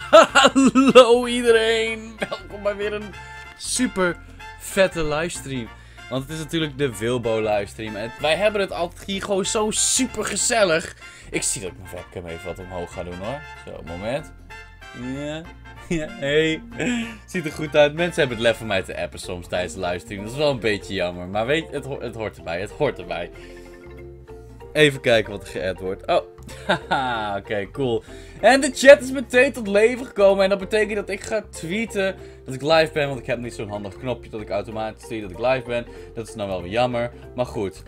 Hallo iedereen, welkom bij weer een super vette livestream. Want het is natuurlijk de Wilbo livestream en wij hebben het altijd hier gewoon zo super gezellig. Ik zie dat ik mijn webcam even wat omhoog ga doen hoor. Zo, moment. Ja, hey. Ziet er goed uit. Mensen hebben het lef van mij te appen soms tijdens de livestream. Dat is wel een beetje jammer, maar weet je, het hoort erbij, het hoort erbij. Even kijken wat er geadd wordt. Oh, haha, oké, cool. En de chat is meteen tot leven gekomen. En dat betekent dat ik ga tweeten dat ik live ben. Want ik heb niet zo'n handig knopje dat ik automatisch tweet dat ik live ben. Dat is nou wel weer jammer. Maar goed.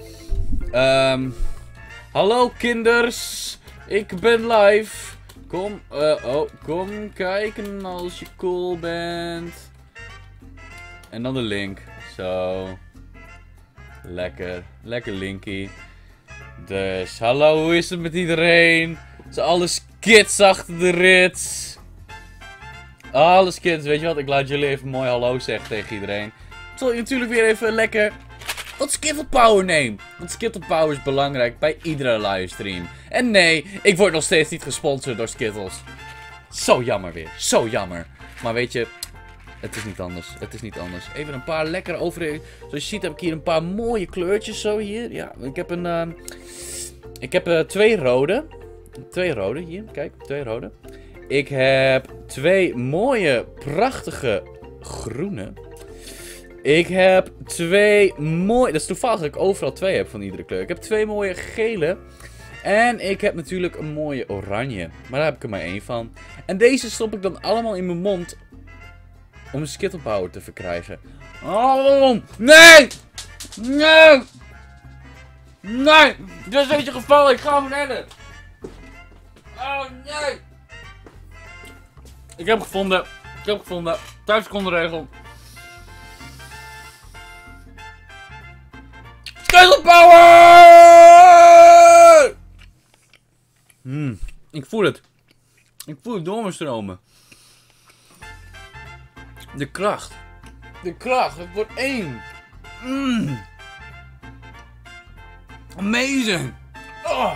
Hallo kinders. Ik ben live. Kom kijken als je cool bent. En dan de link. Zo. Lekker. Lekker linkie. Dus, hallo, hoe is het met iedereen? Zijn alles kids achter de rits? Alles kids, weet je wat? Ik laat jullie even mooi hallo zeggen tegen iedereen. Terwijl je natuurlijk weer even lekker wat Skittle Power neemt. Want Skittle Power is belangrijk bij iedere livestream. En nee, ik word nog steeds niet gesponsord door Skittles. Zo jammer weer, zo jammer. Maar weet je, het is niet anders. Het is niet anders. Even een paar lekkere overheden. Zoals je ziet heb ik hier een paar mooie kleurtjes zo hier. Ja, ik heb twee rode. Twee rode hier. Kijk, twee rode. Ik heb twee mooie, prachtige groene. Ik heb twee mooie... Dat is toevallig dat ik overal twee heb van iedere kleur. Ik heb twee mooie gele. En ik heb natuurlijk een mooie oranje. Maar daar heb ik er maar één van. En deze stop ik dan allemaal in mijn mond om een Skittle Power te verkrijgen. Oh, nee! Nee! Nee! Dit is eentje gevallen, ik ga hem redden! Oh, nee! Ik heb gevonden. 5 seconden regel. Skittle Power! Ik voel het. Ik voel het door me stromen. De kracht. De kracht. Het wordt één. Amazing. Oh.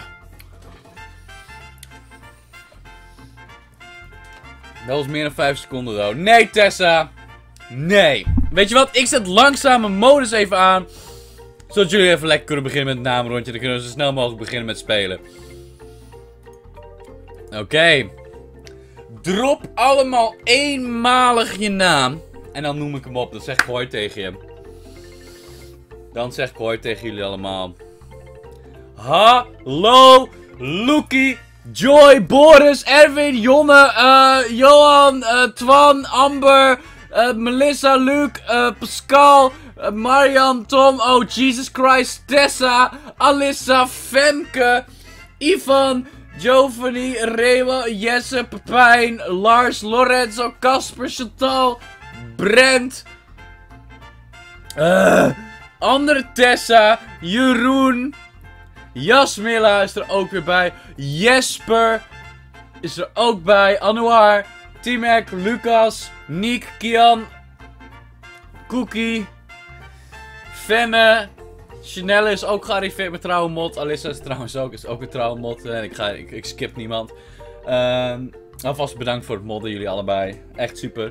Dat was meer dan 5 seconden though. Nee Tessa. Nee. Weet je wat? Ik zet langzaam mijn modus even aan. Zodat jullie even lekker kunnen beginnen met het naamrondje. Dan kunnen we zo snel mogelijk beginnen met spelen. Oké. Drop allemaal eenmalig je naam. En dan noem ik hem op. Dan zeg ik hoi tegen je. Dan zeg ik hoi tegen jullie allemaal. Hallo. Loekie. Joy. Boris. Erwin. Jonne. Johan. Twan. Amber. Melissa. Luc. Pascal. Marian. Tom. Oh Jesus Christ. Tessa. Alissa. Femke. Ivan. Giovanni, Rewa, Jesse, Pepijn, Lars, Lorenzo, Casper, Chantal, Brent, andere Tessa, Jeroen, Jasmilla is er ook weer bij, Jesper is er ook bij, Anouar, Timek, Lucas, Niek, Kian, Cookie, Femme. Chanelle is ook gearriveerd met trouwe mod. Alissa is trouwens ook een trouwe mod. En ik skip niemand. Alvast bedankt voor het modden, jullie allebei. Echt super.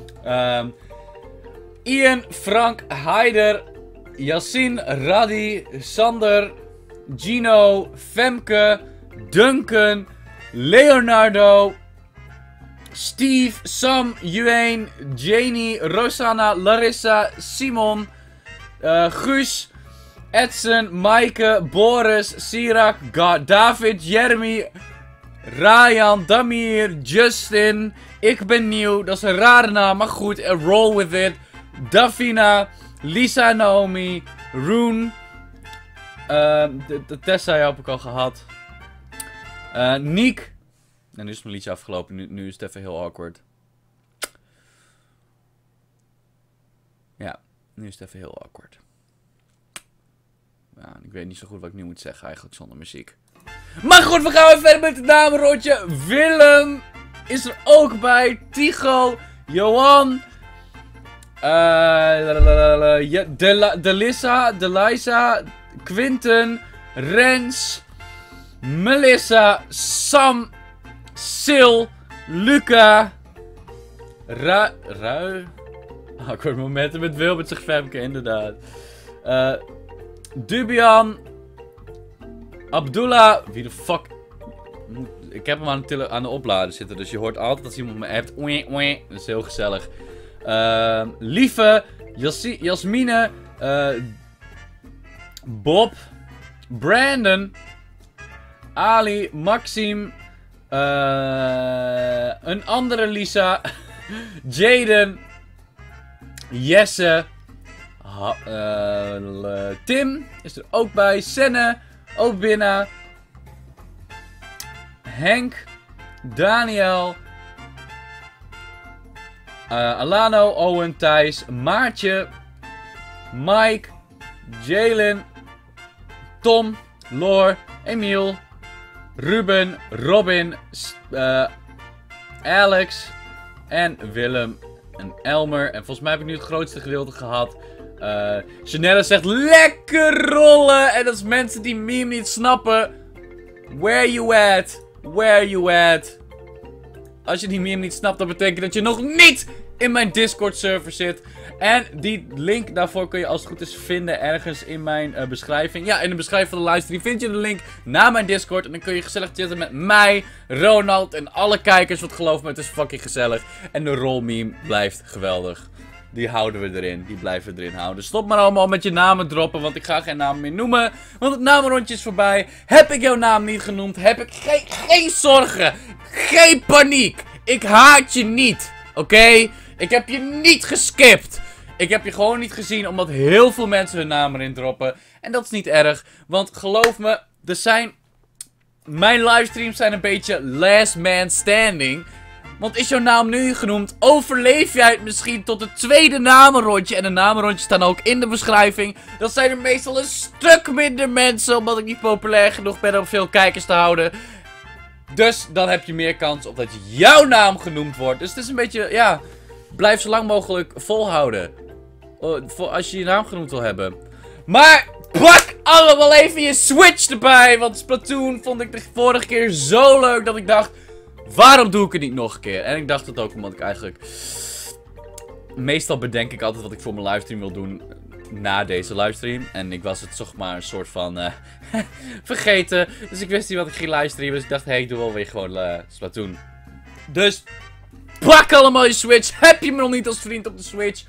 Ian, Frank, Haider, Yassine, Raddy, Sander, Gino, Femke, Duncan, Leonardo, Steve, Sam, Yuane, Janie, Rosanna, Larissa, Simon, Guus, Edson, Maaike, Boris, Sirak, David, Jeremy, Ryan, Damir, Justin. Ik ben nieuw, dat is een rare naam, maar goed, roll with it. Davina, Lisa, Naomi, Roon. De Tessa heb ik al gehad. Niek. En nu is mijn liedje afgelopen, nu is het even heel awkward. Ja, nu is het even heel awkward. Ja, ik weet niet zo goed wat ik nu moet zeggen eigenlijk zonder muziek. Maar goed, we gaan weer verder met het namenrondje. Willem is er ook bij. Tycho, Johan, Delisa, Quinten, Rens, Melissa, Sam, Sil, Luca, Awkward momenten met Wilbert, zegt Femke, inderdaad. Dubian. Abdullah. Wie de fuck... Ik heb hem aan de oplader zitten, dus je hoort altijd als iemand me appt. Dat is heel gezellig. Lieve. Jasmine. Bob. Brandon. Ali. Maxime. Een andere Lisa. Jaden. Jesse. Tim is er ook bij. Senne. Ook binnen. Henk. Daniel. Alano. Owen. Thijs. Maartje. Mike. Jalen. Tom. Lor. Emiel. Ruben. Robin. Alex. En Willem. En Elmer. En volgens mij heb ik nu het grootste gedeelte gehad. Janelle zegt lekker rollen. En dat is mensen die meme niet snappen. Where you at? Where you at? Als je die meme niet snapt, dat betekent dat je nog niet in mijn Discord server zit. En die link daarvoor kun je als het goed is vinden ergens in mijn beschrijving. Ja, in de beschrijving van de livestream vind je de link naar mijn Discord. En dan kun je gezellig chatten met mij, Ronald en alle kijkers. Want geloof me, het is fucking gezellig. En de rolmeme blijft geweldig. Die houden we erin. Die blijven we erin houden. Stop maar allemaal met je namen droppen. Want ik ga geen namen meer noemen. Want het namenrondje is voorbij. Heb ik jouw naam niet genoemd? Heb ik geen zorgen. Geen paniek. Ik haat je niet. Oké? Ik heb je niet geskipt. Ik heb je gewoon niet gezien. Omdat heel veel mensen hun naam erin droppen. En dat is niet erg. Want geloof me. Mijn livestreams zijn een beetje last man standing. Want is jouw naam nu genoemd, overleef jij het misschien tot het tweede namenrondje. En de namenrondjes staan ook in de beschrijving. Dat zijn er meestal een stuk minder mensen, omdat ik niet populair genoeg ben om veel kijkers te houden. Dus dan heb je meer kans op dat jouw naam genoemd wordt. Dus het is een beetje, ja, blijf zo lang mogelijk volhouden. Als je je naam genoemd wil hebben. Maar pak allemaal even je Switch erbij. Want Splatoon vond ik de vorige keer zo leuk dat ik dacht... Waarom doe ik het niet nog een keer? En ik dacht het ook omdat ik eigenlijk... Meestal bedenk ik altijd wat ik voor mijn livestream wil doen na deze livestream. En ik was het toch maar een soort van vergeten. Dus ik wist niet wat ik ging livestreamen. Dus ik dacht, hey, ik doe wel weer gewoon Splatoon. Dus pak allemaal je Switch. Heb je me nog niet als vriend op de Switch?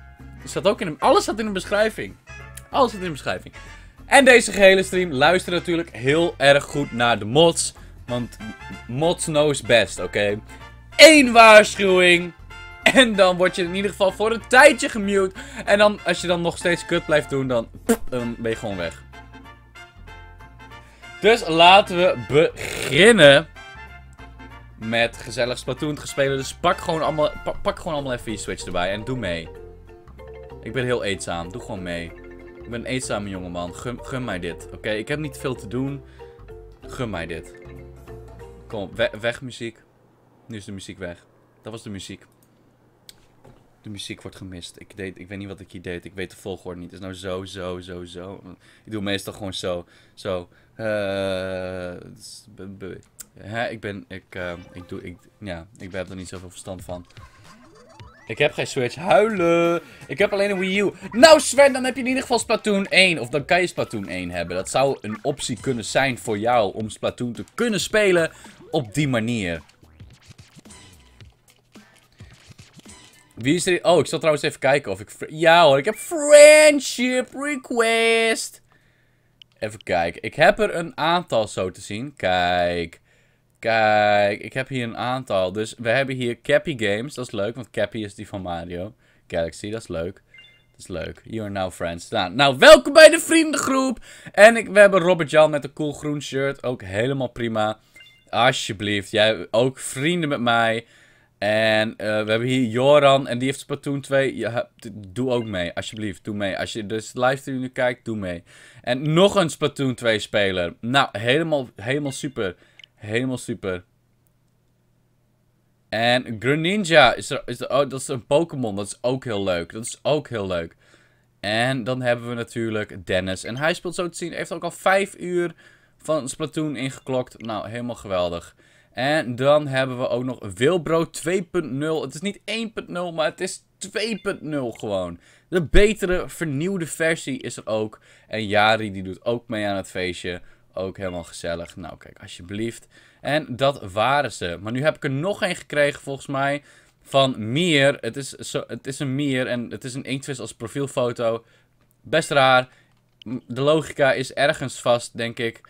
Alles staat in de beschrijving. Alles staat in de beschrijving. En deze gehele stream luister natuurlijk heel erg goed naar de mods. Want mods knows best, oké? 1 waarschuwing. En dan word je in ieder geval voor een tijdje gemute. En dan, als je dan nog steeds kut blijft doen, dan ben je gewoon weg. Dus laten we beginnen met gezellig Splatoon te spelen. Dus pak gewoon allemaal even je Switch erbij en doe mee. Ik ben heel eetzaam, doe gewoon mee. Ik ben een eetzame jongeman, gun mij dit, oké? Ik heb niet veel te doen, gun mij dit. Kom op, weg muziek. Nu is de muziek weg. Dat was de muziek. De muziek wordt gemist. Ik weet niet wat ik hier deed. Ik weet de volgorde niet. Het is nou zo. Ik doe meestal gewoon zo. Zo. Ik heb er niet zoveel verstand van. Ik heb geen Switch. Huilen. Ik heb alleen een Wii U. Nou Sven, dan heb je in ieder geval Splatoon 1. Of dan kan je Splatoon 1 hebben. Dat zou een optie kunnen zijn voor jou om Splatoon te kunnen spelen op die manier. Wie is er? Oh, ik zal trouwens even kijken of ik... Ja hoor, ik heb friendship request. Even kijken. Ik heb er een aantal zo te zien. Kijk. Kijk, ik heb hier een aantal. Dus we hebben hier Cappy Games. Dat is leuk, want Cappy is die van Mario Galaxy. Dat is leuk. Dat is leuk. You are now friends. Nou, welkom bij de vriendengroep. En we hebben Robert-Jan met een cool groen shirt. Ook helemaal prima. Alsjeblieft. Jij ook vrienden met mij. En we hebben hier Joran. En die heeft Splatoon 2. Ja, doe ook mee. Alsjeblieft, doe mee. Als je dus livestream nu kijkt, doe mee. En nog een Splatoon 2 speler. Nou, helemaal super. Helemaal super. En Greninja dat is een Pokémon. Dat is ook heel leuk. Dat is ook heel leuk. En dan hebben we natuurlijk Dennis. En hij speelt zo te zien. Heeft ook al 5 uur van Splatoon ingeklokt. Nou, helemaal geweldig. En dan hebben we ook nog Wilbro 2.0. Het is niet 1.0, maar het is 2.0 gewoon. De betere, vernieuwde versie is er ook. En Jari die doet ook mee aan het feestje. Ook helemaal gezellig. Nou kijk, alsjeblieft. En dat waren ze. Maar nu heb ik er nog één gekregen volgens mij. Van Mier. Het is een Mier en het is een inktvis als profielfoto. Best raar. De logica is ergens vast, denk ik.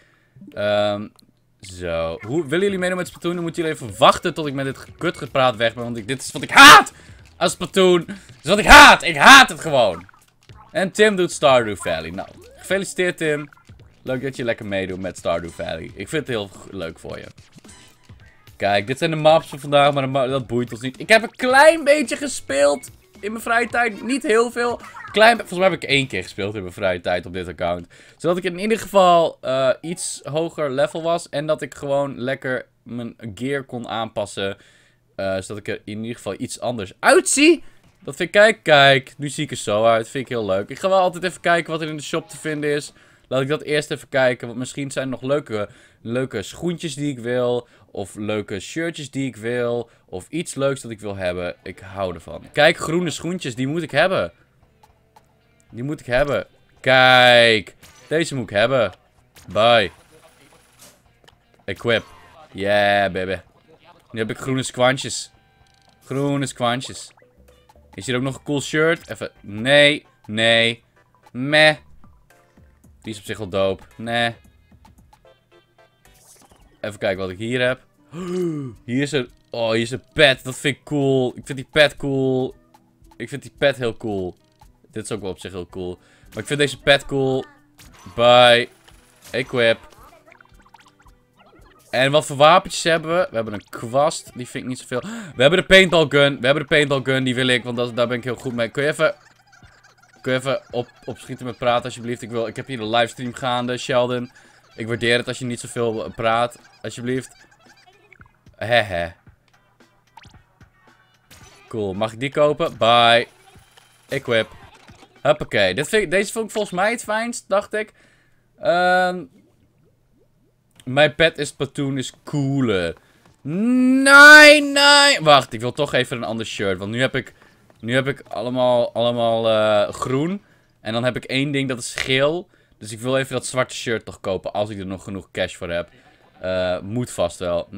Zo. Willen jullie meedoen met Splatoon? Dan moeten jullie even wachten tot ik met dit kutgepraat weg ben. Want dit is wat ik haat aan Splatoon. Dat is wat ik haat. Ik haat het gewoon. En Tim doet Stardew Valley. Nou, gefeliciteerd Tim. Leuk dat je lekker meedoet met Stardew Valley. Ik vind het heel leuk voor je. Kijk, dit zijn de maps van vandaag, maar dat boeit ons niet. Ik heb een klein beetje gespeeld in mijn vrije tijd. Niet heel veel. Volgens mij heb ik 1 keer gespeeld in mijn vrije tijd op dit account. Zodat ik in ieder geval iets hoger level was. En dat ik gewoon lekker mijn gear kon aanpassen. Zodat ik er in ieder geval iets anders uitzie. Dat vind ik, kijk, nu zie ik er zo uit. Vind ik heel leuk. Ik ga wel altijd even kijken wat er in de shop te vinden is. Laat ik dat eerst even kijken. Want misschien zijn er nog leuke schoentjes die ik wil. Of leuke shirtjes die ik wil. Of iets leuks dat ik wil hebben. Ik hou ervan. Kijk, groene schoentjes. Die moet ik hebben. Die moet ik hebben. Kijk. Deze moet ik hebben. Bye. Equip. Yeah, baby. Nu heb ik groene squantjes. Groene squantjes. Is hier ook nog een cool shirt? Even. Nee. Nee. Meh. Die is op zich wel dope. Nee. Even kijken wat ik hier heb. Hier is een... Oh, hier is een pet. Dat vind ik cool. Ik vind die pet cool. Ik vind die pet heel cool. Dit is ook wel op zich heel cool. Maar ik vind deze pet cool. Bye. Equip. En wat voor wapentjes hebben we? We hebben een kwast. Die vind ik niet zoveel. We hebben de paintball gun. Die wil ik. Want daar ben ik heel goed mee. Kun je even opschieten met praten alsjeblieft. Ik heb hier een livestream gaande, Sheldon. Ik waardeer het als je niet zoveel praat. Alsjeblieft. Hehe. Cool. Mag ik die kopen? Bye. Equip. Hoppakee. Deze vond ik volgens mij het fijnst, dacht ik. Mijn pet is Splatoon is cooler. Nee. Wacht, ik wil toch even een ander shirt. Want nu heb ik allemaal groen. En dan heb ik 1 ding, dat is geel. Dus ik wil even dat zwarte shirt nog kopen. Als ik er nog genoeg cash voor heb. Moet vast wel.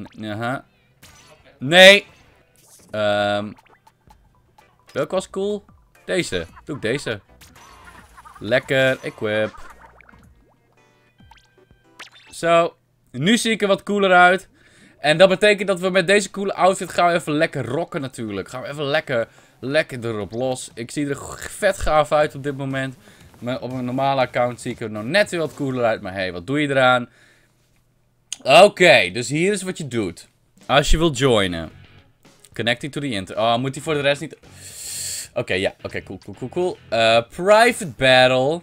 Nee. Welke was cool? Deze. Doe ik deze. Lekker. Equip. Zo. Nu zie ik er wat cooler uit. En dat betekent dat we met deze coole outfit gaan we even lekker rocken natuurlijk. Gaan we even lekker erop los. Ik zie er vet gaaf uit op dit moment. Maar op een normale account zie ik er nog net weer wat cooler uit. Maar hey, wat doe je eraan? Oké, dus hier is wat je doet. Als je wilt joinen. Connecting to the internet. Oh, moet die voor de rest niet... Oké, ja. Oké, cool. Private battle.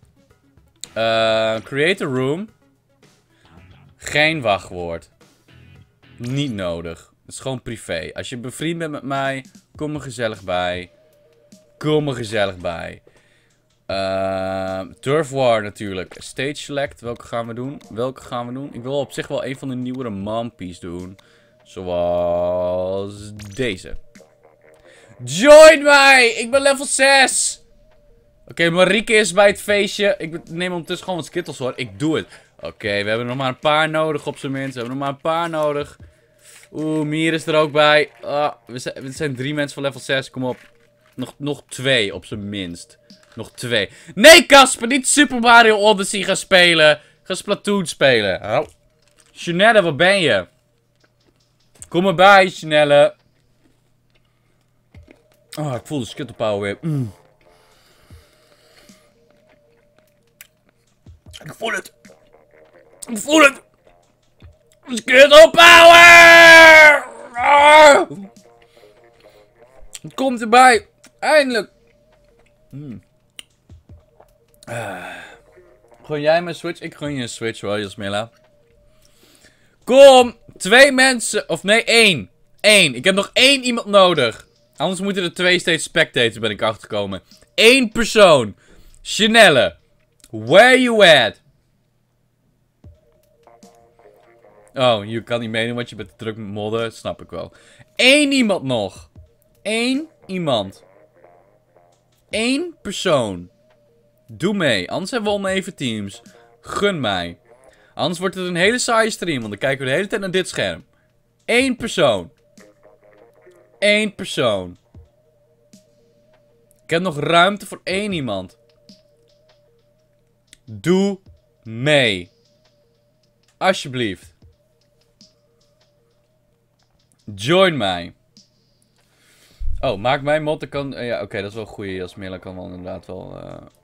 Create a room. Geen wachtwoord. Niet nodig. Het is gewoon privé. Als je bevriend bent met mij, kom er gezellig bij. Turf War natuurlijk. Stage select. Welke gaan we doen? Ik wil op zich wel een van de nieuwere mompies doen. Zoals deze. Join mij! Ik ben level 6! Oké, Marieke is bij het feestje. Ik neem ondertussen gewoon wat skittles hoor. Ik doe het. Oké, we hebben nog maar een paar nodig op zijn minst. Oeh, Mier is er ook bij. We zijn 3 mensen van level 6. Kom op. Nog 2 op zijn minst. Nog 2. Nee, Casper, niet Super Mario Odyssey gaan spelen. Ga Splatoon spelen. Oh. Chanelle, waar ben je? Kom erbij, Chanelle. Oh, ik voel de Skittle Power weer. Ik voel het. Skittle Power! Het komt erbij. Eindelijk. Gun jij me een Switch? Ik gun je een Switch hoor, Jasmilla. Kom! 2 mensen. Of nee, 1. 1. Ik heb nog 1 iemand nodig. Anders moeten er 2 steeds spectators, ben ik achtergekomen. 1 persoon. Chanelle. Where you at? Oh, je kan niet meedoen, want je bent te druk met modden. Snap ik wel. 1 iemand nog. 1 iemand. 1 persoon. Doe mee. Anders hebben we oneven teams. Gun mij. Anders wordt het een hele saaie stream. Want dan kijken we de hele tijd naar dit scherm. 1 persoon. 1 persoon. Ik heb nog ruimte voor 1 iemand. Doe mee. Alsjeblieft. Join mij. Oh, maak mij mod. Ik kan... ja, oké, dat is wel een goeie. Jasmila kan wel inderdaad wel...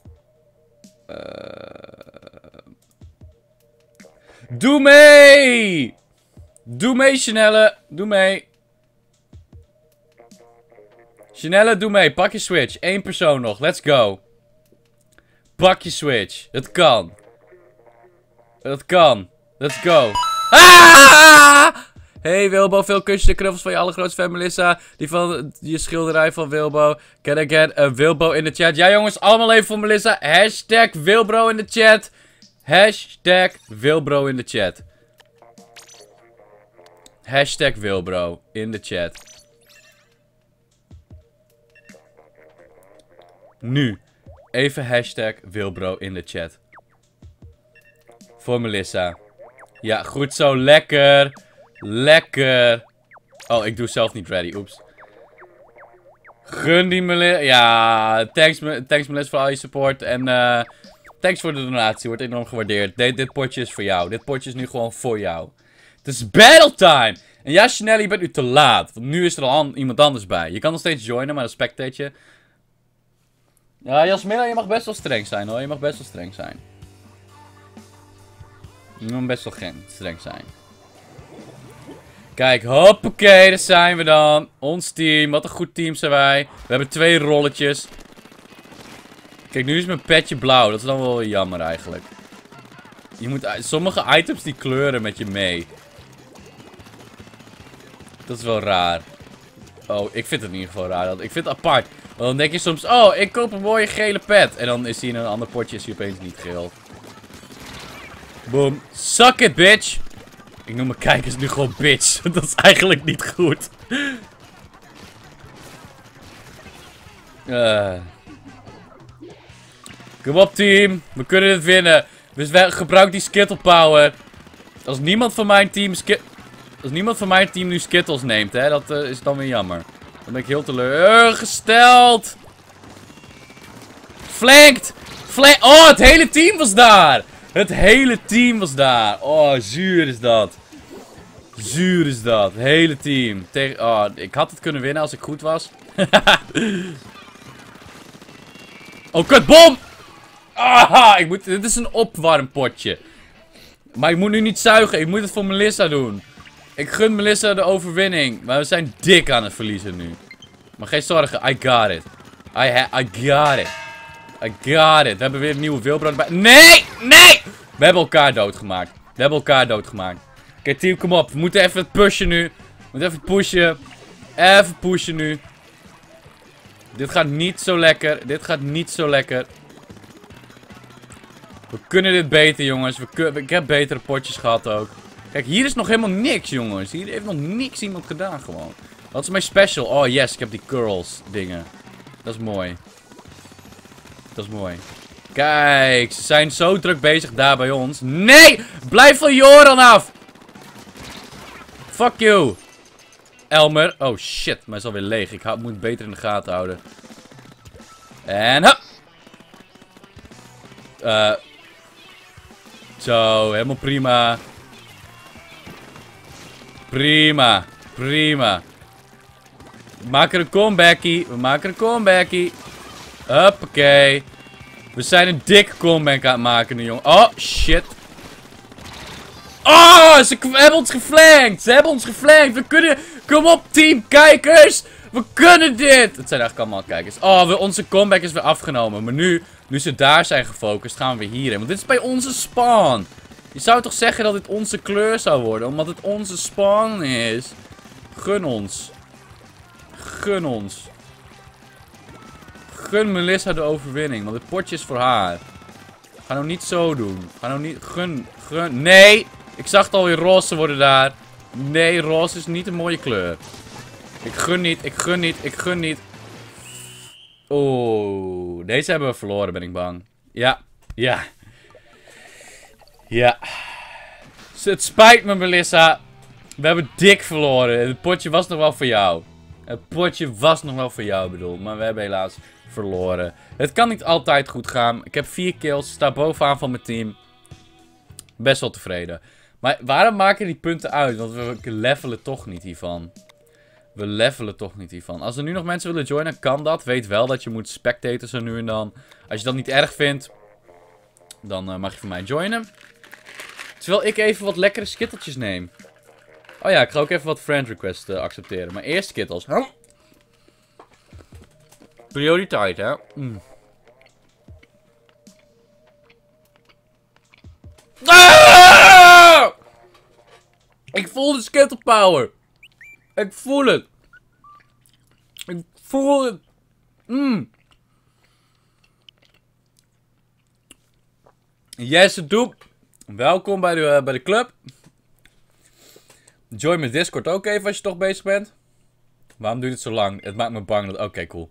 Doe mee! Doe mee, Chanelle. Doe mee. Chanelle, doe mee. Pak je Switch. 1 persoon nog. Let's go. Pak je Switch. Het kan. Het kan. Let's go. Ah! Hey Wilbo, veel kusjes en knuffels van je allergrootste fan Melissa. Die van je schilderij van Wilbo. Can I get a Wilbo in de chat? Ja jongens, allemaal even voor Melissa. Hashtag Wilbro in de chat. Hashtag Wilbro in de chat. Hashtag Wilbro in de chat. Nu. Even hashtag Wilbro in de chat. Voor Melissa. Ja, goed zo. Lekker. Lekker. Oh, ik doe zelf niet ready. Oeps. Gun die Melissa. Ja, thanks Melissa voor al je support. En thanks voor de donatie. Wordt enorm gewaardeerd. Dit potje is voor jou. Dit potje is nu gewoon voor jou. Het is battle time. En ja, Chanelle, je bent nu te laat. Want nu is er al iemand anders bij. Je kan nog steeds joinen, maar dat spectate je. Ja, Jasmila, je mag best wel streng zijn hoor. Je mag best wel streng zijn. Je mag best wel streng zijn. Kijk, hoppakee, daar zijn we dan. Ons team, wat een goed team zijn wij. We hebben 2 rolletjes. Kijk, nu is mijn petje blauw. Dat is dan wel jammer eigenlijk. Je moet, sommige items die kleuren met je mee. Dat is wel raar. Oh, ik vind het in ieder geval raar. Ik vind het apart. Want dan denk je soms, oh, ik koop een mooie gele pet. En dan is hij in een ander potje, is hij opeens niet geel. Boom. Suck it, bitch. Ik noem mijn kijkers nu gewoon bitch. Dat is eigenlijk niet goed. Kom op, team. We kunnen dit winnen. Dus gebruik die Skittle power. Als niemand van mijn team nu Skittles neemt, hè, dat is dan weer jammer. Dan ben ik heel teleurgesteld. Flanked. Oh, het hele team was daar. Het hele team was daar. Oh, zuur is dat. Zuur is dat. Het hele team. Oh, ik had het kunnen winnen als ik goed was. Oh, kut, bom! Ah, dit is een opwarmpotje. Maar ik moet nu niet zuigen. Ik moet het voor Melissa doen. Ik gun Melissa de overwinning. Maar we zijn dik aan het verliezen nu. Maar geen zorgen. I got it. I got it. I got it. We hebben weer een nieuwe Wilbro bij. Nee! Nee! We hebben elkaar doodgemaakt. We hebben elkaar doodgemaakt. Oké, team, kom op. We moeten even pushen nu. We moeten even pushen. Even pushen nu. Dit gaat niet zo lekker. Dit gaat niet zo lekker. We kunnen dit beter, jongens. Ik heb betere potjes gehad ook. Kijk, hier is nog helemaal niks, jongens. Hier heeft nog niks iemand gedaan, gewoon. Wat is mijn special? Oh, yes. Ik heb die curls dingen. Dat is mooi. Dat is mooi. Kijk, ze zijn zo druk bezig daar bij ons. Nee! Blijf van Joran af! Fuck you. Elmer. Oh, shit. Maar hij is alweer leeg. Ik moet het beter in de gaten houden. En hup! Zo, helemaal prima. Prima. Prima. We maken een comebackie. We maken een comebackie. Hoppakee. We zijn een dikke comeback aan het maken nu, jongen. Oh, shit. Oh, ze hebben ons geflankt. Ze hebben ons geflankt. We kunnen... Kom op, team kijkers. We kunnen dit. Het zijn eigenlijk allemaal kijkers. Oh, onze comeback is weer afgenomen. Maar nu ze daar zijn gefocust, gaan we hierheen. Want dit is bij onze spawn. Je zou toch zeggen dat dit onze kleur zou worden. Omdat het onze spawn is. Gun ons. Gun ons. Gun Melissa de overwinning. Want dit potje is voor haar. Ga nou niet zo doen. Ga nou niet... Gun. Nee. Ik zag het alweer roze worden daar. Nee, roze is niet een mooie kleur. Ik gun niet, ik gun niet, ik gun niet. Oeh, deze hebben we verloren, ben ik bang. Ja, ja. Ja. Het spijt me, Melissa. We hebben dik verloren. Het potje was nog wel voor jou. Het potje was nog wel voor jou, bedoel. Maar we hebben helaas verloren. Het kan niet altijd goed gaan. Ik heb 4 kills. Sta bovenaan van mijn team. Best wel tevreden. Maar waarom maken die punten uit? Want we levelen toch niet hiervan. We levelen toch niet hiervan. Als er nu nog mensen willen joinen, kan dat. Weet wel dat je moet spectaten zo nu en dan. Als je dat niet erg vindt, dan mag je van mij joinen. Terwijl ik even wat lekkere skitteltjes neem. Oh ja, ik ga ook even wat friend requests accepteren. Maar eerst skittles. Huh? Prioriteit, hè? Ah! Ik voel de skittle power. Ik voel het. Ik voel het. Yes, doep. Welkom bij de club. Join mijn Discord ook even als je toch bezig bent. Waarom duurt het zo lang? Het maakt me bang dat... Oké, cool.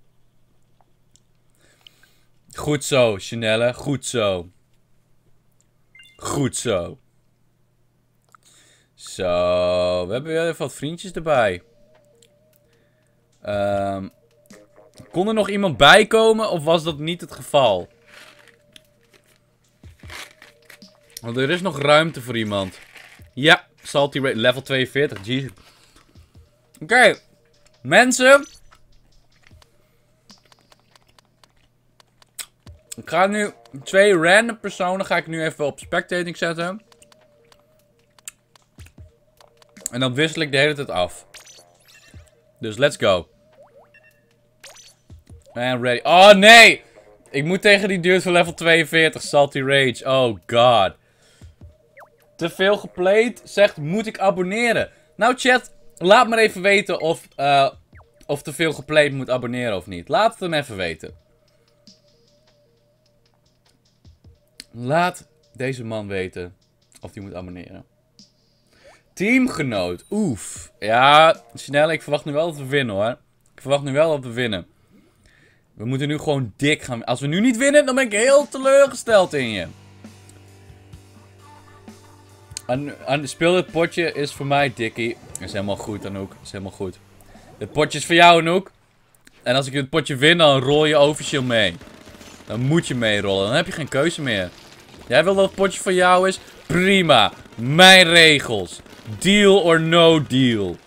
Goed zo, Chanelle. Goed zo. Goed zo. Zo. We hebben weer even wat vriendjes erbij. Kon er nog iemand bij komen of was dat niet het geval? Want er is nog ruimte voor iemand. Ja, Salty Rate level 42. Jeez. Oké. Mensen. Ik ga nu 2 random personen ga ik nu even op spectating zetten. En dan wissel ik de hele tijd af. Dus let's go. En ready. Oh nee! Ik moet tegen die dude van level 42. Salty Rage. Oh god. Te veel geplayed. Zegt, moet ik abonneren? Nou chat, laat maar even weten of te veel geplayed moet abonneren of niet. Laat het hem even weten. Laat deze man weten of hij moet abonneren. Teamgenoot. Oef. Ja, snel. Ik verwacht nu wel dat we winnen hoor. Ik verwacht nu wel dat we winnen. We moeten nu gewoon dik gaan. Als we nu niet winnen, dan ben ik heel teleurgesteld in je. Speel dit potje is voor mij, Dikkie. Is helemaal goed, Anouk. Is helemaal goed. Dit potje is voor jou, Anouk. En als ik dit potje win, dan rol je officieel mee. Dan moet je meerollen. Dan heb je geen keuze meer. Jij wil dat het potje voor jou is? Prima. Mijn regels. Deal or no deal.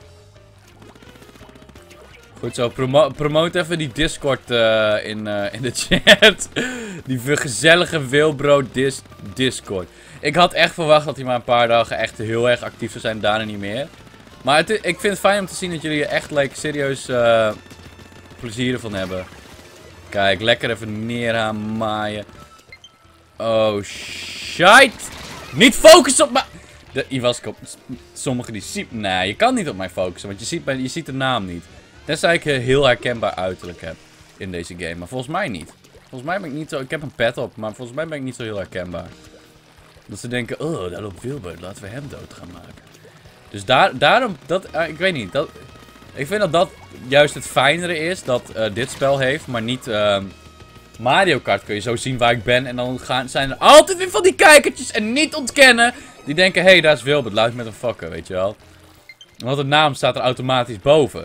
Goed zo. Promote even die Discord in de chat. Die gezellige Wilbro Discord. Ik had echt verwacht dat hij maar een paar dagen echt heel erg actief zou zijn. Daarna niet meer. Maar ik vind het fijn om te zien dat jullie er echt serieus plezier ervan hebben. Kijk, lekker even neer gaan maaien. Oh, shit. Niet focussen op mij. Sommigen die zien... Nee, je kan niet op mij focussen, want je ziet de naam niet. Tenzij ik heel herkenbaar uiterlijk heb in deze game. Maar volgens mij niet. Volgens mij ben ik niet zo... Ik heb een pet op, maar volgens mij ben ik niet zo heel herkenbaar. Dat ze denken, oh, daar loopt Wilbert. Laten we hem dood gaan maken. Dus daarom... ik weet niet. Ik vind dat juist het fijnere is dat dit spel heeft, maar niet... Mario Kart kun je zo zien waar ik ben. En dan zijn er altijd weer van die kijkertjes en niet ontkennen. Die denken, hé, daar is Wilbert. Laat ik met hem fucken, weet je wel. Want de naam staat er automatisch boven.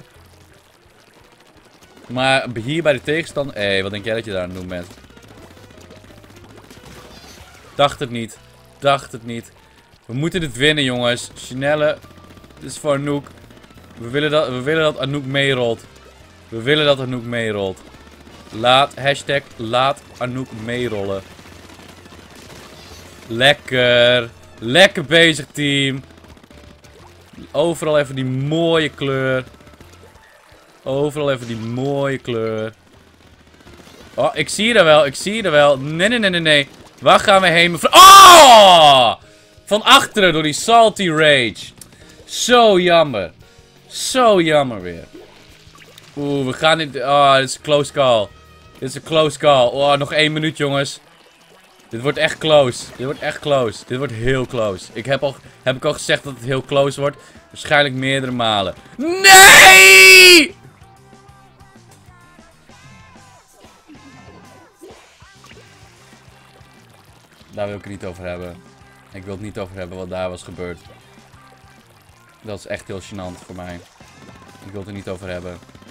Maar hier bij de tegenstander... Hé, wat denk jij dat je daar aan het doen bent? Dacht het niet. Dacht het niet. We moeten dit winnen, jongens. Chanelle. Dit is voor Anouk. We willen dat Anouk meerolt. We willen dat Anouk meerolt. Laat Anouk meerollen. Lekker. Lekker bezig, team. Overal even die mooie kleur. Overal even die mooie kleur. Oh, ik zie je er wel. Ik zie je er wel. Nee. Waar gaan we heen? Oh! Van achteren door die Salty Rage. Zo jammer. Zo jammer weer. Oeh, we gaan niet... Oh, dit is een close call. Dit is een close call. Oh, nog 1 minuut, jongens. Dit wordt echt close. Dit wordt echt close. Dit wordt heel close. Heb ik al gezegd dat het heel close wordt? Waarschijnlijk meerdere malen. Nee! Daar wil ik het niet over hebben. Ik wil het niet over hebben wat daar was gebeurd. Dat is echt heel gênant voor mij. Ik wil het er niet over hebben.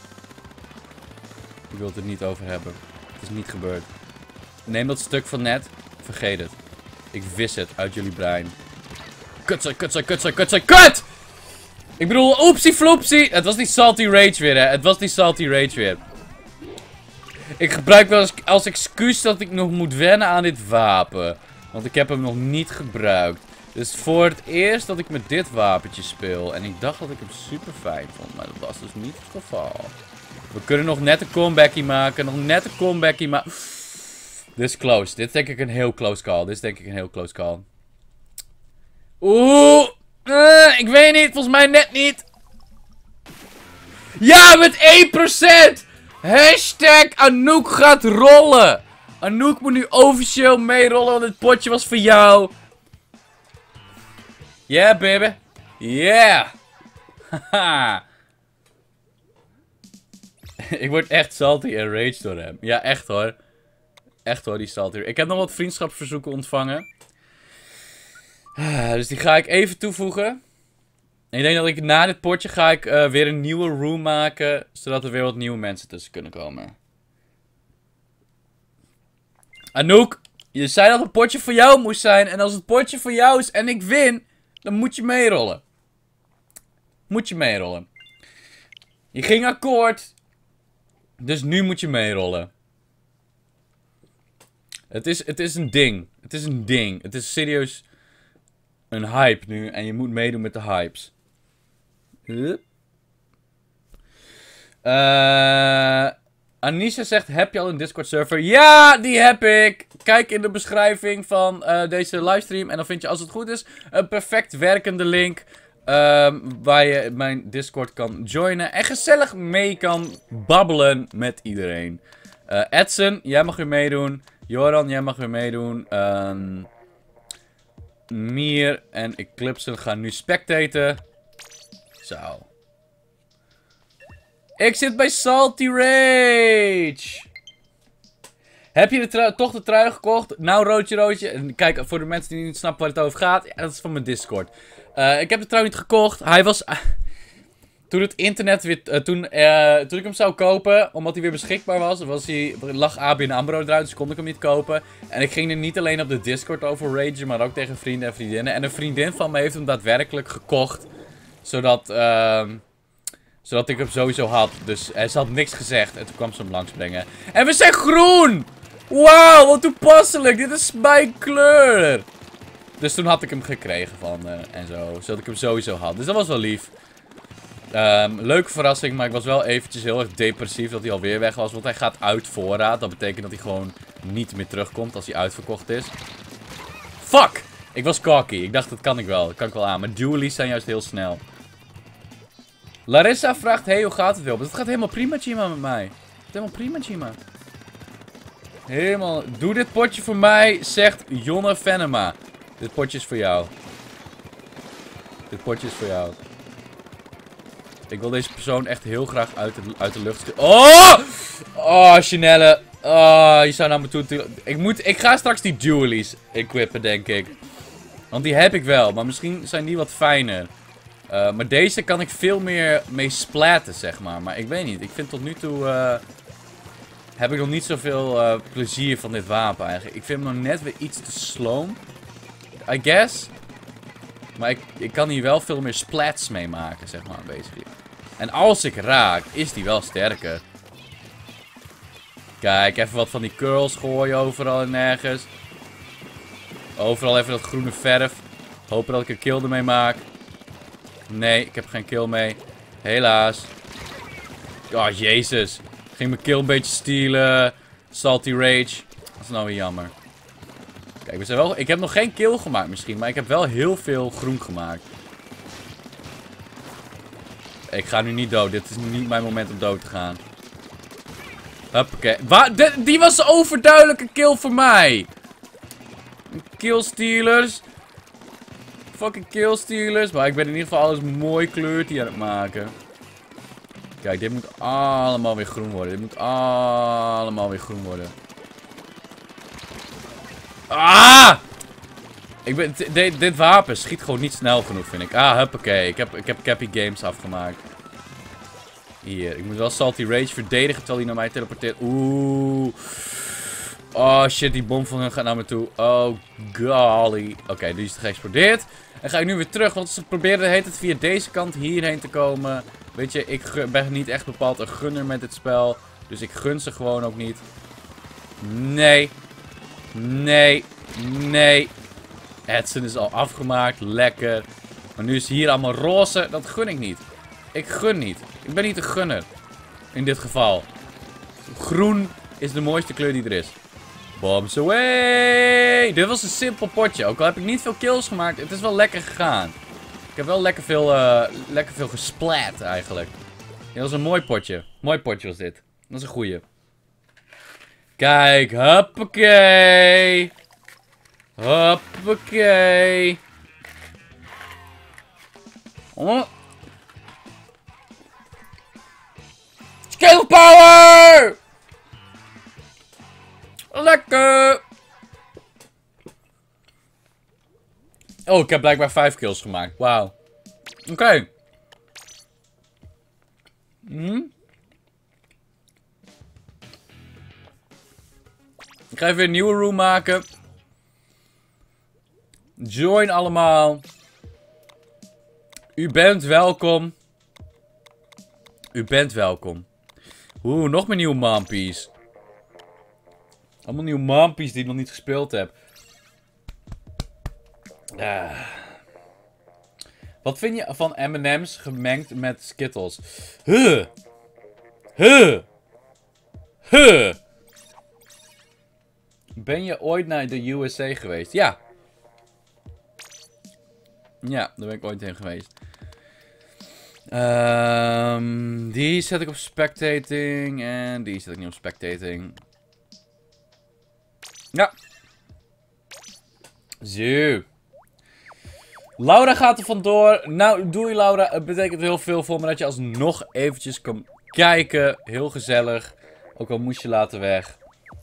Ik wil het er niet over hebben. Het is niet gebeurd. Neem dat stuk van net. Vergeet het. Ik vis het uit jullie brein. Kut! Ik bedoel, oepsie floepsie. Het was die salty rage weer, hè. Het was die salty rage weer. Ik gebruik wel eens als excuus dat ik nog moet wennen aan dit wapen. Want ik heb hem nog niet gebruikt. Dus voor het eerst dat ik met dit wapentje speel. En ik dacht dat ik hem super fijn vond. Maar dat was dus niet het geval. We kunnen nog net een comebackie maken. Dit is close. Dit is denk ik een heel close call. Oeh. Ik weet niet. Volgens mij net niet. Ja, met 1%. Hashtag Anouk gaat rollen. Anouk moet nu officieel meerollen, want het potje was voor jou. Yeah, baby. Yeah. Haha. Ik word echt salty en rage door hem. Ja, echt hoor. Echt hoor, die salty. Ik heb nog wat vriendschapsverzoeken ontvangen. Dus die ga ik even toevoegen. Ik denk dat ik na dit potje ga ik weer een nieuwe room maken. Zodat er weer wat nieuwe mensen tussen kunnen komen. Anouk, je zei dat het potje voor jou moest zijn. En als het potje voor jou is en ik win, dan moet je meerollen. Je ging akkoord. Dus nu moet je meerollen. Het is een ding. Het is serieus een hype nu. En je moet meedoen met de hypes. Anisha zegt, heb je al een Discord server? Ja, die heb ik! Kijk in de beschrijving van deze livestream. En dan vind je, als het goed is, een perfect werkende link. Waar je mijn Discord kan joinen. En gezellig mee kan babbelen met iedereen. Edson, jij mag weer meedoen. Joran, jij mag weer meedoen. Mier en Eclipse gaan nu spectaten. Zo. Ik zit bij Salty Rage. Heb je toch de trui gekocht? Nou, roodje. En kijk, voor de mensen die niet snappen waar het over gaat. Ja, dat is van mijn Discord. Ik heb de trui niet gekocht. Hij was... toen het internet weer... toen ik hem zou kopen, omdat hij weer beschikbaar lag ABN AMRO eruit, dus kon ik hem niet kopen. En ik ging er niet alleen op de Discord over ragen, maar ook tegen vrienden en vriendinnen. En een vriendin van me heeft hem daadwerkelijk gekocht. Zodat ik hem sowieso had. Dus ze had niks gezegd. En toen kwam ze hem langsbrengen. En we zijn groen! Wauw, wat toepasselijk. Dit is mijn kleur. Dus toen had ik hem gekregen van en zo. Zodat ik hem sowieso had. Dus dat was wel lief. Leuke verrassing. Maar ik was wel eventjes heel erg depressief dat hij alweer weg was. Want hij gaat uit voorraad. Dat betekent dat hij gewoon niet meer terugkomt als hij uitverkocht is. Fuck! Ik was cocky. Ik dacht, dat kan ik wel. Dat kan ik wel aan. Maar dualies zijn juist heel snel. Larissa vraagt, hey, hoe gaat het, Wilbert? Het gaat helemaal prima, Chima, met mij. Helemaal prima, Chima. Helemaal... Doe dit potje voor mij, zegt Jonne Venema. Dit potje is voor jou. Ik wil deze persoon echt heel graag uit de lucht... Oh! Oh, Chanelle. Oh, je zou naar me toe... Ik ga straks die dualies equippen, denk ik. Want die heb ik wel, maar misschien zijn die wat fijner. Maar deze kan ik veel meer mee splatten, zeg maar. Maar ik weet niet. Ik vind tot nu toe... heb ik nog niet zoveel plezier van dit wapen eigenlijk. Ik vind hem nog net weer iets te slow. I guess. Maar ik kan hier wel veel meer splats mee maken, zeg maar, basically. En als ik raak, is die wel sterker. Kijk, even wat van die curls gooien overal en nergens. Overal even dat groene verf. Hopen dat ik een kill ermee maak. Nee, ik heb geen kill mee. Helaas. Oh, jezus. Ging mijn kill een beetje stelen. Salty Rage. Dat is nou weer jammer. Kijk, we zijn wel... Ik heb nog geen kill gemaakt misschien. Maar ik heb wel heel veel groen gemaakt. Ik ga nu niet dood. Dit is niet mijn moment om dood te gaan. Hoppakee. Die was overduidelijk een kill voor mij. killstealers. Fucking killstealers. Maar ik ben in ieder geval alles mooi kleurtje aan het maken. Kijk, dit moet allemaal weer groen worden. Dit moet allemaal weer groen worden. Ah! Dit wapen schiet gewoon niet snel genoeg, vind ik. Ah, huppakee. Ik heb Cappy Games afgemaakt. Hier, ik moet wel Salty Rage verdedigen terwijl hij naar mij teleporteert. Oeh. Oh shit, die bom van hun gaat naar me toe. Oh golly. Oké, die is geëxplodeerd. En ga ik nu weer terug, want ze proberen de hele tijd via deze kant hierheen te komen. Weet je, ik ben niet echt bepaald een gunner met dit spel. Dus ik gun ze gewoon ook niet. Nee. Nee. Nee. Edson is al afgemaakt. Lekker. Maar nu is hier allemaal roze. Dat gun ik niet. Ik gun niet. Ik ben niet een gunner. In dit geval. Groen is de mooiste kleur die er is. Bombs away! Dit was een simpel potje. Ook al heb ik niet veel kills gemaakt. Het is wel lekker gegaan. Ik heb wel lekker veel gesplat eigenlijk. Dit was een mooi potje. Mooi potje was dit. Dat is een goeie. Kijk, hoppakee. Hoppakee. Oh. Skill power! Lekker! Oh, ik heb blijkbaar 5 kills gemaakt. Wauw. Oké. Ik ga even een nieuwe room maken. Join allemaal. U bent welkom. U bent welkom. Oeh, nog meer nieuwe mampies. Allemaal nieuwe mampies die ik nog niet gespeeld heb. Wat vind je van M&M's gemengd met Skittles? Ben je ooit naar de USA geweest? Ja. Ja, daar ben ik ooit heen geweest. Die zet ik op spectating. En die zet ik niet op spectating. Ja. Zo. Laura gaat er vandoor. Nou, doei Laura. Het betekent heel veel voor me dat je alsnog eventjes kan kijken. Heel gezellig. Ook al moest je later weg.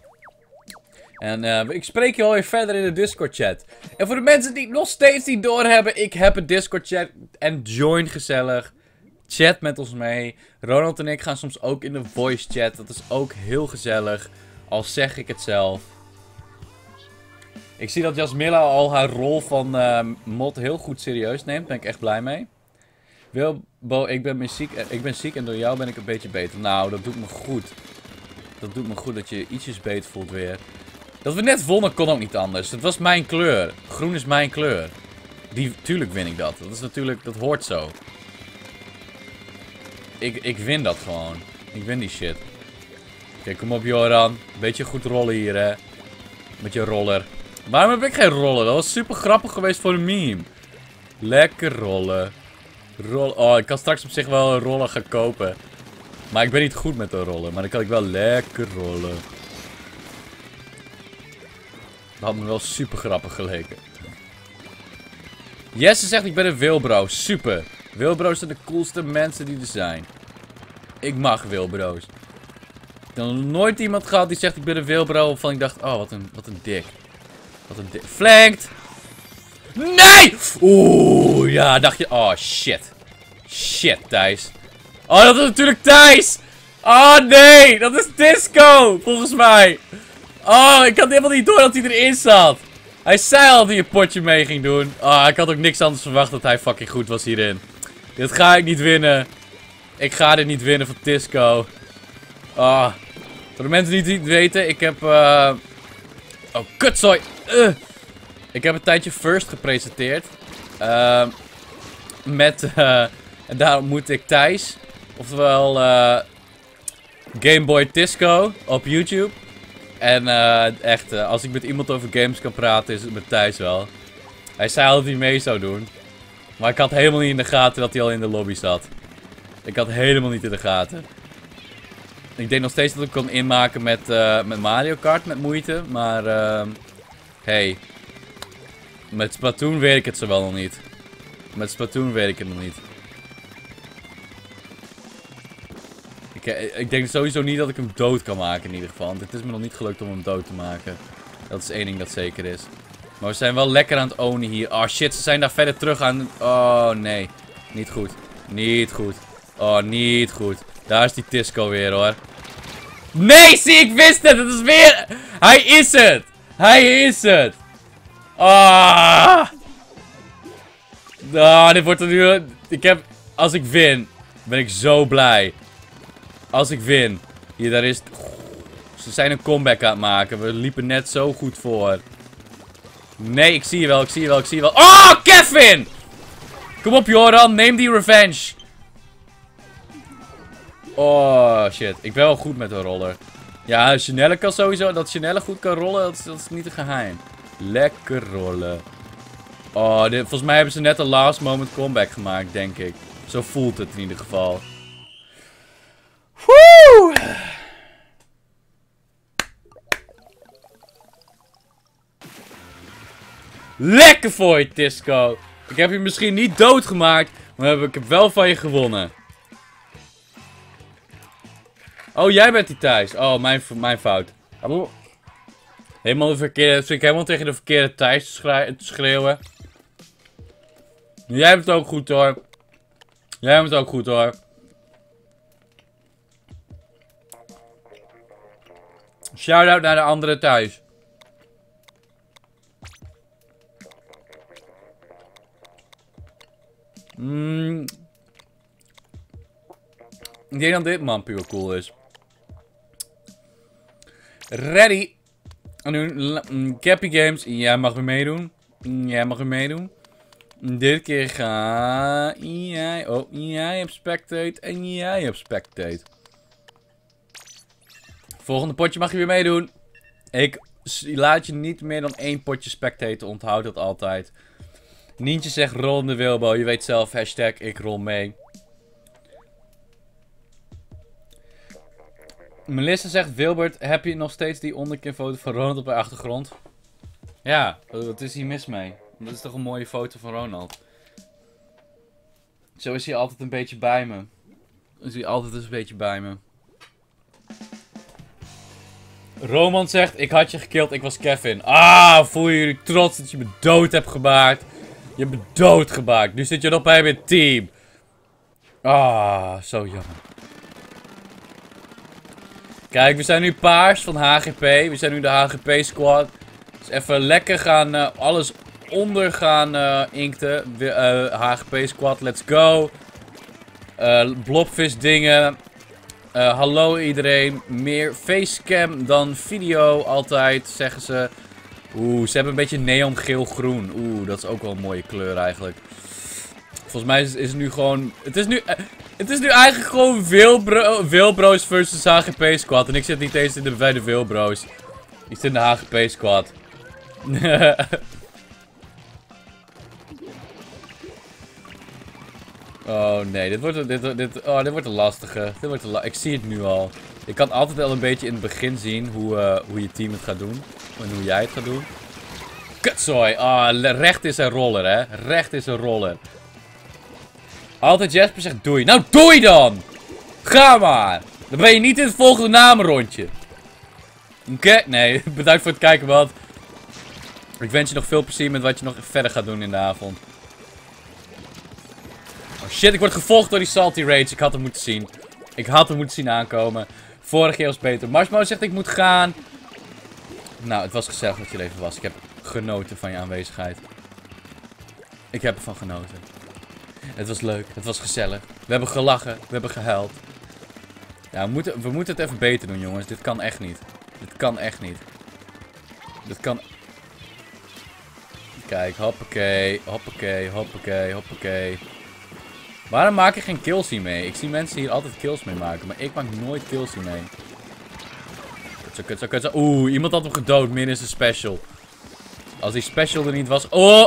En ik spreek je alweer verder in de Discord chat. En voor de mensen die het nog steeds niet doorhebben. Ik heb een Discord chat. En join gezellig. Chat met ons mee. Ronald en ik gaan soms ook in de voice chat. Dat is ook heel gezellig. Al zeg ik het zelf. Ik zie dat Jasmilla al haar rol van mod heel goed serieus neemt. Daar ben ik echt blij mee. Wilbo, ik ben ziek en door jou ben ik een beetje beter. Nou, dat doet me goed. Dat doet me goed dat je ietsjes beter voelt weer. Dat we net wonnen kon ook niet anders. Het was mijn kleur. Groen is mijn kleur. Tuurlijk win ik dat. Dat is natuurlijk, dat hoort zo. Ik win dat gewoon. Ik win die shit. Oké, kom op Joran. Beetje goed rollen hier, hè. Met je roller. Waarom heb ik geen rollen? Dat was super grappig geweest voor een meme. Lekker rollen. Oh, ik kan straks op zich wel een roller gaan kopen. Maar ik ben niet goed met de rollen. Maar dan kan ik wel lekker rollen. Dat had me wel super grappig geleken. Jesse zegt ik ben een Wilbro. Super. Wilbro's zijn de coolste mensen die er zijn. Ik mag Wilbro's. Ik heb nog nooit iemand gehad die zegt ik ben een Wilbro. Waarvan ik dacht, oh wat een dik. Wat een dik. Flanked! Nee! Oeh, ja, dacht je. Oh, shit. Shit, Thijs. Oh, dat is natuurlijk Thijs! Oh, nee! Dat is Disco, volgens mij. Oh, ik had helemaal niet door dat hij erin zat. Hij zei al dat hij een potje mee ging doen. Oh, ik had ook niks anders verwacht dat hij fucking goed was hierin. Dit ga ik niet winnen. Ik ga dit niet winnen van Disco. Oh. Voor de mensen die het niet weten, ik heb... Oh, kutzooi! Ik heb een tijdje First gepresenteerd. En daar ontmoette ik Thijs. Oftewel Gameboy Disco op YouTube. En echt, als ik met iemand over games kan praten, is het met Thijs wel. Hij zei al dat hij mee zou doen. Maar ik had helemaal niet in de gaten dat hij al in de lobby zat. Ik had helemaal niet in de gaten. Ik denk nog steeds dat ik kon inmaken met Mario Kart met moeite. Maar, hey. Met Splatoon weet ik het zo wel nog niet. Met Splatoon weet ik het nog niet. Ik denk sowieso niet dat ik hem dood kan maken in ieder geval. Want het is me nog niet gelukt om hem dood te maken. Dat is één ding dat zeker is. Maar we zijn wel lekker aan het ownen hier. Oh shit, ze zijn daar verder terug aan. Oh nee. Niet goed. Niet goed. Oh, niet goed. Daar is die Tisco weer hoor. Nee, zie, ik wist het. Het is weer... Hij is het. Hij is het. Ah. Oh, dit wordt er nu... Als ik win, ben ik zo blij. Als ik win. Hier, daar is... Ze zijn een comeback aan het maken. We liepen net zo goed voor. Nee, ik zie je wel, ik zie je wel, ik zie je wel. Oh, Kevin! Kom op, Joran, neem die revenge. Oh, shit. Ik ben wel goed met een roller. Ja, Chanelle kan sowieso... Dat Chanelle goed kan rollen, dat is niet een geheim. Lekker rollen. Oh, volgens mij hebben ze net een last moment comeback gemaakt, denk ik. Zo voelt het in ieder geval. Woe! Lekker voor je, Tisco. Ik heb je misschien niet doodgemaakt, maar ik heb wel van je gewonnen. Oh, jij bent die Thijs. Oh, mijn fout. Helemaal de verkeerde... Zit ik helemaal tegen de verkeerde Thijs te schreeuwen. Jij hebt het ook goed hoor. Jij hebt het ook goed hoor. Shout-out naar de andere Thijs. Ik denk dat dit man puur cool is. Ready. En nu Cappy Games. Jij mag weer meedoen. Jij mag weer meedoen. Dit keer ga jij. Oh, jij hebt spectate. En jij hebt spectate. Volgende potje mag je weer meedoen. Ik laat je niet meer dan 1 potje spectaten. Onthoud dat altijd. Nientje zegt rol in de Wilbo. Je weet zelf. Hashtag ik rol mee. Melissa zegt, Wilbert, heb je nog steeds die onderkinfoto van Ronald op de achtergrond? Ja, wat is hier mis mee? Dat is toch een mooie foto van Ronald. Zo is hij altijd een beetje bij me. Is hij altijd eens een beetje bij me. Roman zegt, ik had je gekild, ik was Kevin. Ah, voel je jullie trots dat je me dood hebt gemaakt? Je hebt me dood gemaakt. Nu zit je nog bij mijn team. Ah, zo jammer. Kijk, we zijn nu paars van HGP. We zijn nu de HGP squad. Dus even lekker gaan alles onder gaan inkten. HGP squad, let's go. Blobfish dingen. Hallo iedereen. Meer facecam dan video altijd, zeggen ze. Oeh, ze hebben een beetje neongeel-groen. Oeh, dat is ook wel een mooie kleur eigenlijk. Volgens mij is het nu gewoon... Het is nu eigenlijk gewoon Wilbro's versus HGP squad. En ik zit niet eens bij de Wilbro's. Ik zit in de HGP squad. Oh nee, dit wordt een lastige. Ik zie het nu al. Je kan altijd wel een beetje in het begin zien hoe je team het gaat doen. En hoe jij het gaat doen. Kutzooi. Recht is een roller, hè. Recht is een roller. Altijd Jasper zegt doei. Nou, doei dan! Ga maar! Dan ben je niet in het volgende namenrondje. Oké, nee, bedankt voor het kijken, man. Ik wens je nog veel plezier met wat je nog verder gaat doen in de avond. Oh shit, ik word gevolgd door die Salty Rage. Ik had hem moeten zien. Ik had hem moeten zien aankomen. Vorige keer was het beter. Marshmallow zegt ik moet gaan. Nou, het was gezellig dat je er even was. Ik heb genoten van je aanwezigheid. Ik heb ervan genoten. Het was leuk. Het was gezellig. We hebben gelachen. We hebben gehuild. Ja, we moeten het even beter doen, jongens. Dit kan echt niet. Dit kan echt niet. Dit kan... Kijk, hoppakee. Hoppakee, hoppakee, hoppakee. Waarom maak ik geen kills hier mee? Ik zie mensen hier altijd kills mee maken. Maar ik maak nooit kills hier mee. Kut zo. Oeh, iemand had hem gedood midden in zijn special. Als die special er niet was... Oh!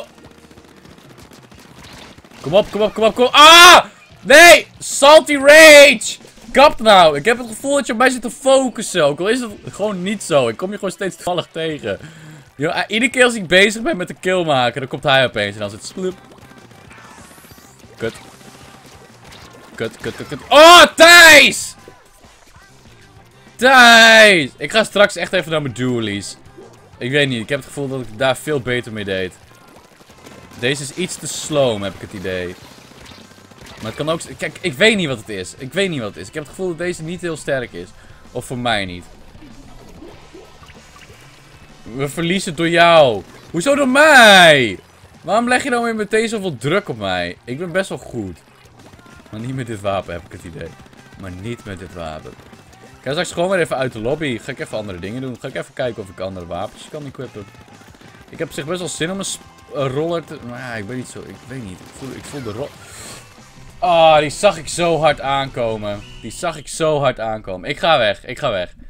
Kom op. Ah! Nee! Salty Rage! Kap nou! Ik heb het gevoel dat je op mij zit te focussen. Ook al is het gewoon niet zo. Ik kom je gewoon steeds toevallig tegen. Yo, iedere keer als ik bezig ben met de kill maken, dan komt hij opeens en dan zit sloep. Kut. Kut. Oh, Thijs! Thijs! Ik ga straks echt even naar mijn dualies. Ik weet niet, ik heb het gevoel dat ik daar veel beter mee deed. Deze is iets te slow, heb ik het idee. Maar het kan ook... Kijk, ik weet niet wat het is. Ik heb het gevoel dat deze niet heel sterk is. Of voor mij niet. We verliezen door jou. Hoezo door mij? Waarom leg je nou weer meteen zoveel druk op mij? Ik ben best wel goed. Maar niet met dit wapen, heb ik het idee. Maar niet met dit wapen. Ik ga straks gewoon weer even uit de lobby. Ga ik even andere dingen doen. Ga ik even kijken of ik andere wapens kan equippen. Ik heb op zich best wel zin om een roller te... Maar ja, ik ben niet zo... Ik weet niet. Ik voel de rol... Ah, die zag ik zo hard aankomen. Ik ga weg. Ik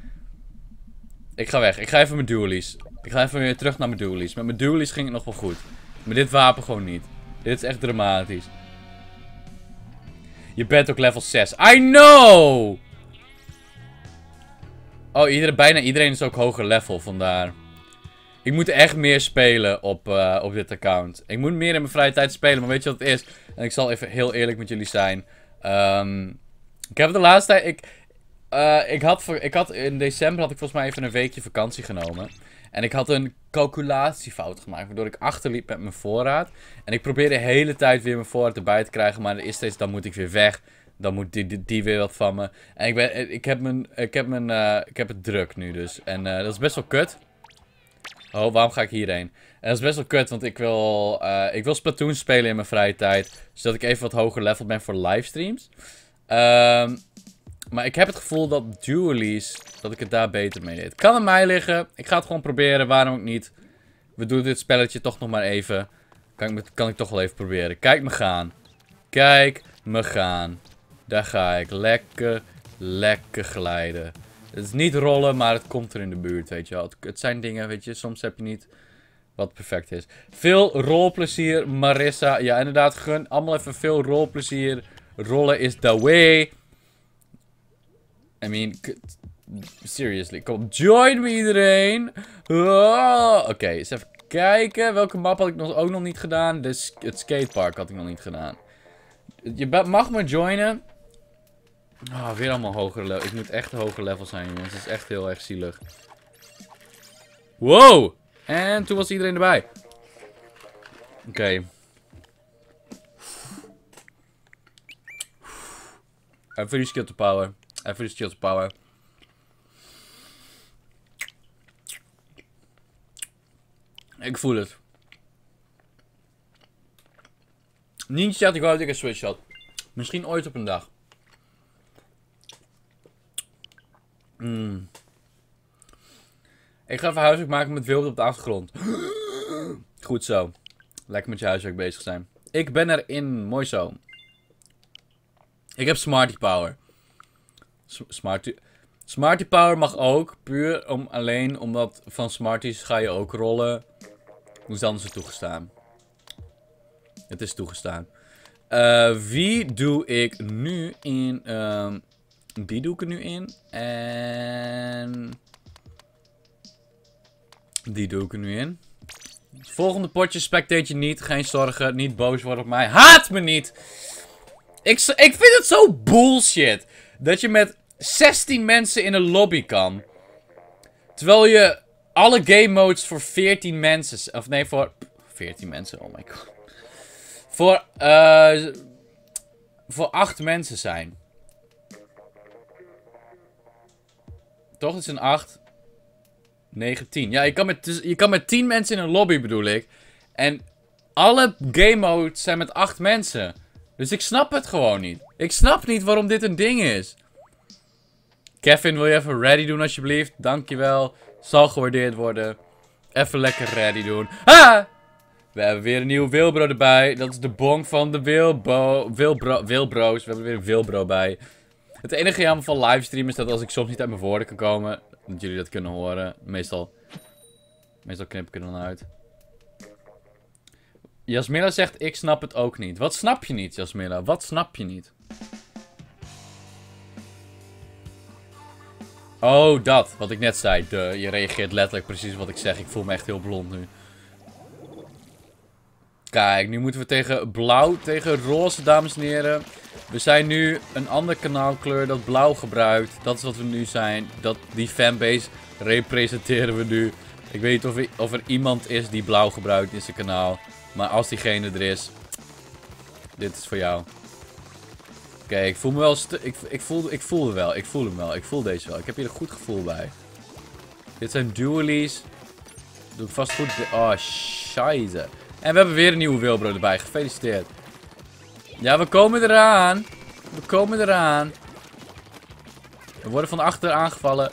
ga even mijn dualies. Ik ga even weer terug naar mijn dualies. Met mijn dualies ging het nog wel goed. Met dit wapen gewoon niet. Dit is echt dramatisch. Je bent ook level 6. I know! Oh, bijna iedereen is ook hoger level, vandaar. Ik moet echt meer spelen op dit account. Ik moet meer in mijn vrije tijd spelen, maar weet je wat het is? En ik zal even heel eerlijk met jullie zijn. Ik heb de laatste tijd... in december had ik volgens mij even een weekje vakantie genomen. En ik had een calculatiefout gemaakt, waardoor ik achterliep met mijn voorraad. En ik probeerde de hele tijd weer mijn voorraad erbij te krijgen, maar er is steeds, dan moet ik weer weg. Dan moet die weer wat van me. En ik heb het druk nu dus. En dat is best wel kut. Oh, waarom ga ik hierheen? En dat is best wel kut, want ik wil Splatoon spelen in mijn vrije tijd. Zodat ik even wat hoger level ben voor livestreams. Maar ik heb het gevoel dat dualies, dat ik het daar beter mee deed. Het kan aan mij liggen. Ik ga het gewoon proberen, waarom ook niet. We doen dit spelletje toch nog maar even. Kan ik toch wel even proberen. Kijk me gaan. Daar ga ik. Lekker glijden. Het is niet rollen, maar het komt er in de buurt, weet je wel. Het zijn dingen, weet je, soms heb je niet wat perfect is. Veel rolplezier, Marissa. Ja, inderdaad, gun allemaal even veel rolplezier. Rollen is the way. I mean, seriously, kom, join me iedereen. Oh, Oké, eens even kijken. Welke map had ik ook nog niet gedaan? Het skatepark had ik nog niet gedaan. Je mag me joinen. Weer allemaal hogere level. Ik moet echt een hoger level zijn, jongens. Het is echt heel erg zielig. Wow! En toen was iedereen erbij. Oké. Even die skill to power. Ik voel het. Niet dat ik wou dat ik een Switch had. Misschien ooit op een dag. Ik ga even huiswerk maken met Wilde op de achtergrond. Goed zo. Lekker met je huiswerk bezig zijn. Ik ben erin. Mooi zo. Ik heb Smarty Power. Smarty Power mag ook. Puur alleen omdat van Smarties ga je ook rollen. Hoe is anders toegestaan? Het is toegestaan. Wie doe ik nu in? Die doe ik er nu in. En... die doe ik er nu in. Het volgende potje spectate je niet. Geen zorgen. Niet boos worden op mij. Haat me niet! Ik vind het zo bullshit. Dat je met 16 mensen in een lobby kan. Terwijl je alle game modes voor 14 mensen... Of nee, voor... 14 mensen, oh my god. Voor 8 mensen zijn. Toch? Het is een 8. 9, 10. Ja, je kan met 10 mensen in een lobby, bedoel ik. En alle game modes zijn met 8 mensen. Dus ik snap het gewoon niet. Ik snap niet waarom dit een ding is. Kevin, wil je even ready doen alsjeblieft? Dankjewel. Zal gewaardeerd worden. Even lekker ready doen. Ha! We hebben weer een nieuwe Wilbro erbij. Dat is de bonk van de Wilbro's. We hebben weer een Wilbro bij. Het enige jammer van livestream is dat als ik soms niet uit mijn woorden kan komen, dat jullie dat kunnen horen. Meestal knip ik er dan uit. Jasmilla zegt, ik snap het ook niet. Wat snap je niet, Jasmilla? Wat snap je niet? Oh, dat. Wat ik net zei. Je reageert letterlijk precies wat ik zeg. Ik voel me echt heel blond nu. Kijk, nu moeten we tegen blauw, tegen roze, dames en heren. We zijn nu een ander kanaalkleur dat blauw gebruikt. Dat is wat we nu zijn. Die fanbase representeren we nu. Ik weet niet of er iemand is die blauw gebruikt in zijn kanaal. Maar als diegene er is, dit is voor jou. Oké, ik voel me wel... Ik voel hem wel. Ik voel deze wel. Ik heb hier een goed gevoel bij. Dit zijn dualies. Doe ik vast goed. Oh, scheisse. En we hebben weer een nieuwe Wilbro erbij. Gefeliciteerd. Ja, we komen eraan. We komen eraan. We worden van achter aangevallen.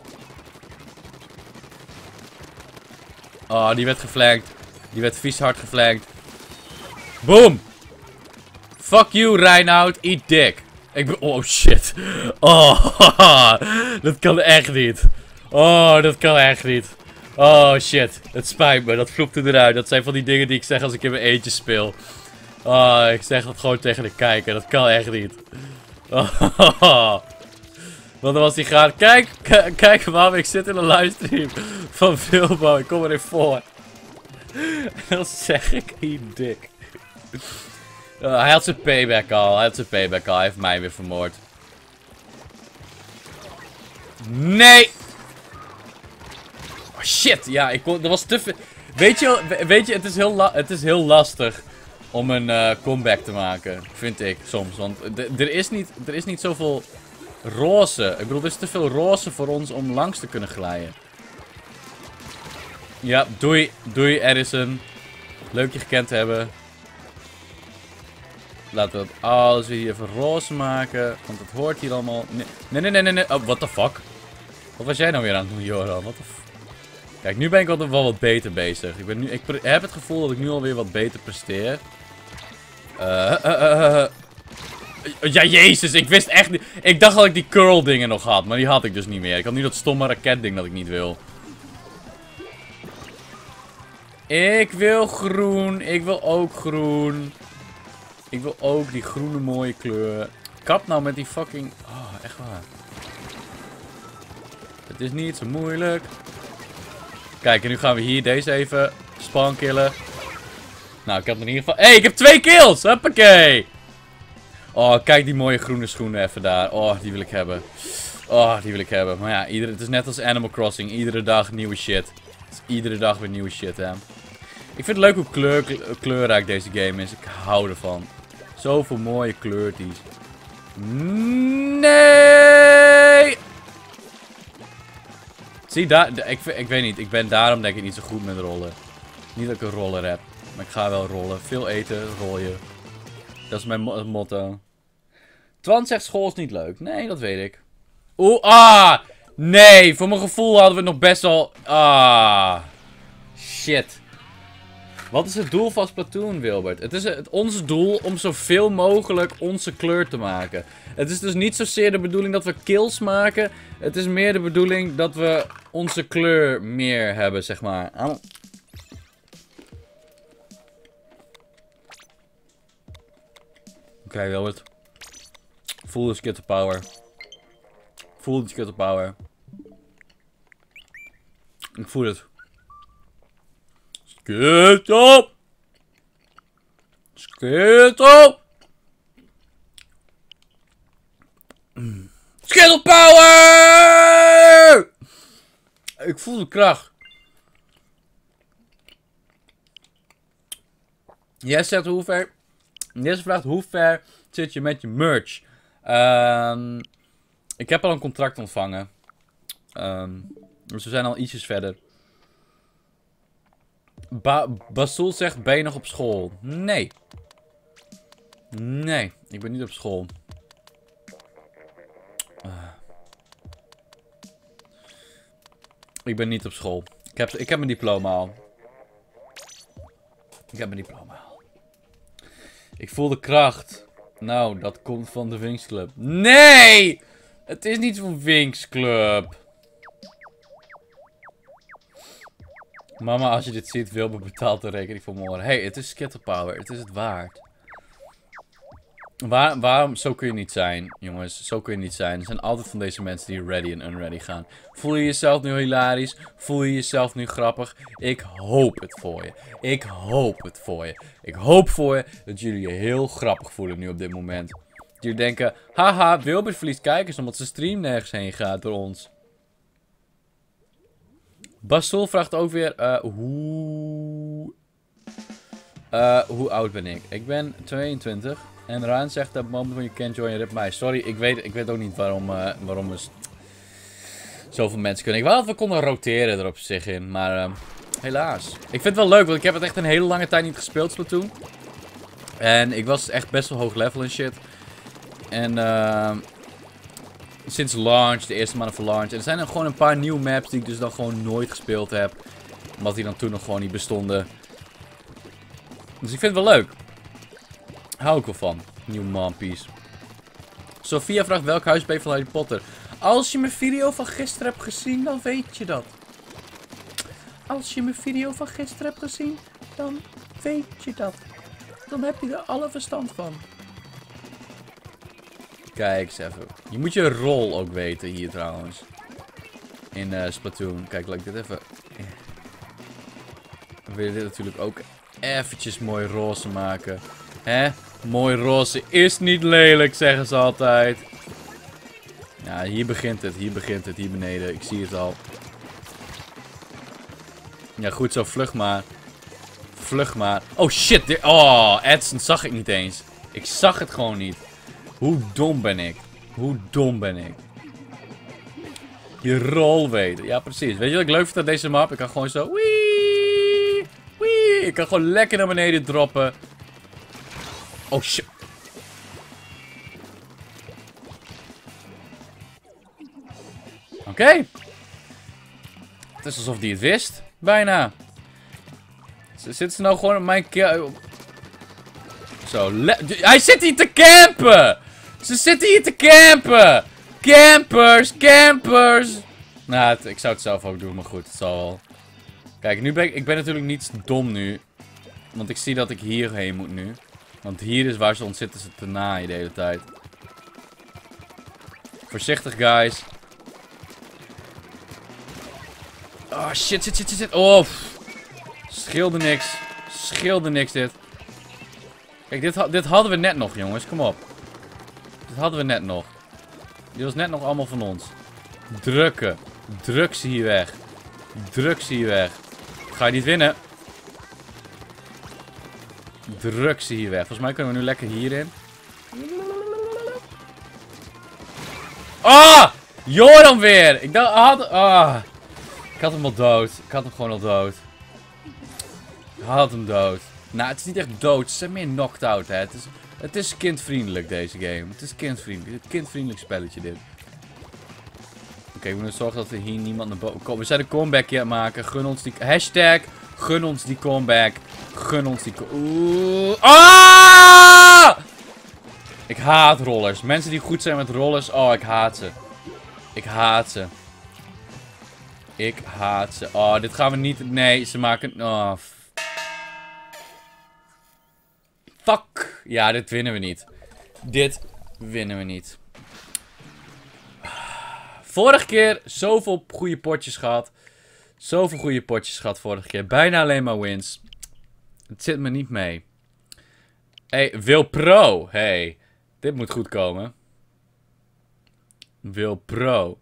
Oh, die werd geflankt. Die werd vies hard geflankt. Boom! Fuck you, Reinoud. Eat dick. Oh, shit. Oh, dat kan echt niet. Oh, dat kan echt niet. Oh, shit. Het spijt me. Dat vloepte eruit. Dat zijn van die dingen die ik zeg als ik in mijn eentje speel. Oh, ik zeg dat gewoon tegen de kijker. Dat kan echt niet. Oh. Want dan was hij gaan. Kijk mam, ik zit in een livestream van Wilbo. Ik kom erin voor. En dan zeg ik, eat dick. Hij had zijn payback al. Hij heeft mij weer vermoord. Nee! Oh shit, ja, dat was te veel. Weet je, het is heel lastig om een comeback te maken. Vind ik soms. Want er is niet zoveel roze. Ik bedoel, er is te veel roze voor ons om langs te kunnen glijden. Ja, doei Edison. Leuk je gekend te hebben. Laten we alles weer hier even roze maken. Want het hoort hier allemaal. Nee. Oh, what the fuck? Wat was jij nou weer aan het doen, Joran? What the fuck? Kijk, nu ben ik altijd wel wat beter bezig. Ik heb het gevoel dat ik nu alweer wat beter presteer. Ja, jezus, ik wist echt niet. Ik dacht dat ik die curl dingen nog had, maar die had ik dus niet meer. Ik had nu dat stomme raketding dat ik niet wil. Ik wil groen. Ik wil ook groen. Ik wil ook die groene mooie kleur. Kap nou met die fucking... Oh, echt waar. Het is niet zo moeilijk. Kijk, en nu gaan we hier deze even spankillen. Nou, ik heb in ieder geval... Hé, ik heb 2 kills! Hoppakee! Oh, kijk die mooie groene schoenen even daar. Oh, die wil ik hebben. Oh, die wil ik hebben. Maar ja, het is net als Animal Crossing. Iedere dag nieuwe shit. Het is iedere dag weer nieuwe shit, hè. Ik vind het leuk hoe kleurrijk deze game is. Ik hou ervan. Zoveel mooie kleurtjes. Nee! Zie, ik weet niet. Daarom denk ik niet zo goed met rollen. Niet dat ik een roller heb. Maar ik ga wel rollen. Veel eten, rooien. Dat is mijn motto. Twan zegt school is niet leuk. Nee, dat weet ik. Oeh, nee, voor mijn gevoel hadden we nog best wel... Shit. Wat is het doel van Splatoon, Wilbert? Het is ons doel om zoveel mogelijk onze kleur te maken. Het is dus niet zozeer de bedoeling dat we kills maken. Het is meer de bedoeling dat we onze kleur meer hebben, zeg maar. Oké, Wilbert. Voel de skitter power. Voel de skitter power. Ik voel het. Skittle! Skittle! Skittle power! Ik voel de kracht. Jess zegt hoe ver... Jess vraagt hoe ver zit je met je merch? Ik heb al een contract ontvangen. Dus we zijn al ietsjes verder. Basul zegt, ben je nog op school? Nee. Nee, ik ben niet op school. Ik ben niet op school. Ik heb mijn diploma al. Ik voel de kracht. Nou, dat komt van de Winx Club. Nee! Het is niet van Winx Club. Mama, als je dit ziet, Wilbert betaalt de rekening voor morgen. Hey, het is Skittle Power. Het is het waard. Waarom? Zo kun je niet zijn, jongens. Zo kun je niet zijn. Er zijn altijd van deze mensen die ready en unready gaan. Voel je jezelf nu hilarisch? Voel je jezelf nu grappig? Ik hoop het voor je. Ik hoop het voor je. Ik hoop voor je dat jullie je heel grappig voelen nu op dit moment. Dat jullie denken, haha, Wilbert verliest kijkers omdat zijn stream nergens heen gaat door ons. Basol vraagt ook weer, hoe oud ben ik? Ik ben 22. En Raan zegt dat moment when you can't join Rip mij. Sorry, ik weet ook niet waarom we zoveel mensen kunnen. Ik wou dat we konden roteren er op zich in, maar helaas. Ik vind het wel leuk, want ik heb het echt een hele lange tijd niet gespeeld, Splatoon. En ik was echt best wel hoog level en shit. En sinds launch, de eerste maand van launch. En er zijn er gewoon een paar nieuwe maps die ik dus dan gewoon nooit gespeeld heb. Omdat die dan toen nog gewoon niet bestonden. Dus ik vind het wel leuk. Hou ik wel van. Nieuwe mampies. Sophia vraagt welk huis ben je van Harry Potter? Als je mijn video van gisteren hebt gezien, dan weet je dat. Als je mijn video van gisteren hebt gezien, dan weet je dat. Dan heb je er alle verstand van. Kijk eens even. Je moet je rol ook weten hier trouwens. In Splatoon. Kijk, laat ik dit even... We willen dit natuurlijk ook eventjes mooi roze maken. Hè? Mooi roze is niet lelijk, zeggen ze altijd. Ja, hier begint het. Hier begint het. Hier beneden. Ik zie het al. Ja, goed zo. Vlug maar. Vlug maar. Oh, shit. Oh, Edson zag ik niet eens. Ik zag het gewoon niet. Hoe dom ben ik? Hoe dom ben ik? Je rol weten. Ja, precies. Weet je wat ik leuk vind aan deze map? Ik kan gewoon zo... Wee! Wee! Ik kan gewoon lekker naar beneden droppen. Oh, shit. Oké. Het is alsof die het wist. Bijna. Zitten ze nou gewoon op mijn... Zo, hij zit hier te campen! Ze zitten hier te campen! Campers, campers! Nou, ik zou het zelf ook doen, maar goed, het zal wel. Kijk, nu ben ik ben natuurlijk niet dom nu. Want ik zie dat ik hierheen moet nu. Want hier is waar ze ons zitten te naaien de hele tijd. Voorzichtig, guys. Oh, shit. Oh, scheelde niks. Scheelde niks dit. Kijk, dit hadden we net nog, jongens. Kom op. Dit hadden we net nog. Dit was net nog allemaal van ons. Drukken. Druk ze hier weg. Druk ze hier weg. Ga je niet winnen. Druk ze hier weg. Volgens mij kunnen we nu lekker hierin. Ah! Joran weer! Ik dacht... Ik had hem al dood. Ik had hem gewoon al dood. Ik had hem dood. Nou, het is niet echt dood. Ze zijn meer knocked out, hè. Het is kindvriendelijk, deze game. Het is kindvriendelijk. Het kindvriendelijk spelletje, dit. Oké, we moeten zorgen dat er hier niemand naar boven komt. We zijn een comeback aan het maken. Gun ons die... Hashtag, gun ons die comeback. Gun ons die... Ah! Ik haat rollers. Mensen die goed zijn met rollers. Oh, ik haat ze. Ik haat ze. Ik haat ze. Oh, dit gaan we niet... Nee, ze maken... Oh, fuck. Ja, dit winnen we niet. Dit winnen we niet. Vorige keer zoveel goede potjes gehad. Zoveel goede potjes gehad vorige keer. Bijna alleen maar wins. Het zit me niet mee. Hey, Wil Pro. Hey, dit moet goed komen. Wil Pro.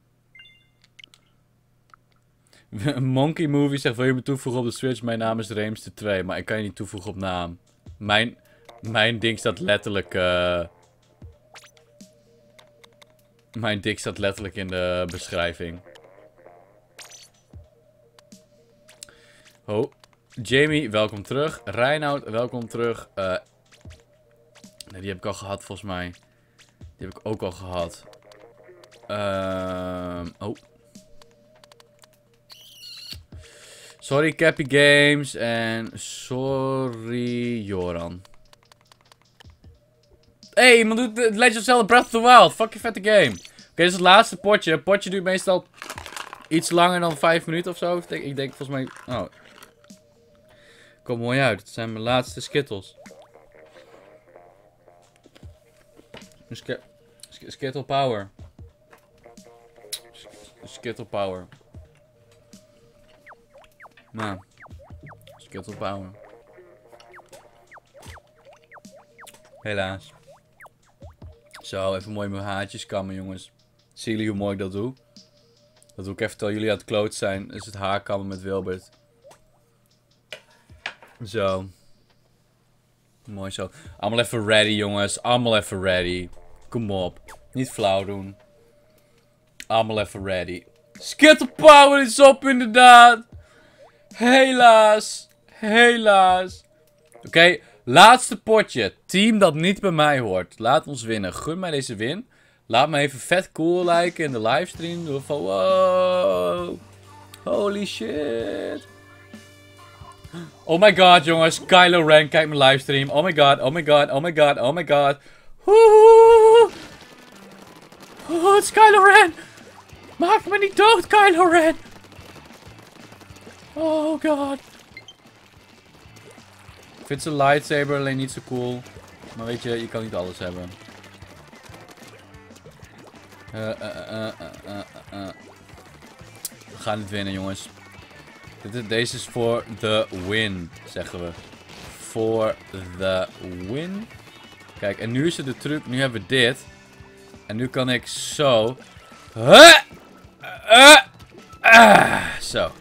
Monkey Movie zegt, wil je me toevoegen op de Switch? Mijn naam is Reemster 2, maar ik kan je niet toevoegen op naam. Mijn ding staat letterlijk... Mijn dik staat letterlijk in de beschrijving. Oh. Jamie, welkom terug. Reinoud, welkom terug. Nee, die heb ik al gehad volgens mij. Die heb ik ook al gehad. Oh. Sorry Cappy Games. En sorry Joran. Hey, iemand doet The Legend of Zelda Breath of the Wild. Fucking vette game. Oké, dit is het laatste potje. Het potje duurt meestal iets langer dan 5 minuten of zo. Ik denk volgens mij... Oh. Komt mooi uit. Het zijn mijn laatste Skittles. Skittle power. Skittle power. Nou. Skittle power. Helaas. Zo, even mooi mijn haartjes kammen, jongens. Zien jullie hoe mooi ik dat doe? Dat doe ik even terwijl jullie aan het kloot zijn. Dat is het haarkammen met Wilbert. Zo. Mooi zo. Allemaal even ready, jongens. Allemaal even ready. Kom op. Niet flauw doen. Allemaal even ready. Skittle power is op, inderdaad. Helaas. Helaas. Oké, laatste potje. Team dat niet bij mij hoort. Laat ons winnen. Gun mij deze win. Laat me even vet cool liken in de livestream. Doe van wow. Holy shit. Oh my god, jongens. Kylo Ren, kijk mijn livestream. Oh my god, oh my god, oh my god, oh my god. Woehoe. Oh, het is Kylo Ren. Maak me niet dood, Kylo Ren. Oh god. Ik vind zijn lightsaber alleen niet zo cool. Maar weet je, je kan niet alles hebben. We gaan het winnen, jongens. Deze is voor de win, zeggen we. Voor de win. Kijk, en nu is het de truc. Nu hebben we dit. En nu kan ik zo. Zo.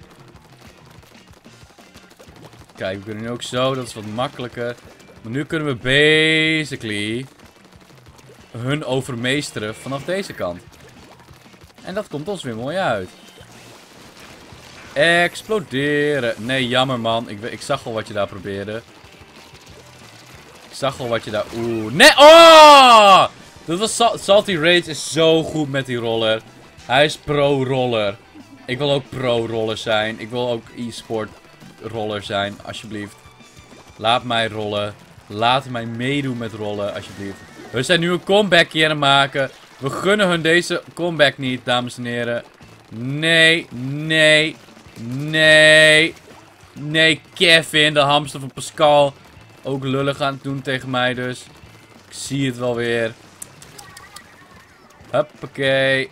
Kijk, we kunnen nu ook zo. Dat is wat makkelijker. Maar nu kunnen we basically hun overmeesteren vanaf deze kant. En dat komt ons weer mooi uit. Exploderen. Nee, jammer man. Ik zag al wat je daar probeerde. Ik zag al wat je daar... Oeh. Nee! Oh! Dat was Salty Rage is zo goed met die roller. Hij is pro-roller. Ik wil ook pro-roller zijn. Ik wil ook e-sport roller zijn. Alsjeblieft. Laat mij rollen. Laat mij meedoen met rollen. Alsjeblieft. We zijn nu een comeback hier aan het maken. We gunnen hun deze comeback niet, dames en heren. Nee, nee, nee. Nee, Kevin, de hamster van Pascal. Ook lullig aan het doen tegen mij dus. Ik zie het wel weer. Hoppakee.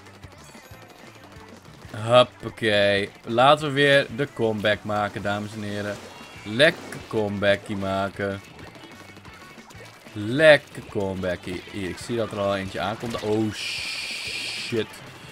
Hoppakee. Laten we weer de comeback maken, dames en heren. Lekker comebackie maken. Lekker comebackie. Hier, ik zie dat er al eentje aankomt. Oh shit.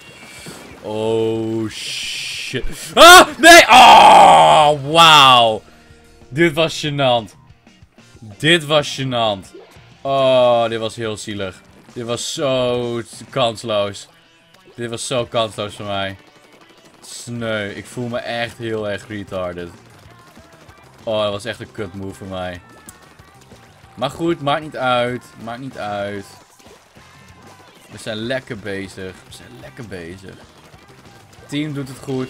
Oh shit. Ah! Nee! Oh! Wauw. Dit was gênant. Dit was gênant. Oh, dit was heel zielig. Dit was zo kansloos. Dit was zo kansloos voor mij. Sneu. Ik voel me echt heel erg retarded. Oh, dat was echt een kut move voor mij. Maar goed, maakt niet uit. Maakt niet uit. We zijn lekker bezig. We zijn lekker bezig. Het team doet het goed.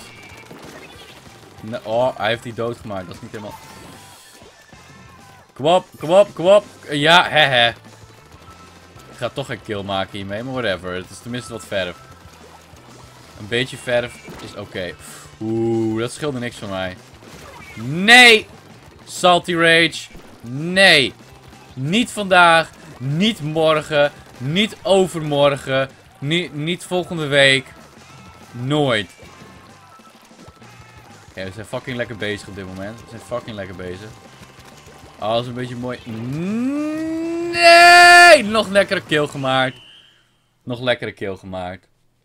Oh, hij heeft die doodgemaakt. Dat is niet helemaal... Kom op, kom op, kom op. Ja, hehe. Ik ga toch geen kill maken hiermee, maar whatever. Het is tenminste wat verf. Een beetje verf is oké. Oeh, dat scheelde niks van mij. Nee! Salty Rage. Nee. Niet vandaag. Niet morgen. Niet overmorgen. Niet volgende week. Nooit. Oké, we zijn fucking lekker bezig op dit moment. We zijn fucking lekker bezig. Oh, dat is een beetje mooi. Nee! Nog lekkere kill gemaakt. Nog lekkere kill gemaakt.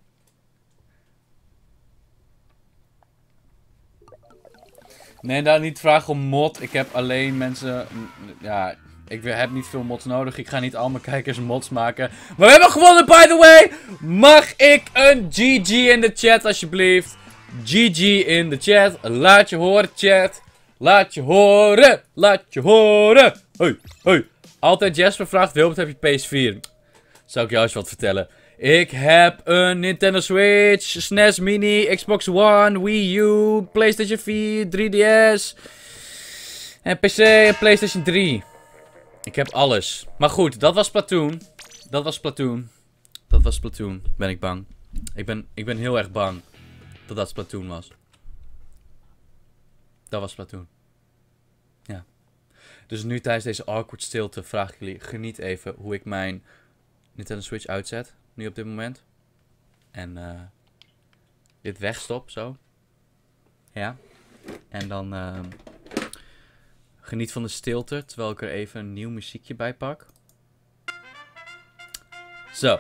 Nee, daar niet vragen om mod. Ik heb alleen mensen... Ja, ik heb niet veel mods nodig. Ik ga niet al mijn kijkers mods maken. Maar we hebben gewonnen, by the way! Mag ik een GG in de chat, alsjeblieft? GG in de chat. Laat je horen, chat. Laat je horen. Laat je horen. Hoi, hoi. Altijd Jasper vraagt, Wilbert, heb je PS4? Zou ik jou eens wat vertellen? Ik heb een Nintendo Switch, SNES Mini, Xbox One, Wii U, PlayStation 4, 3DS en PC en PlayStation 3. Ik heb alles. Maar goed, dat was Splatoon. Dat was Splatoon. Dat was Splatoon, ben ik bang. Ik ben heel erg bang dat dat Splatoon was. Dat was Splatoon. Ja. Dus nu tijdens deze awkward stilte vraag ik jullie, geniet even hoe ik mijn Nintendo Switch uitzet. Nu op dit moment. En dit wegstop, zo. Ja. En dan geniet van de stilte, terwijl ik er even een nieuw muziekje bij pak. Zo.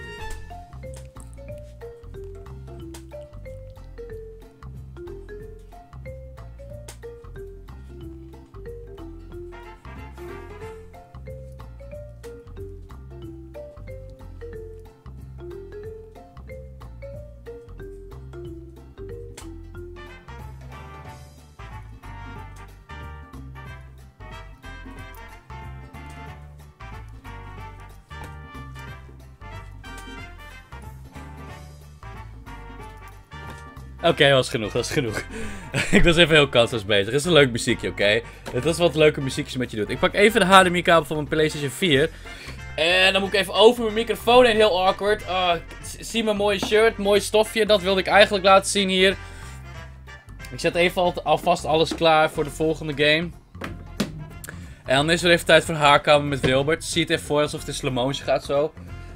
Oké, dat was genoeg, dat is genoeg. Ik was even heel kansloos bezig. Het is een leuk muziekje, oké? Het is wat leuke muziekjes met je doet. Ik pak even de HDMI-kabel van mijn PlayStation 4. En dan moet ik even over mijn microfoon heen, heel awkward. Zie mijn mooie shirt, mooi stofje. Dat wilde ik eigenlijk laten zien hier. Ik zet even alvast alles klaar voor de volgende game. En dan is er even tijd voor haarkamer met Wilbert. Zie het even voor alsof het in slow motion gaat zo.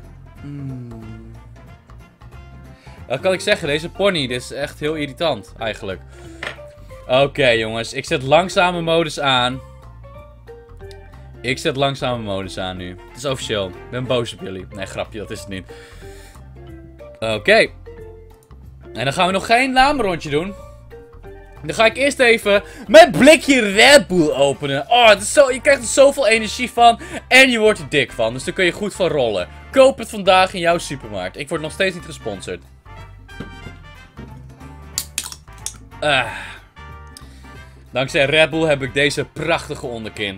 Wat kan ik zeggen? Deze pony, dit is echt heel irritant, eigenlijk. Oké, jongens. Ik zet langzame modus aan. Ik zet langzame modus aan nu. Het is officieel. Ik ben boos op jullie. Nee, grapje, dat is het niet. Oké. En dan gaan we nog geen namenrondje doen. Dan ga ik eerst even mijn blikje Red Bull openen. Oh, het is zo, je krijgt er zoveel energie van. En je wordt er dik van. Dus daar kun je goed van rollen. Koop het vandaag in jouw supermarkt. Ik word nog steeds niet gesponsord. Dankzij Red Bull heb ik deze prachtige onderkin.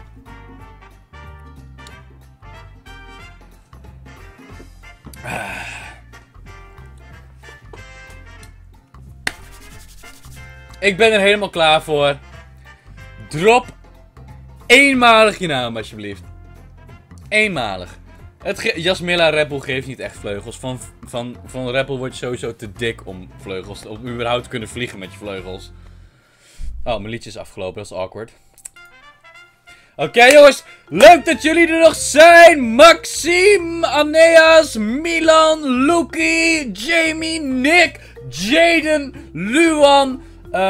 Ik ben er helemaal klaar voor. Drop eenmalig je naam, alsjeblieft. Eenmalig. Jasmilla Red Bull geeft niet echt vleugels. Van Red Bull word je sowieso te dik om vleugels. Om überhaupt te kunnen vliegen met je vleugels. Oh, mijn liedje is afgelopen. Dat is awkward. Oké, jongens. Leuk dat jullie er nog zijn. Maxime, Aeneas, Milan, Lucky, Jamie, Nick, Jaden, Luan,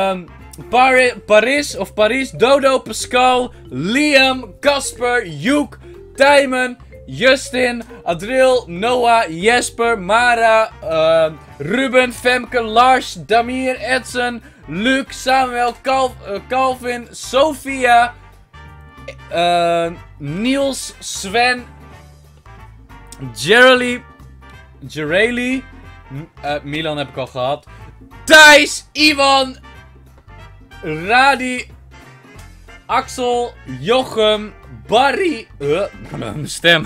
Paris, Dodo, Pascal, Liam, Casper, Joek, Tijmen, Justin, Adril, Noah, Jesper, Mara, Ruben, Femke, Lars, Damir, Edson, Luc, Samuel, Calvin, Sophia, Niels, Sven, Gerali, Milan heb ik al gehad, Thijs, Ivan, Radi, Axel, Jochem, Barry, mijn stem,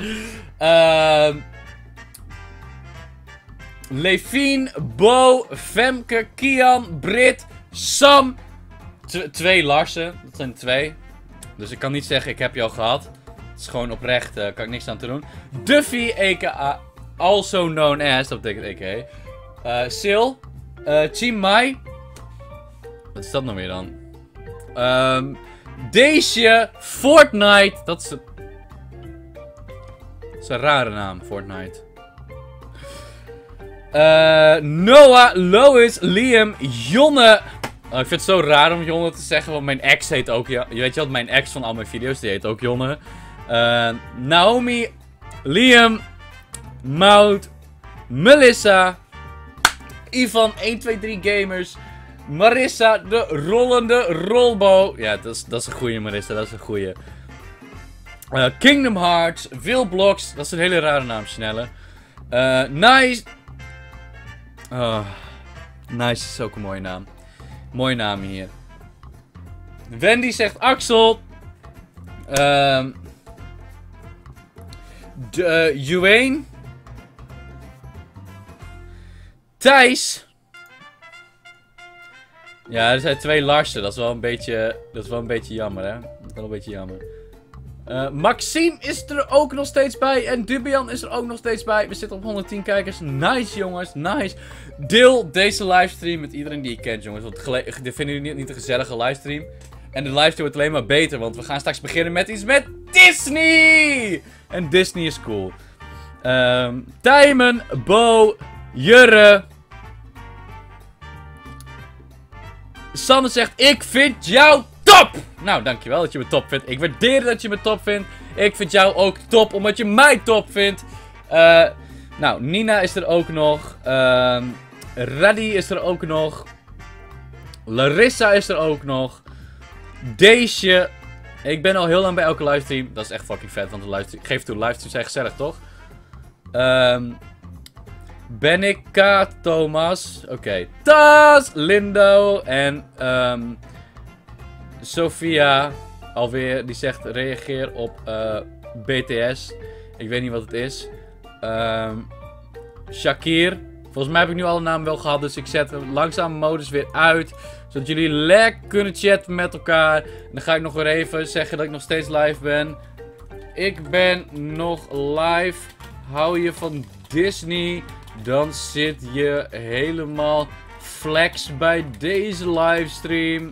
Levine, Bo, Femke, Kian, Brit, Sam, twee Larsen, dat zijn 2. Dus ik kan niet zeggen ik heb je al gehad. Het is gewoon oprecht, kan ik niks aan te doen. Duffy, a.k.a. also known as, dat betekent a.k.a. Sil, Chimai. Wat is dat nou weer dan? Deesje, Fortnite. Dat is een rare naam, Fortnite. Noah, Lois, Liam, Jonne. Oh, ik vind het zo raar om Jonne te zeggen, want mijn ex heet ook... Je weet je wat, mijn ex van al mijn video's, die heet ook Jonne. Naomi, Liam, Maud, Melissa, Ivan, 123 Gamers, Marissa, de rollende rolbo. Ja, dat is een goeie, Marissa, dat is een goeie. Kingdom Hearts, Wilblox, dat is een hele rare naam, Snelle. Nice. Nice is ook een mooie naam. Mooie naam hier. Wendy zegt Axel. Juwayne. Thijs. Ja, er zijn 2 Larsen. Dat is wel een beetje jammer, hè. Dat is wel een beetje jammer. Maxime is er ook nog steeds bij. En Dubian is er ook nog steeds bij. We zitten op 110 kijkers. Nice, jongens. Nice. Deel deze livestream met iedereen die je kent, jongens. Want dit vinden jullie niet een gezellige livestream. En de livestream wordt alleen maar beter. Want we gaan straks beginnen met iets met Disney. En Disney is cool. Tijmen, Bo, Jurre. Sanne zegt, ik vind jou top! Nou, dankjewel dat je me top vindt. Ik waardeer dat je me top vindt. Ik vind jou ook top, omdat je mij top vindt. Nou, Nina is er ook nog. Raddy is er ook nog. Larissa is er ook nog. Deesje. Ik ben al heel lang bij elke livestream. Dat is echt fucking vet, want de geef toe, livestreams zijn gezellig, toch? Ben ik K. Thomas. Oké. Tas! Lindo. En Sophia. Alweer. Die zegt reageer op BTS. Ik weet niet wat het is. Shakir. Volgens mij heb ik nu alle namen wel gehad. Dus ik zet langzaam modus weer uit. Zodat jullie lekker kunnen chatten met elkaar. En dan ga ik nog weer even zeggen dat ik nog steeds live ben. Ik ben nog live. Hou je van Disney, dan zit je helemaal flex bij deze livestream.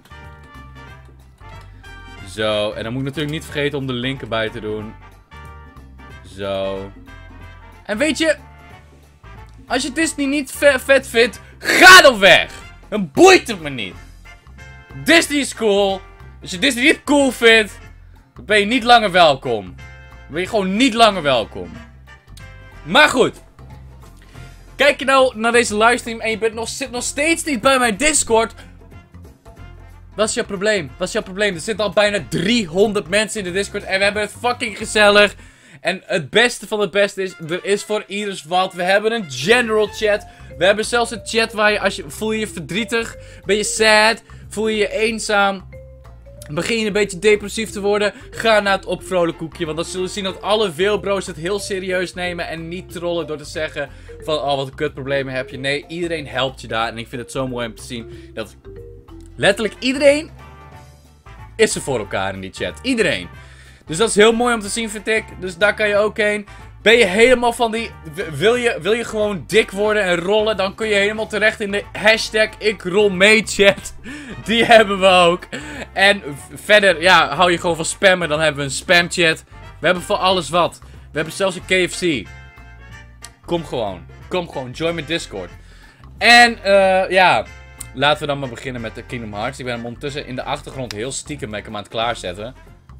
Zo, en dan moet ik natuurlijk niet vergeten om de link erbij te doen. Zo. En weet je, als je Disney niet vet vindt, ga dan weg! Dan boeit het me niet. Disney is cool. Als je Disney niet cool vindt, dan ben je niet langer welkom. Dan ben je gewoon niet langer welkom. Maar goed. Kijk je nou naar deze livestream en je zit nog steeds niet bij mijn Discord. Wat is jouw probleem? Wat is jouw probleem? Er zitten al bijna 300 mensen in de Discord en we hebben het fucking gezellig. En het beste van het beste is, er is voor ieders wat. We hebben een general chat. We hebben zelfs een chat waar je, voel je je verdrietig, ben je sad, voel je je eenzaam, begin je een beetje depressief te worden, ga naar het opvrolijk koekje. Want dan zullen we zien dat alle veelbro's het heel serieus nemen en niet trollen door te zeggen van, oh wat een kutproblemen heb je. Nee, iedereen helpt je daar en ik vind het zo mooi om te zien dat letterlijk iedereen is er voor elkaar in die chat. Iedereen. Dus dat is heel mooi om te zien, vind ik. Dus daar kan je ook heen. Ben je helemaal van die... Wil je gewoon dik worden en rollen? Dan kun je helemaal terecht in de hashtag ikrolmeechat. Die hebben we ook. En verder, ja, hou je gewoon van spammen. Dan hebben we een spamchat. We hebben voor alles wat. We hebben zelfs een KFC. Kom gewoon. Kom gewoon. Join mijn Discord. En, ja... Laten we dan maar beginnen met de Kingdom Hearts. Ik ben hem ondertussen in de achtergrond heel stiekem met hem aan het klaarzetten.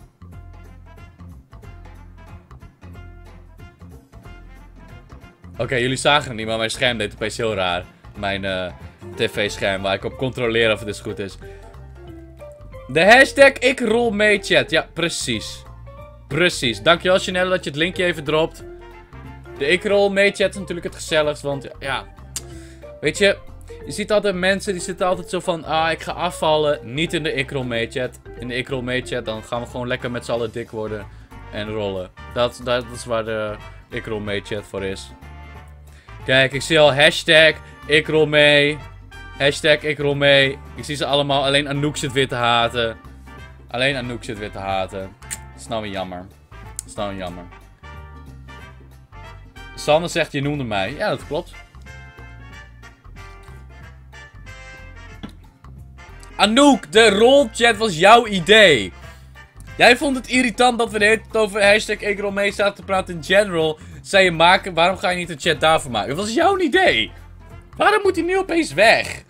Oké, jullie zagen het niet, maar mijn scherm deed opeens heel raar. Mijn tv-scherm waar ik op controleer of het dus goed is. De hashtag ikrolmeechat. Ja, precies. Precies. Dankjewel Chanelle dat je het linkje even dropt. De ikrolmeechat is natuurlijk het gezelligst, want ja... Weet je, je ziet altijd mensen die zitten altijd zo van... Ah, ik ga afvallen. Niet in de ikrolmeechat. In de ikrolmeechat, dan gaan we gewoon lekker met z'n allen dik worden. En rollen. Dat is waar de ikrolmeechat voor is. Kijk, ik zie al hashtag ikrolmee. Hashtag ikrolmee. Ik zie ze allemaal. Alleen Anouk zit weer te haten. Alleen Anouk zit weer te haten. Dat is nou weer jammer. Dat is nou weer jammer. Sanne zegt, je noemde mij. Ja, dat klopt. Anouk, de rolchat was jouw idee. Jij vond het irritant dat we de hele tijd over hashtag ikrolmee zaten te praten in general. Zei je maken, waarom ga je niet een chat daarvoor maken? Dat was jouw idee. Waarom moet hij nu opeens weg?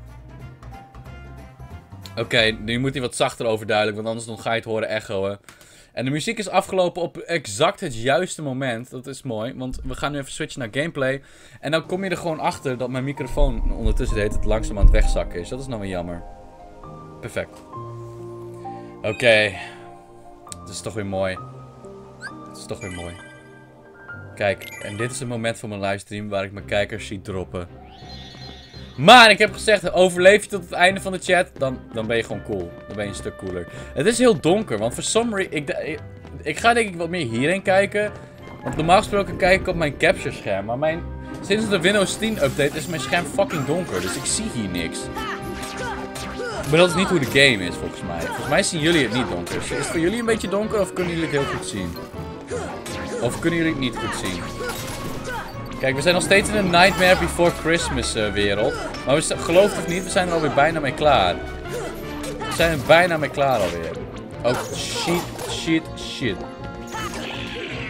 Oké, nu moet hij wat zachter overduidelijk, want anders dan ga je het horen echoen. En de muziek is afgelopen op exact het juiste moment. Dat is mooi, want we gaan nu even switchen naar gameplay. En dan kom je er gewoon achter dat mijn microfoon ondertussen de hele tijd langzaam aan het wegzakken is. Dat is nou weer jammer. Perfect. Oké. Het is toch weer mooi. Het is toch weer mooi. Kijk, en dit is het moment van mijn livestream waar ik mijn kijkers zie droppen. Maar ik heb gezegd, overleef je tot het einde van de chat, dan ben je gewoon cool. Dan ben je een stuk cooler. Het is heel donker, want voor some reason... Ik ga denk ik wat meer hierheen kijken. Want normaal gesproken kijk ik op mijn capture scherm. Maar sinds de Windows 10 update is mijn scherm fucking donker. Dus ik zie hier niks. Maar dat is niet hoe de game is, volgens mij. Volgens mij zien jullie het niet donker. Is het voor jullie een beetje donker of kunnen jullie het heel goed zien? Of kunnen jullie het niet goed zien? Kijk, we zijn nog steeds in een Nightmare Before Christmas wereld. Maar we geloof het niet, we zijn er alweer bijna mee klaar. We zijn er bijna mee klaar alweer. Oh, shit.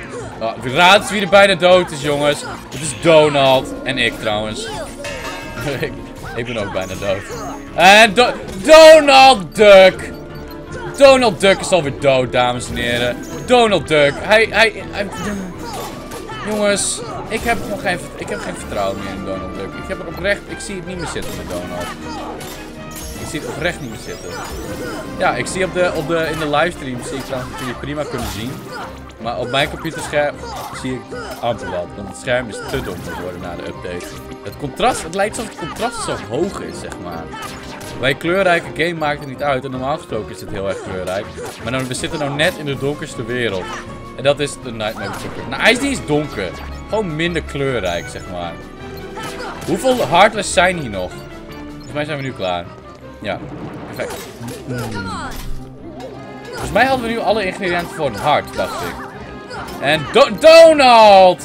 Oh, raad wie er bijna dood is, jongens. Het is Donald. En ik trouwens. ik ben ook bijna dood. En Donald Duck. Donald Duck is alweer dood, dames en heren. Donald Duck. Hij... Jongens, ik heb geen vertrouwen meer in Donald Duck. Ik zie het niet meer zitten met Donald. Ik zie het oprecht niet meer zitten. Ja, ik zie in de livestream zie ik dan dat jullie prima kunnen zien. Maar op mijn computerscherm zie ik amper wat. Want het scherm is te donker geworden na de update. Het lijkt alsof het contrast zo hoog is, zeg maar. Bij een kleurrijke game maakt het niet uit. En normaal gesproken is het heel erg kleurrijk. Maar we zitten nou net in de donkerste wereld. En dat is de Nightmare Before Christmas. Nou, hij is niet eens donker. Gewoon minder kleurrijk, zeg maar. Hoeveel Heartless zijn hier nog? Volgens mij zijn we nu klaar. Ja, perfect. Volgens mij hadden we nu alle ingrediënten voor een hart, dacht ik. En Donald!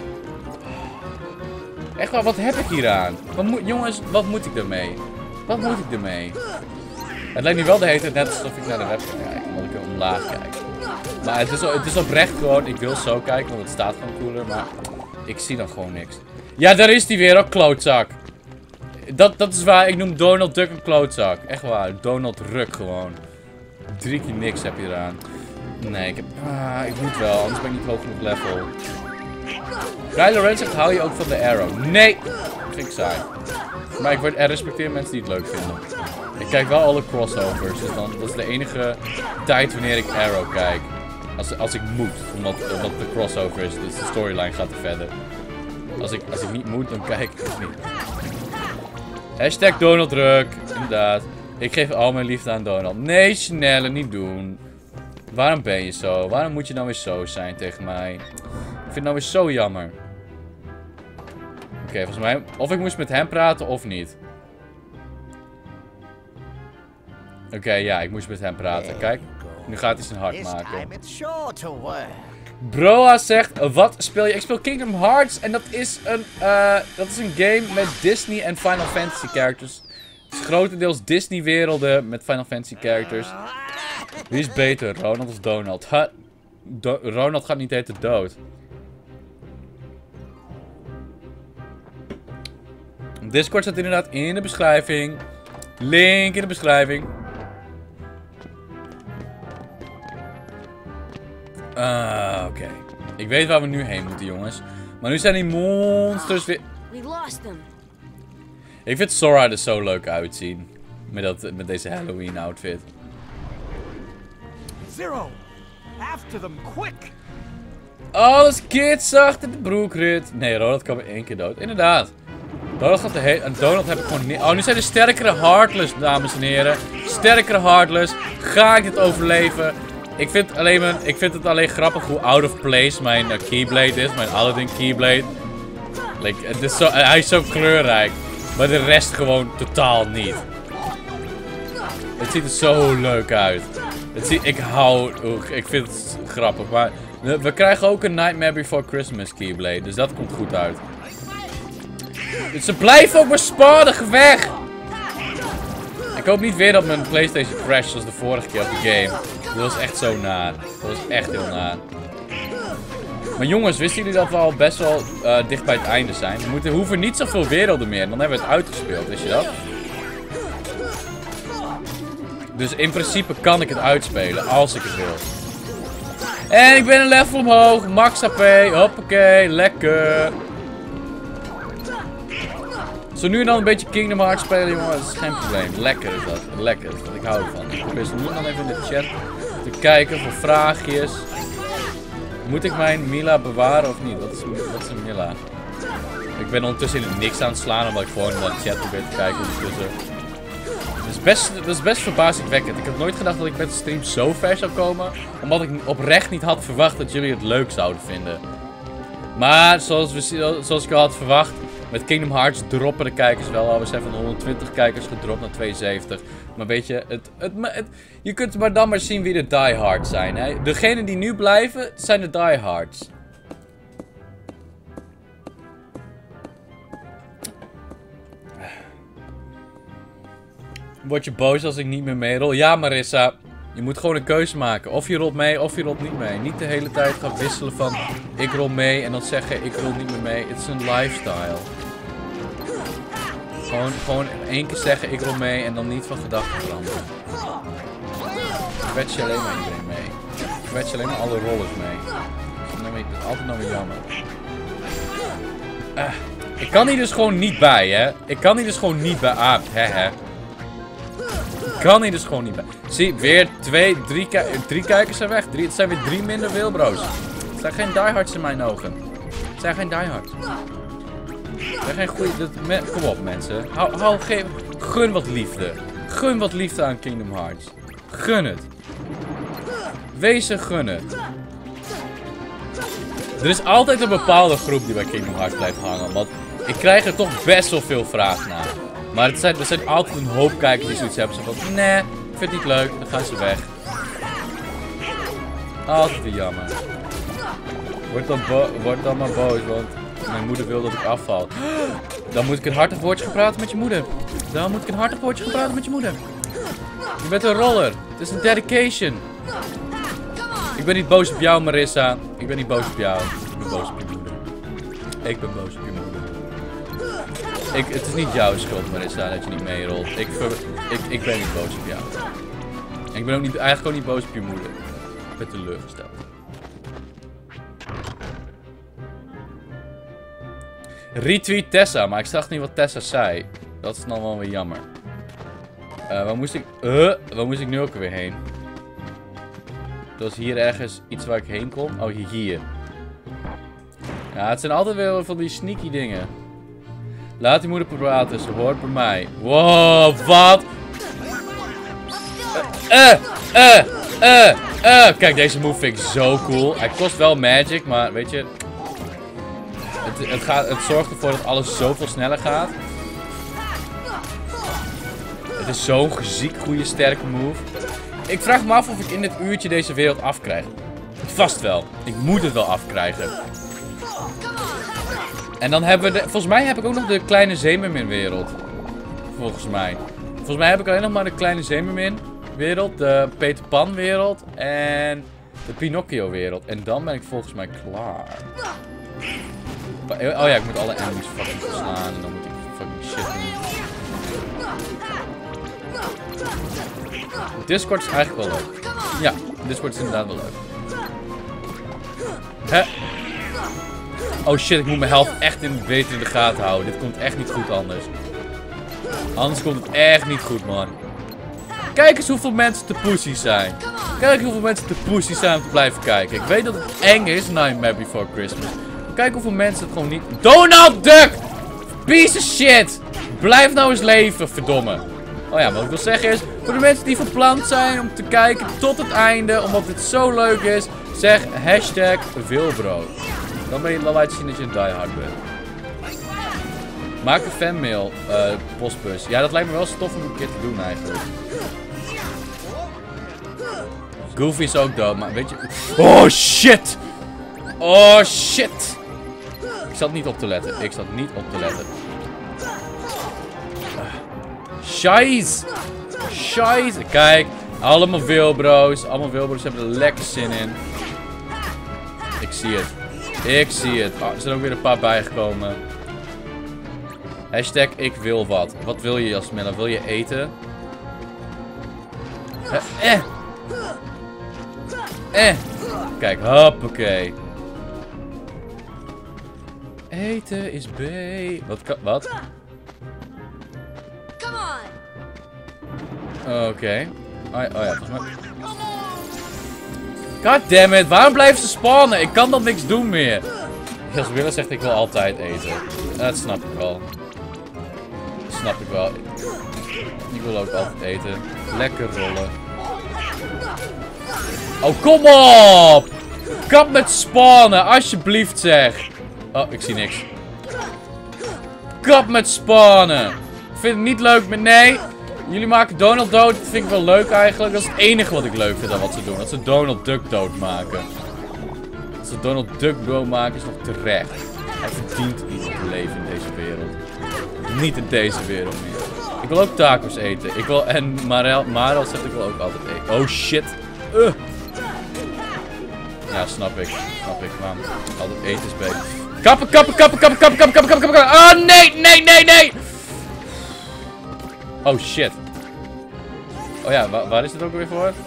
Echt wel, wat heb ik hier aan? Jongens, wat moet ik ermee? Wat moet ik ermee? Het lijkt nu wel de hele tijd net alsof ik naar de webcam kijk. Omdat ik er omlaag kijk. Maar het is oprecht gewoon, ik wil zo kijken, want het staat gewoon cooler. Maar ik zie dan gewoon niks. Ja, daar is die weer, ook klootzak. Dat is waar, ik noem Donald Duck een klootzak. Echt waar, Donald Ruck gewoon. 3 keer niks heb je eraan. Nee, ik moet wel, anders ben ik niet hoog genoeg level. Kylo Ren zegt, hou je ook van de arrow? Nee! Vind ik saai. Maar ik respecteer mensen die het leuk vinden. Ik kijk wel alle crossovers, dus dat is de enige tijd wanneer ik Arrow kijk. Als ik moet, omdat de crossover is, dus de storyline gaat er verder. Als ik niet moet, dan kijk ik het niet. Hashtag Donald Duck, inderdaad. Ik geef al mijn liefde aan Donald. Nee, Chanelle, niet doen. Waarom ben je zo? Waarom moet je nou weer zo zijn tegen mij? Ik vind het nou weer zo jammer. Oké, volgens mij... Of ik moest met hem praten of niet. Oké, ja, ik moest met hem praten. Kijk, nu gaat hij zijn hart maken. Broa zegt, wat speel je? Ik speel Kingdom Hearts en dat is een game met Disney en Final Fantasy characters. Het is grotendeels Disney werelden met Final Fantasy characters. Wie is beter, Ronald of Donald? Ronald gaat niet eten dood. Discord staat inderdaad in de beschrijving. Link in de beschrijving. Oké. Ik weet waar we nu heen moeten, jongens. Maar nu zijn die monsters weer... Ik vind Sora er zo leuk uitzien. Met deze Halloween outfit. Zero. After them, quick. Alles kids achter de broekrit. Nee, Ronald kwam er 1 keer dood. Inderdaad. Donald gaat en Donald heb ik gewoon niet... Oh, nu zijn er sterkere Heartless, dames en heren. Sterkere Heartless. Ga ik dit overleven? Ik vind het alleen grappig hoe out of place mijn Keyblade is. Mijn Aladdin Keyblade. Like, hij is zo kleurrijk. Maar de rest gewoon totaal niet. Het ziet er zo leuk uit. Ik vind het grappig. Maar we krijgen ook een Nightmare Before Christmas Keyblade. Dus dat komt goed uit. Ze blijven ook maar spadig weg. Ik hoop niet weer dat mijn PlayStation crasht zoals de vorige keer op de game. Dat was echt zo naar. Dat was echt heel naar. Maar jongens, wisten jullie dat we al best wel dicht bij het einde zijn? We hoeven niet zoveel werelden meer. Dan hebben we het uitgespeeld, wist je dat? Dus in principe kan ik het uitspelen, als ik het wil. En ik ben een level omhoog. Max HP. Hoppakee. Lekker. Zo nu en dan een beetje Kingdom Hearts spelen, jongen. Dat is geen probleem. Lekker is dat. Lekker is dat. Ik hou ervan. Ik probeer zo nu en dan even in de chat te kijken voor vraagjes. Moet ik mijn Mila bewaren of niet? Wat is een Mila? Ik ben ondertussen in het niks aan het slaan, omdat ik gewoon naar de chat probeer te kijken. Dat is best verbazingwekkend. Ik had nooit gedacht dat ik met de stream zo ver zou komen. Omdat ik oprecht niet had verwacht dat jullie het leuk zouden vinden. Maar zoals ik al had verwacht, met Kingdom Hearts droppen de kijkers wel al. We zijn van 120 kijkers gedropt naar 72. Maar weet je, je kunt maar dan maar zien wie de diehards zijn. Hè? Degenen die nu blijven, zijn de diehards. Word je boos als ik niet meer meedel? Ja, Marissa. Je moet gewoon een keuze maken. Of je rolt mee, of je rolt niet mee. Niet de hele tijd gaan wisselen van... Ik rol mee en dan zeggen ik rol niet meer mee. Het is een lifestyle. Gewoon 1 keer zeggen ik rol mee en dan niet van gedachten veranderen. Kwets je alleen maar iedereen mee. Kwets je alleen maar alle rollers mee. Dat is altijd nog weer jammer. Ik kan hier dus gewoon niet bij, hè. Ik kan hier dus gewoon niet bij. Hè. Ik kan hier dus gewoon niet bij. Zie, weer 3 kijkers zijn weg. Het zijn weer 3 minder Wilbro's. Het zijn geen diehards in mijn ogen. Het zijn geen diehards. Het zijn geen goede... Kom op, mensen. Gun wat liefde. Gun wat liefde aan Kingdom Hearts. Gun het. Wees een gunnen. Er is altijd een bepaalde groep die bij Kingdom Hearts blijft hangen. Want ik krijg er toch best wel veel vraag naar. Maar er zijn altijd een hoop kijkers die zoiets hebben. Zo van, nee, ik vind het niet leuk. Dan gaan ze weg. Altijd weer jammer. Word dan maar boos, want mijn moeder wil dat ik afval. Dan moet ik een hartig woordje gaan praten met je moeder. Je bent een roller. Het is een dedication. Ik ben niet boos op jou, Marissa. Ik ben niet boos op jou. Ik ben boos op je moeder. Ik ben boos op je moeder. Het is niet jouw schuld, Marissa, dat je niet meerolt. Ik ben niet boos op jou. En ik ben ook eigenlijk ook niet boos op je moeder. Ik ben teleurgesteld. Retweet Tessa, maar ik zag niet wat Tessa zei. Dat is dan wel weer jammer. Waar moest ik nu ook weer heen? Dat was hier ergens iets waar ik heen kon. Oh, hier. Ja, het zijn altijd weer van die sneaky dingen. Laat die moeder praten, ze hoort bij mij. Wow, wat? Kijk, deze move vind ik zo cool. Hij kost wel magic, maar weet je... Het zorgt ervoor dat alles zoveel sneller gaat. Het is zo'n ziek goede sterke move. Ik vraag me af of ik in dit uurtje deze wereld afkrijg. Vast wel. Ik moet het wel afkrijgen. En dan hebben we volgens mij heb ik ook nog de kleine Zeemermin wereld. Volgens mij heb ik alleen nog maar de kleine Zeemermin wereld. De Peter Pan wereld. En de Pinocchio wereld. En dan ben ik volgens mij klaar. Oh ja, ik moet alle enemies fucking verslaan. En dan moet ik fucking shit doen. Discord is eigenlijk wel leuk. Ja, Discord is inderdaad wel leuk. Hè? Oh shit, ik moet mijn health echt beter in de gaten houden. Dit komt echt niet goed anders. Anders komt het echt niet goed, man. Kijk eens hoeveel mensen te pussy zijn. Kijk hoeveel mensen te pussy zijn om te blijven kijken. Ik weet dat het eng is, Nightmare Before Christmas. Kijk hoeveel mensen het gewoon niet... Donald Duck! Piece of shit! Blijf nou eens leven, verdomme. Oh ja, wat ik wil zeggen is... Voor de mensen die verpland zijn om te kijken tot het einde... Omdat dit zo leuk is... Zeg hashtag Wilbro. Dan laat je zien dat je een diehard bent. Maak een fanmail postbus. Ja, dat lijkt me wel stof om een keer te doen eigenlijk. Goofy is ook dood, maar weet je... Oh shit! Oh shit! Ik zat niet op te letten. Scheisse! Kijk, allemaal Wilbro's. Allemaal Wilbro's hebben er lekker zin in. Ik zie het. Oh, er zijn ook weer een paar bijgekomen. Hashtag ik wil wat. Wat wil je, Jasmilla? Wil je eten? Kijk, hoppakee. Eten is B. Wat? Oké. Oh ja, volgens mij... Goddammit, waarom blijven ze spawnen? Ik kan dan niks doen meer. Jasmilla zegt ik wil altijd eten. Dat snap ik wel. Ik wil ook altijd eten. Lekker rollen. Oh, kom op! Kap met spawnen, alsjeblieft zeg. Oh, ik zie niks. Kap met spawnen. Ik vind het niet leuk, maar nee. Jullie maken Donald dood. Dat vind ik wel leuk eigenlijk. Dat is het enige wat ik leuk vind aan wat ze doen. Dat ze Donald Duck dood maken. Dat ze Donald Duck dood maken is nog terecht. Hij verdient niet te leven in deze wereld. Niet in deze wereld meer. Ik wil ook tacos eten. Ik wil... En Marel zegt ik wil ook altijd eten. Oh shit. Ja, snap ik. Snap ik, man. Altijd eten is beter. Kappen, kappen, kappen, kappen, kappen, kappen, kappen, kappen, kappen. Oh, nee, nee, nee, nee. Oh, shit. Oh ja, waar is dit ook weer voor?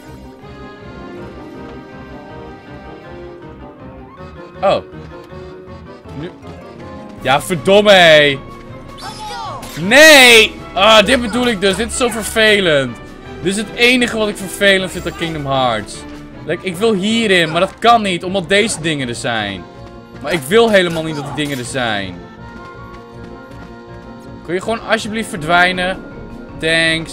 Oh. Nu... Ja, verdomme, hé. Nee! Ah, dit bedoel ik dus. Dit is zo vervelend. Dit is het enige wat ik vervelend vind aan Kingdom Hearts. Like, ik wil hierin, maar dat kan niet, omdat deze dingen er zijn. Maar ik wil helemaal niet dat die dingen er zijn. Kun je gewoon alsjeblieft verdwijnen? Thanks.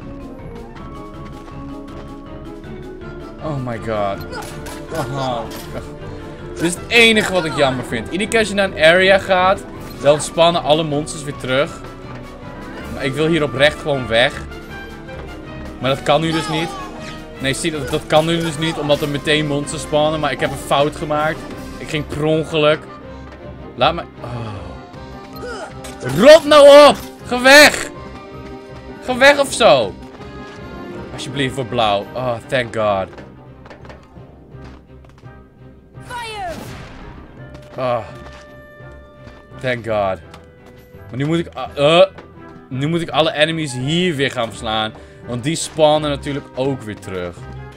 Oh my god. Oh. Dit is het enige wat ik jammer vind. Iedere keer als je naar een area gaat, dan spannen alle monsters weer terug. Maar ik wil hier oprecht gewoon weg. Maar dat kan nu dus niet. Nee, zie, dat kan nu dus niet, omdat er meteen monsters spannen. Maar ik heb een fout gemaakt. Ik ging per ongeluk. Laat me... Oh. Rot nou op! Ga weg! Ga weg of zo! Alsjeblieft voor blauw. Oh, thank god. Oh. Thank god. Maar nu moet ik alle enemies hier weer gaan verslaan. Want die spawnen natuurlijk ook weer terug.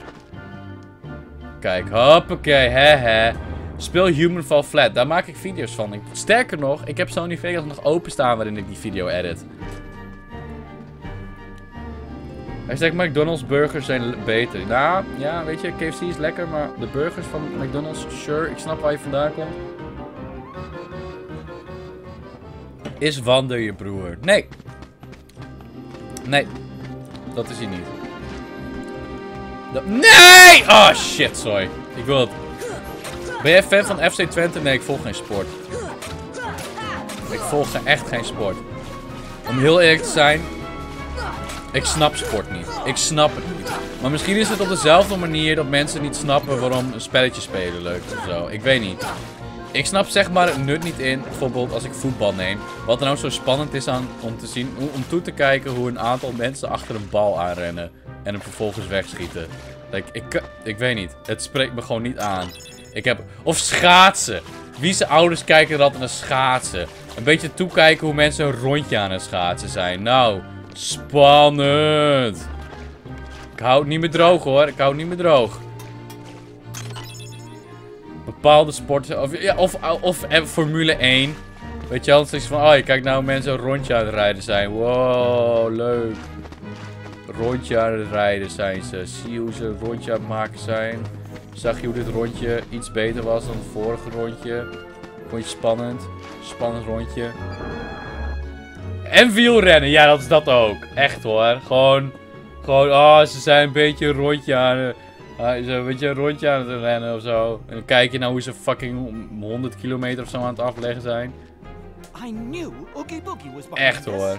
Kijk, hoppakee, hè. Speel Human Fall Flat. Daar maak ik video's van. Sterker nog, ik heb Sony Vegas nog openstaan waarin ik die video edit. Hij zegt McDonald's burgers zijn beter. Nou, ja, weet je, KFC is lekker, maar de burgers van McDonald's, sure, ik snap waar je vandaan komt. Is Wander je broer? Nee. Nee. Dat is hij niet. Nee! Oh shit, sorry. Ik wil het. Ben jij fan van FC Twente? Nee, ik volg geen sport. Ik volg echt geen sport. Om heel eerlijk te zijn, ik snap sport niet. Ik snap het niet. Maar misschien is het op dezelfde manier dat mensen niet snappen waarom een spelletje spelen leuk is of zo. Ik weet niet. Ik snap zeg maar het nut niet in, bijvoorbeeld als ik voetbal neem. Wat er nou zo spannend is aan om te zien, om toe te kijken hoe een aantal mensen achter een bal aanrennen. En hem vervolgens wegschieten. Like, ik weet niet. Het spreekt me gewoon niet aan. Of schaatsen. Wie zijn ouders kijken er altijd naar schaatsen? Een beetje toekijken hoe mensen een rondje aan het schaatsen zijn. Nou, spannend. Ik hou het niet meer droog hoor. Ik hou het niet meer droog. Bepaalde sporten. Of Formule 1. Weet je wel, dan is van, oh je kijkt nou mensen een rondje aan het rijden zijn. Wow, leuk. Rondje aan het rijden zijn ze. Zie hoe ze een rondje aan het maken zijn. Zag je hoe dit rondje iets beter was dan het vorige rondje? Vond je spannend? Spannend rondje. En wielrennen, ja dat is dat ook. Echt hoor. Gewoon, oh ze zijn een beetje een rondje aan het rennen of zo. En dan kijk je nou hoe ze fucking 100 kilometer of zo aan het afleggen zijn. Echt hoor.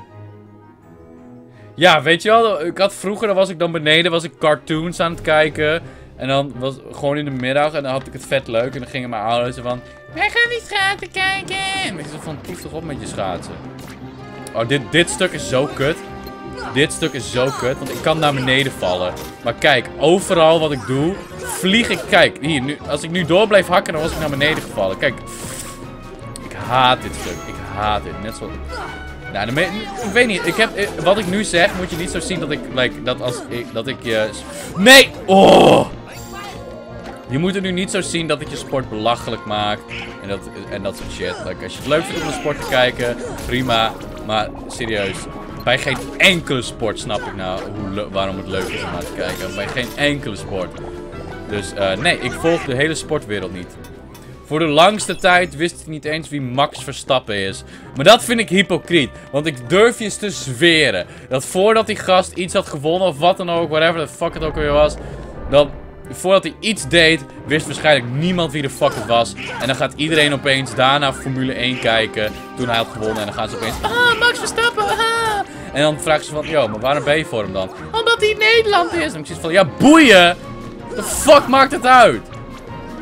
Ja, weet je wel, vroeger was ik dan beneden, was ik cartoons aan het kijken. En dan was het gewoon in de middag en dan had ik het vet leuk. En dan gingen mijn ouders van, wij gaan die schaatsen kijken. En ik zei van, kies toch op met je schaatsen. Oh, dit stuk is zo kut. Dit stuk is zo kut, want ik kan naar beneden vallen. Maar kijk, overal wat ik doe, vlieg ik. Kijk, hier, nu, als ik nu door blijf hakken, dan was ik naar beneden gevallen. Kijk, ik haat dit stuk. Ik haat dit. Net zo... Nou, ik weet niet. Wat ik nu zeg, moet je niet zo zien dat ik, nee! Oh! Je moet het nu niet zo zien dat ik je sport belachelijk maak. En dat soort shit. Like, als je het leuk vindt om naar sport te kijken, prima. Maar serieus, bij geen enkele sport snap ik nou waarom het leuk is om naar te kijken. Bij geen enkele sport. Dus nee, ik volg de hele sportwereld niet. Voor de langste tijd wist ik niet eens wie Max Verstappen is. Maar dat vind ik hypocriet. Want ik durf je te zweren dat voordat die gast iets had gewonnen of wat dan ook, whatever the fuck het ook weer was, dan voordat hij iets deed, wist waarschijnlijk niemand wie de fuck het was. En dan gaat iedereen opeens daarna Formule 1 kijken toen hij had gewonnen. En dan gaan ze opeens, ah, Max Verstappen, ah. En dan vragen ze van, yo, maar waarom ben je voor hem dan? Omdat hij in Nederland is. En ik zeg van, ja, boeien. The fuck maakt het uit?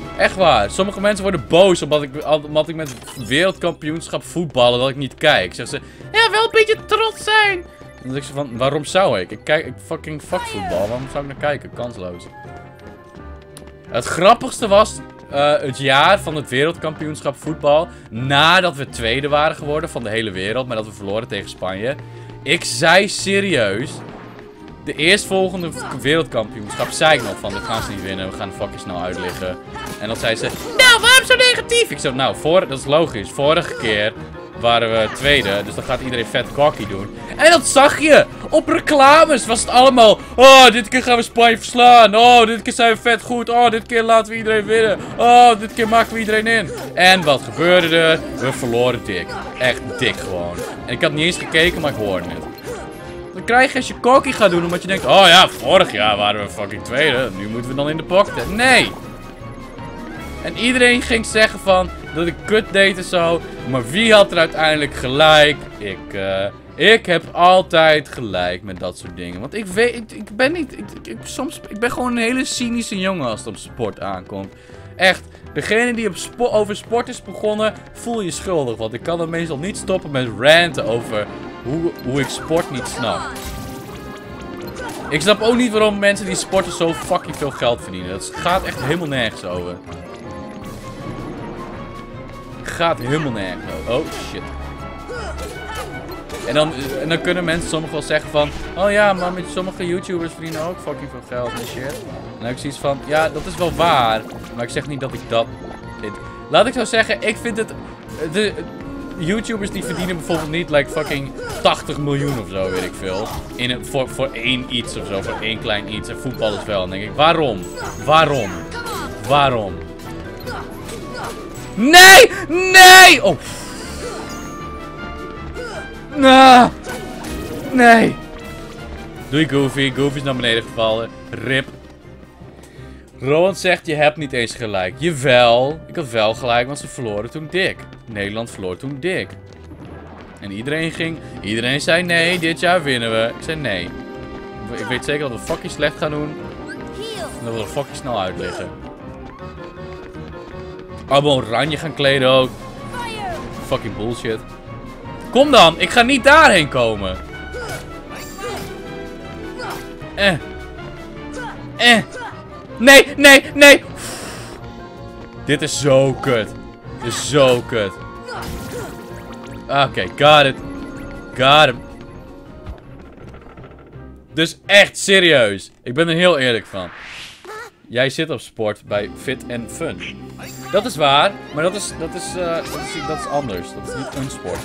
Echt waar. Sommige mensen worden boos omdat ik met wereldkampioenschap voetballen dat ik niet kijk. Zeggen ze, ja, wel een beetje trots zijn. En dan zeg ik ze van, waarom zou ik? Ik fucking fuck voetbal. Waarom zou ik naar kijken? Kansloos. Het grappigste was het jaar van het wereldkampioenschap voetbal. Nadat we tweede waren geworden van de hele wereld. Maar dat we verloren tegen Spanje. Ik zei serieus. De eerstvolgende wereldkampioenschap zei ik nog van, dit gaan ze niet winnen. We gaan fucking snel uitliggen. En dan zei ze, nou, waarom zo negatief? Ik zei, nou, dat is logisch. Vorige keer waren we tweede. Dus dan gaat iedereen vet cocky doen. En dat zag je. Op reclames was het allemaal. Oh, dit keer gaan we Spanje verslaan. Oh, dit keer zijn we vet goed. Oh, dit keer laten we iedereen winnen. Oh, dit keer maken we iedereen in. En wat gebeurde er? We verloren dik. Echt dik gewoon. En ik had niet eens gekeken, maar ik hoorde het. Dan krijg je als je cocky gaat doen, omdat je denkt, oh ja, vorig jaar waren we fucking tweede. Nu moeten we dan in de pocket. Nee. En iedereen ging zeggen van, dat ik kut deed en zo. Maar wie had er uiteindelijk gelijk? Ik heb altijd gelijk met dat soort dingen. Want ik weet, ik ben niet, ik ben gewoon een hele cynische jongen als het op sport aankomt. Echt, degene die over sport is begonnen, voel je schuldig. Want ik kan er meestal niet stoppen met ranten over hoe ik sport niet snap. Ik snap ook niet waarom mensen die sporten zo fucking veel geld verdienen. Dat gaat echt helemaal nergens over. Gaat helemaal nergens over. Oh shit. En dan kunnen mensen sommigen wel zeggen van, oh ja, maar met sommige YouTubers verdienen ook fucking veel geld en shit. En dan heb ik zoiets van, ja, dat is wel waar. Maar ik zeg niet dat ik dat... Laat ik zo zeggen, ik vind het... De YouTubers die verdienen bijvoorbeeld niet like fucking 80 miljoen of zo, weet ik veel. Voor één iets of zo, voor één klein iets. En voetbal is wel. Dan denk ik, waarom? Waarom? Waarom? Nee! Nee! Oh. Nee. Doei Goofy. Goofy is naar beneden gevallen. Rip. Rowan zegt, je hebt niet eens gelijk. Jawel. Ik had wel gelijk, want ze verloren toen dik. Nederland verloor toen dik. En iedereen zei nee, dit jaar winnen we. Ik zei nee. Ik weet zeker dat we fucking slecht gaan doen. En dat we er fucking snel uit liggen. Allemaal oranje gaan kleden ook. Fucking bullshit. Kom dan, ik ga niet daarheen komen. Nee, nee, nee. Dit is zo kut. Dit is zo kut. Oké, got it. Got him. Dus echt serieus. Ik ben er heel eerlijk van. Jij zit op sport bij Fit and Fun. Dat is waar, maar dat is anders. Dat is niet een sport.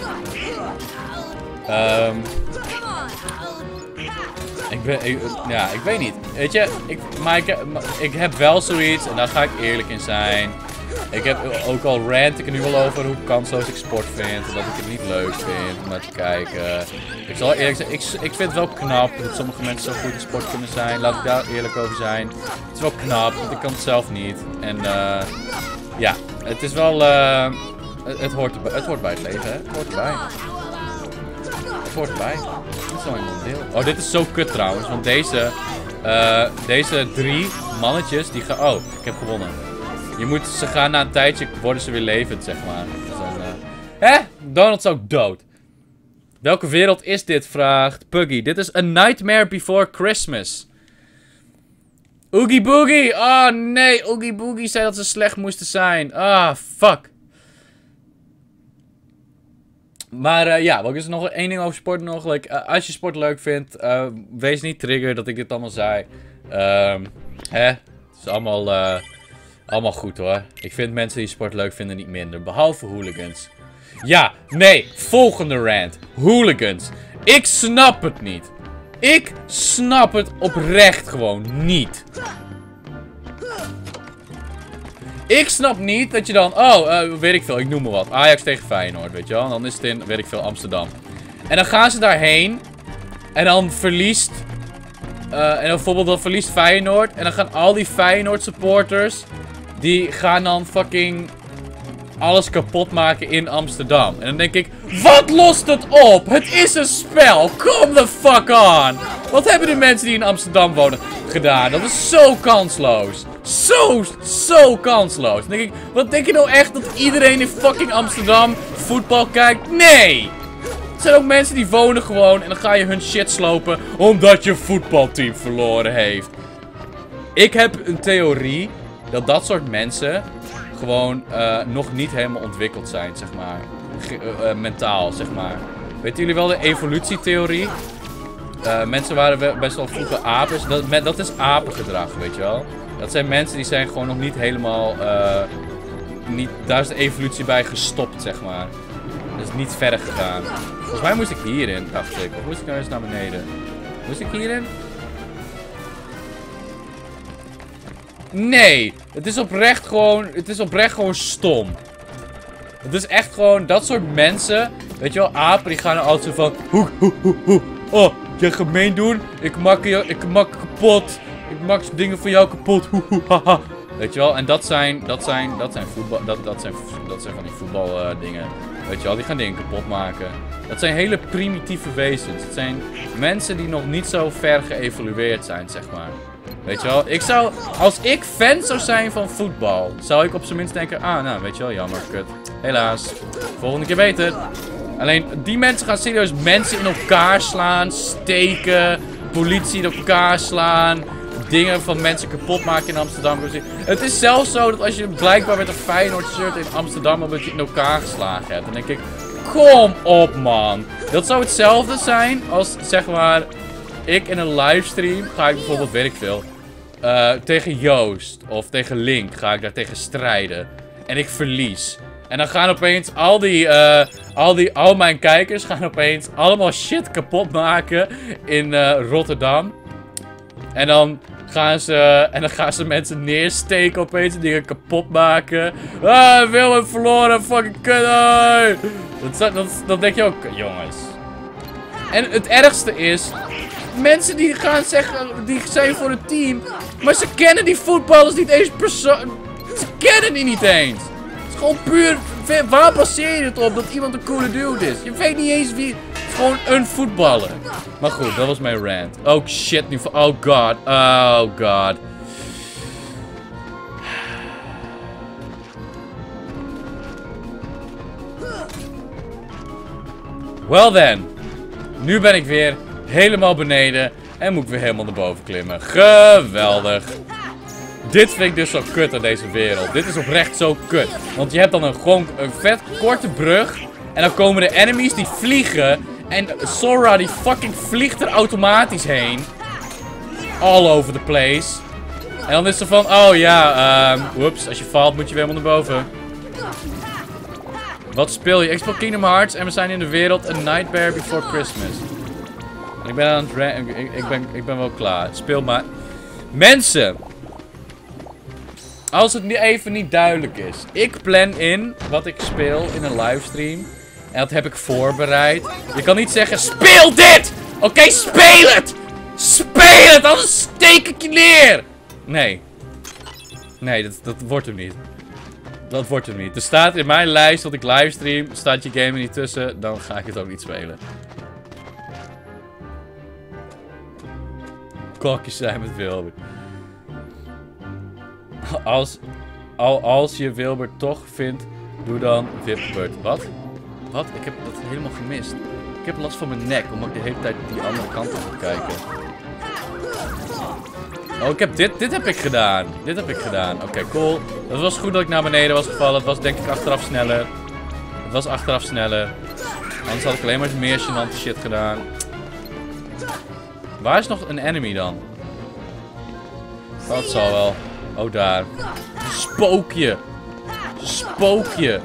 Ik weet niet. Weet je, ik heb wel zoiets, en daar ga ik eerlijk in zijn. Ik heb ook al rant ik er nu wel over hoe kansloos ik sport vind. Dat ik het niet leuk vind om naar te kijken. Ik zal eerlijk zijn, ik vind het wel knap dat sommige mensen zo goed in sport kunnen zijn. Laat ik daar eerlijk over zijn. Het is wel knap, want ik kan het zelf niet. En ja, het is wel... het hoort bij het leven, hè. Het hoort erbij. Het hoort erbij. Dit is wel een deel. Oh, dit is zo kut trouwens, want deze 3 mannetjes die gaan... Oh, ik heb gewonnen. Ze gaan na een tijdje, worden ze weer levend, zeg maar. Dus dan, Donald is ook dood. Welke wereld is dit, vraagt Puggy. Dit is A Nightmare Before Christmas. Oogie Boogie. Oh nee, Oogie Boogie zei dat ze slecht moesten zijn. Ah, fuck. Maar ja, wat is er nog één ding over sport nog? Als je sport leuk vindt, wees niet trigger dat ik dit allemaal zei. Het is allemaal goed hoor. Ik vind mensen die sport leuk vinden niet minder. Behalve hooligans. Ja, nee. Volgende rant. Hooligans. Ik snap het niet. Ik snap het oprecht gewoon niet. Ik snap niet dat je dan... weet ik veel. Ik noem maar wat. Ajax tegen Feyenoord, weet je wel. En dan is het in, weet ik veel, Amsterdam. En dan gaan ze daarheen. En dan verliest... dan verliest Feyenoord. En dan gaan al die Feyenoord supporters... Die gaan dan fucking alles kapot maken in Amsterdam. En dan denk ik, wat lost het op? Het is een spel. Come the fuck on. Wat hebben de mensen die in Amsterdam wonen gedaan? Dat is zo kansloos. zo kansloos. Dan denk ik, wat denk je nou echt dat iedereen in fucking Amsterdam voetbal kijkt? Nee! Het zijn ook mensen die wonen gewoon en dan ga je hun shit slopen omdat je voetbalteam verloren heeft. Ik heb een theorie dat dat soort mensen gewoon nog niet helemaal ontwikkeld zijn, zeg maar. Mentaal, zeg maar. Weten jullie wel de evolutietheorie? Mensen waren best wel vroeger apen. Dat is apengedrag, weet je wel. Dat zijn mensen die zijn gewoon nog niet helemaal... daar is de evolutie bij gestopt, zeg maar. Dat is niet verder gegaan. Volgens mij moest ik hierin, dacht ik. Of moest ik nou eens naar beneden? Moest ik hierin? Nee! Het is oprecht gewoon stom. Het is echt gewoon dat soort mensen. Weet je wel, apen die gaan er altijd zo van... Oh, je gemeen doen? Ik maak kapot. Ik maak dingen van jou kapot. Haha. Weet je wel, en dat zijn voetbal... Dat zijn van die voetbaldingen. Weet je wel, die gaan dingen kapot maken. Dat zijn hele primitieve wezens. Het zijn mensen die nog niet zo ver geëvolueerd zijn, zeg maar. Weet je wel, als ik fan zou zijn van voetbal, zou ik op zijn minst denken, nou, weet je wel, jammer, kut. Helaas, volgende keer beter. Alleen, die mensen gaan serieus mensen in elkaar slaan, steken, politie in elkaar slaan, dingen van mensen kapot maken in Amsterdam. Het is zelfs zo dat als je blijkbaar met een Feyenoord shirt in Amsterdam omdat je in elkaar geslagen hebt, dan denk ik, kom op man. Dat zou hetzelfde zijn als, zeg maar, ik in een livestream ga ik bijvoorbeeld, weet ik veel, tegen Joost of tegen Link ga ik daar tegen strijden. En ik verlies. En dan gaan opeens al mijn kijkers gaan opeens allemaal shit kapot maken in Rotterdam. En dan gaan ze mensen neersteken opeens en dingen kapot maken. Willem verloren, fucking kut. Dat denk je ook, jongens. En het ergste is, mensen die gaan zeggen, die zijn voor het team, maar ze kennen die voetballers niet eens persoonlijk. Ze kennen die niet eens. Het is gewoon puur, waar baseer je het op dat iemand een coole dude is? Je weet niet eens wie, het is gewoon een voetballer. Maar goed, dat was mijn rant. Oh shit, nu, oh god, oh god. Well then. Nu ben ik weer helemaal beneden en moet ik weer helemaal naar boven klimmen. Geweldig. Dit vind ik dus zo kut aan deze wereld. Dit is oprecht zo kut. Want je hebt dan gewoon een vet korte brug. En dan komen de enemies die vliegen. En Sora die fucking vliegt er automatisch heen. All over the place. En dan is er van, oh ja, whoops, als je valt moet je weer helemaal naar boven. Wat speel je? Ik speel Kingdom Hearts en we zijn in de wereld A Nightmare Before Christmas. Ik ben aan het ik ben wel klaar. Speel maar. Mensen! Als het nu even niet duidelijk is. Ik plan in wat ik speel in een livestream. En dat heb ik voorbereid. Je kan niet zeggen, speel dit! Oké, speel het! Speel het! Anders steek ik je neer! Nee. Nee, dat wordt hem niet. Dat wordt hem niet. Er staat in mijn lijst dat ik livestream. Staat je game er niet tussen, dan ga ik het ook niet spelen. Kokjes zijn met Wilbert. Als je Wilbert toch vindt, doe dan Wilbert. Wat? Wat? Ik heb dat helemaal gemist. Ik heb last van mijn nek, omdat ik de hele tijd die andere kant op moet kijken. Oh, ik heb dit heb ik gedaan. Dit heb ik gedaan. Oké, cool. Het was goed dat ik naar beneden was gevallen. Het was denk ik achteraf sneller. Het was achteraf sneller. Anders had ik alleen maar meer gênante shit gedaan. Waar is nog een enemy dan? Dat zal wel. Oh, daar. Spookje. Spookje.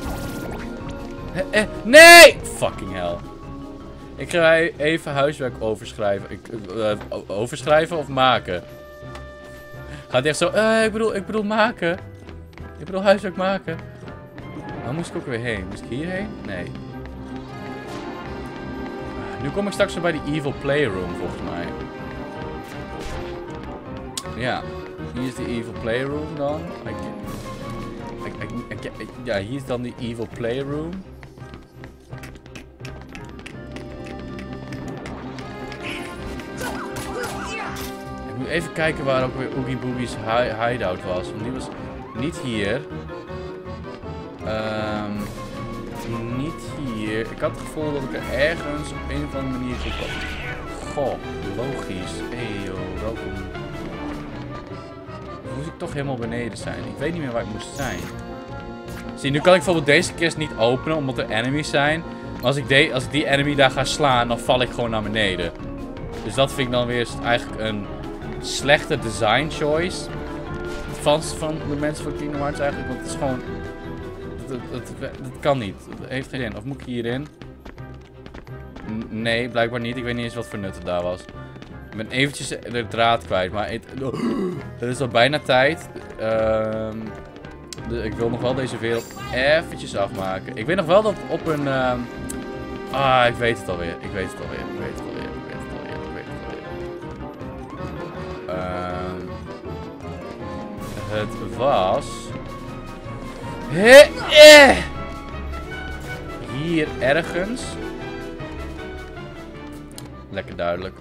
Nee! Fucking hell. Ik ga even huiswerk overschrijven. Overschrijven of maken? Gaat hij echt zo... ik bedoel maken. Ik bedoel huiswerk maken. Waar moest ik ook weer heen? Moest ik hierheen? Nee. Nu kom ik straks weer bij die Evil Playroom, volgens mij. Ja. Hier is de Evil Playroom dan. Ja, hier is dan die Evil Playroom. even kijken waar ook weer Oogie Boogie's hideout was. Want die was niet hier. Niet hier. Ik had het gevoel dat ik er ergens op een of andere manier zit. Goh, logisch. Hey joh, welkom. Dan moest ik toch helemaal beneden zijn. Ik weet niet meer waar ik moest zijn. Zie, nu kan ik bijvoorbeeld deze kist niet openen omdat er enemies zijn. Maar als ik die enemy daar ga slaan, dan val ik gewoon naar beneden. Dus dat vind ik dan weer eigenlijk een slechte design choice. Van de mensen van Kingdom Hearts eigenlijk. Want het is gewoon... Dat kan niet. Dat heeft geen zin. Of moet ik hierin? Nee, blijkbaar niet. Ik weet niet eens wat voor nut het daar was. Ik ben eventjes de draad kwijt. Maar het is al bijna tijd. Ik wil nog wel deze wereld eventjes afmaken. Ik weet nog wel dat op een... ik weet het alweer. Ik weet het alweer. Het was... Hier ergens. Lekker duidelijk.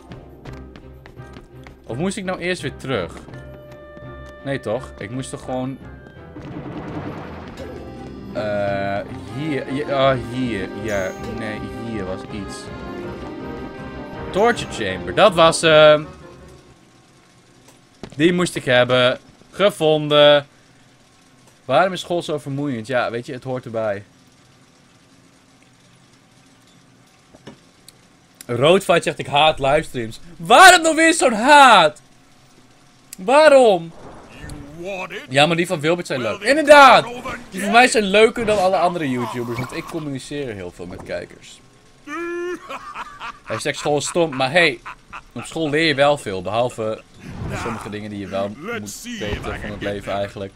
Of moest ik nou eerst weer terug? Nee toch? Ik moest toch gewoon... hier. Hier. Ja, nee, hier was iets. Torture Chamber. Dat was hem. Die moest ik hebben. Gevonden. Waarom is school zo vermoeiend? Ja, weet je, het hoort erbij. Roodfight zegt ik haat livestreams. Waarom dan weer zo'n haat? Waarom? Ja, maar die van Wilbert zijn leuk. Inderdaad! Die van mij zijn leuker dan alle andere YouTubers. Want ik communiceer heel veel met kijkers. Hij zegt school is stom. Maar hey, op school leer je wel veel. Behalve sommige dingen die je wel moet weten van het leven eigenlijk.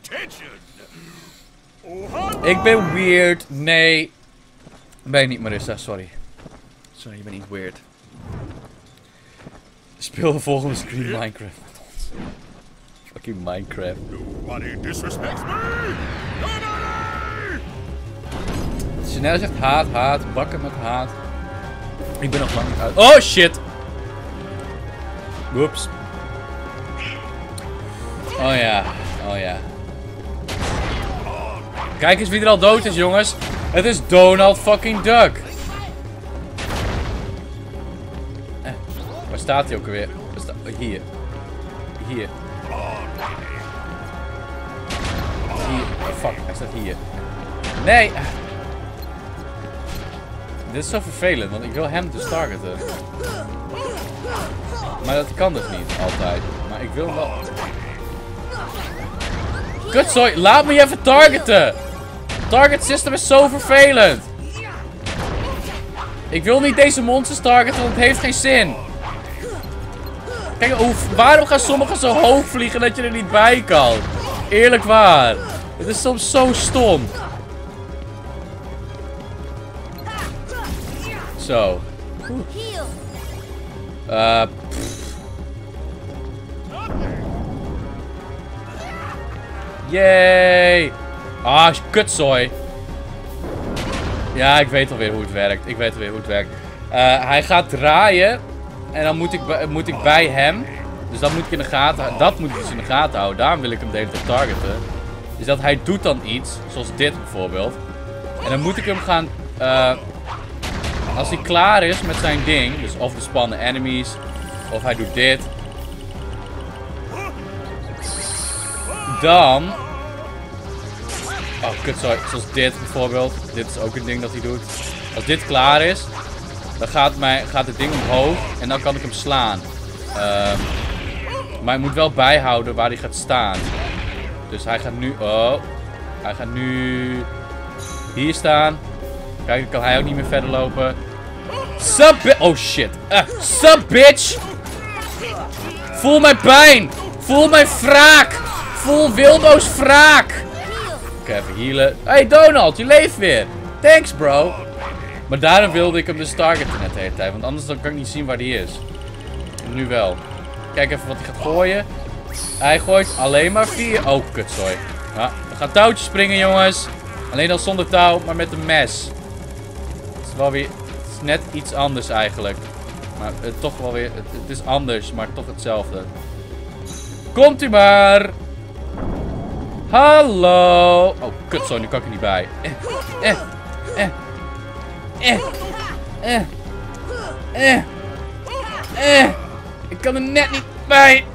Ik ben weird. Nee. Ben je niet, Marissa. Sorry. Sorry, je bent niet weird. Speel de volgende screen Minecraft. Fucking Minecraft. Nobody disrespects me! Chanel zegt haat, bakken met haat. Ik ben nog lang niet uit. Oh shit! Oeps. Oh ja, oh ja. Kijk eens wie er al dood is, jongens. Het is Donald fucking Duck. Waar staat hij ook alweer? Hier. Hier. Hier. Oh, fuck, hij staat hier. Nee! Dit is zo vervelend, want ik wil hem dus targeten. Maar dat kan dus niet, altijd. Maar ik wil wel... Kutzooi, laat me je even targeten! Target system is zo vervelend! Ik wil niet deze monsters targeten, want het heeft geen zin. Kijk, waarom gaan sommigen zo hoog vliegen dat je er niet bij kan? Eerlijk waar. Het is soms zo stom. Zo. Yay! Ah, kutzooi. Ja, ik weet alweer hoe het werkt. Hij gaat draaien. En dan moet ik bij hem. Dus dat moet ik in de gaten houden. Dat moet ik dus in de gaten houden. Daarom wil ik hem de hele tijd targeten. Dus dat hij doet dan iets. Zoals dit bijvoorbeeld. En dan moet ik hem gaan... als hij klaar is met zijn ding. Dus of de spannen enemies. Of hij doet dit. Dan... Oh, kut, sorry. Zoals dit bijvoorbeeld. Dit is ook een ding dat hij doet. Als dit klaar is... Dan gaat het ding omhoog. En dan kan ik hem slaan. Maar je moet wel bijhouden waar hij gaat staan. Dus hij gaat nu... Oh. Hij gaat nu... Hier staan. Kijk, dan kan hij ook niet meer verder lopen. Sup, oh shit. Sup, bitch. Voel mijn pijn. Voel mijn wraak. Voel Wilbo's wraak. Oké, even healen. Hey Donald, je leeft weer. Thanks, bro. Maar daarom wilde ik hem dus targeten net de hele tijd. Want anders dan kan ik niet zien waar hij is. Nu wel. Kijk even wat hij gaat gooien. Hij gooit alleen maar 4. Oh, kutzooi. Ja, we gaan touwtjes springen, jongens. Alleen dan zonder touw, maar met een mes. Het is wel weer... Het is net iets anders eigenlijk. Maar toch wel weer... Het is anders, maar toch hetzelfde. Komt u maar. Hallo. Oh, kut zo, nu kan ik er niet bij. Ik kan er net niet bij.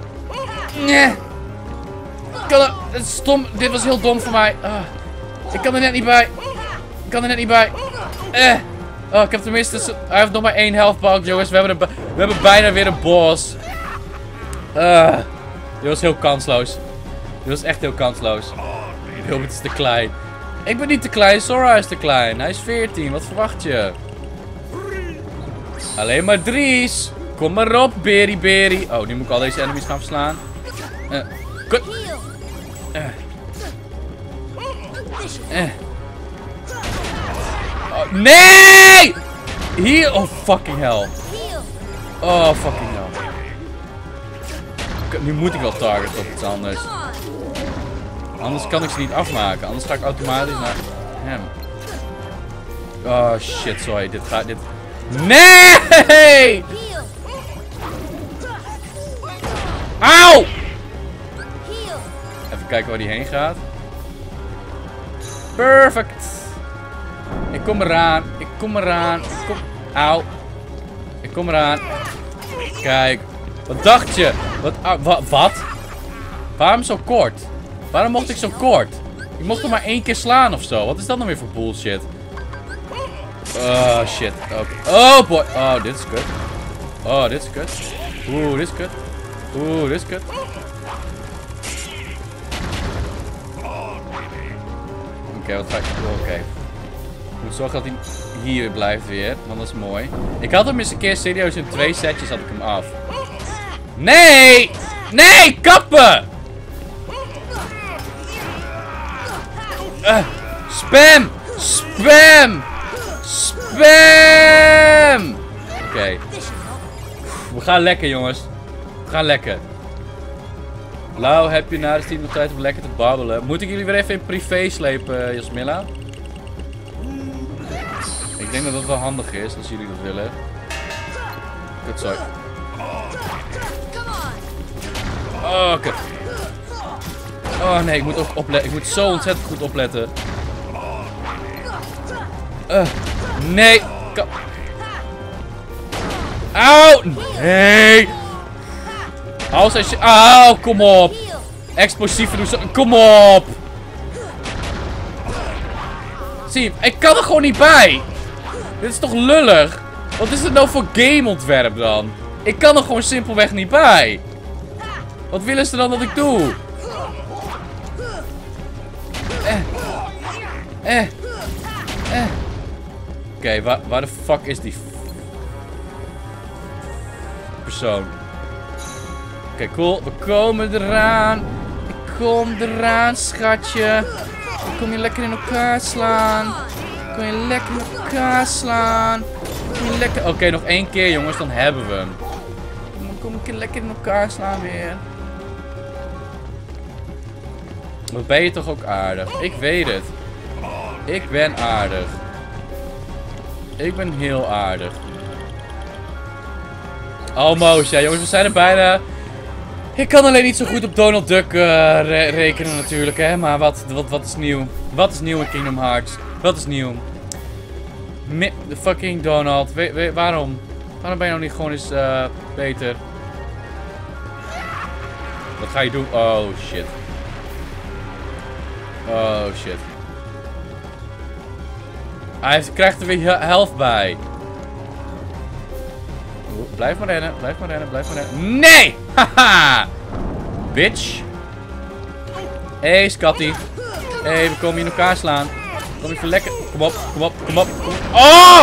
Ik kan er... Het is stom. Dit was heel dom voor mij. Ik kan er net niet bij. Ik kan er net niet bij. Oh, ik heb tenminste... Hij heeft nog maar 1 health balk, jongens. We hebben bijna weer een boss. Dit was heel kansloos. Dit was echt heel kansloos. Hilbert is te klein. Ik ben niet te klein, Sora is te klein. Hij is 14, wat verwacht je? Alleen maar Dries. Kom maar op, Beri. Oh, nu moet ik al deze enemies gaan verslaan. Kut. Oh, nee! Hier, oh fucking hell. Oh fucking hell. Nu moet ik wel targeten op iets anders. Anders kan ik ze niet afmaken. Anders ga ik automatisch naar hem. Oh shit, sorry. Dit gaat... Nee! Auw! Even kijken waar die heen gaat. Perfect. Ik kom eraan. Auw. Ik kom eraan. Kijk. Wat dacht je? Wat? Waarom zo kort? Waarom mocht ik zo kort? Ik mocht er maar 1 keer slaan of zo. Wat is dat nou weer voor bullshit? Oh shit. Okay. Oh boy. Oh, dit is kut. Oh, dit is kut. Oeh, dit is kut. Oeh, dit is kut. Oké, wat ga ik doen? Oké. Ik moet zorgen dat hij hier blijft weer. Want dat is mooi. Ik had hem eens een keer serieus in 2 setjes had ik hem af. Nee! Nee! Kappen! Spam! Spam! Spam! Oké. We gaan lekker, jongens. We gaan lekker. Lau, heb je na de stream nog tijd om lekker te babbelen? Moet ik jullie weer even in privé slepen, Jasmilla? Ik denk dat dat wel handig is, als jullie dat willen. Kut, sorry. Oh, kut. Oh nee, ik moet ook opletten. Ik moet zo ontzettend goed opletten. Nee. Auw! Nee! Auw, kom op! Explosief doen zo. Kom op! Zie, ik kan er gewoon niet bij! Dit is toch lullig? Wat is het nou voor gameontwerp dan? Ik kan er gewoon simpelweg niet bij! Wat willen ze dan dat ik doe? Oké, waar de fuck is die persoon? Oké, cool. We komen eraan. Ik kom eraan, schatje. Ik kom je lekker in elkaar slaan. Ik kom je lekker in elkaar slaan. Oké, nog 1 keer, jongens. Dan hebben we hem. Dan kom ik je lekker in elkaar slaan weer. Wat ben je toch ook aardig? Ik weet het. Ik ben aardig. Ik ben heel aardig. Almost, ja jongens, we zijn er bijna. Ik kan alleen niet zo goed op Donald Duck rekenen natuurlijk, hè. Maar wat is nieuw? Wat is nieuw in Kingdom Hearts? Wat is nieuw? De fucking Donald. Waarom? Waarom ben je nou niet gewoon eens beter? Wat ga je doen? Oh shit. Oh shit. Hij krijgt er weer health bij. Blijf maar rennen, blijf maar rennen, blijf maar rennen. Nee! Haha! Bitch. Hey, Scotty. Hey, we komen hier in elkaar slaan. Kom even lekker. Kom op, kom op, kom op. Kom op. Oh!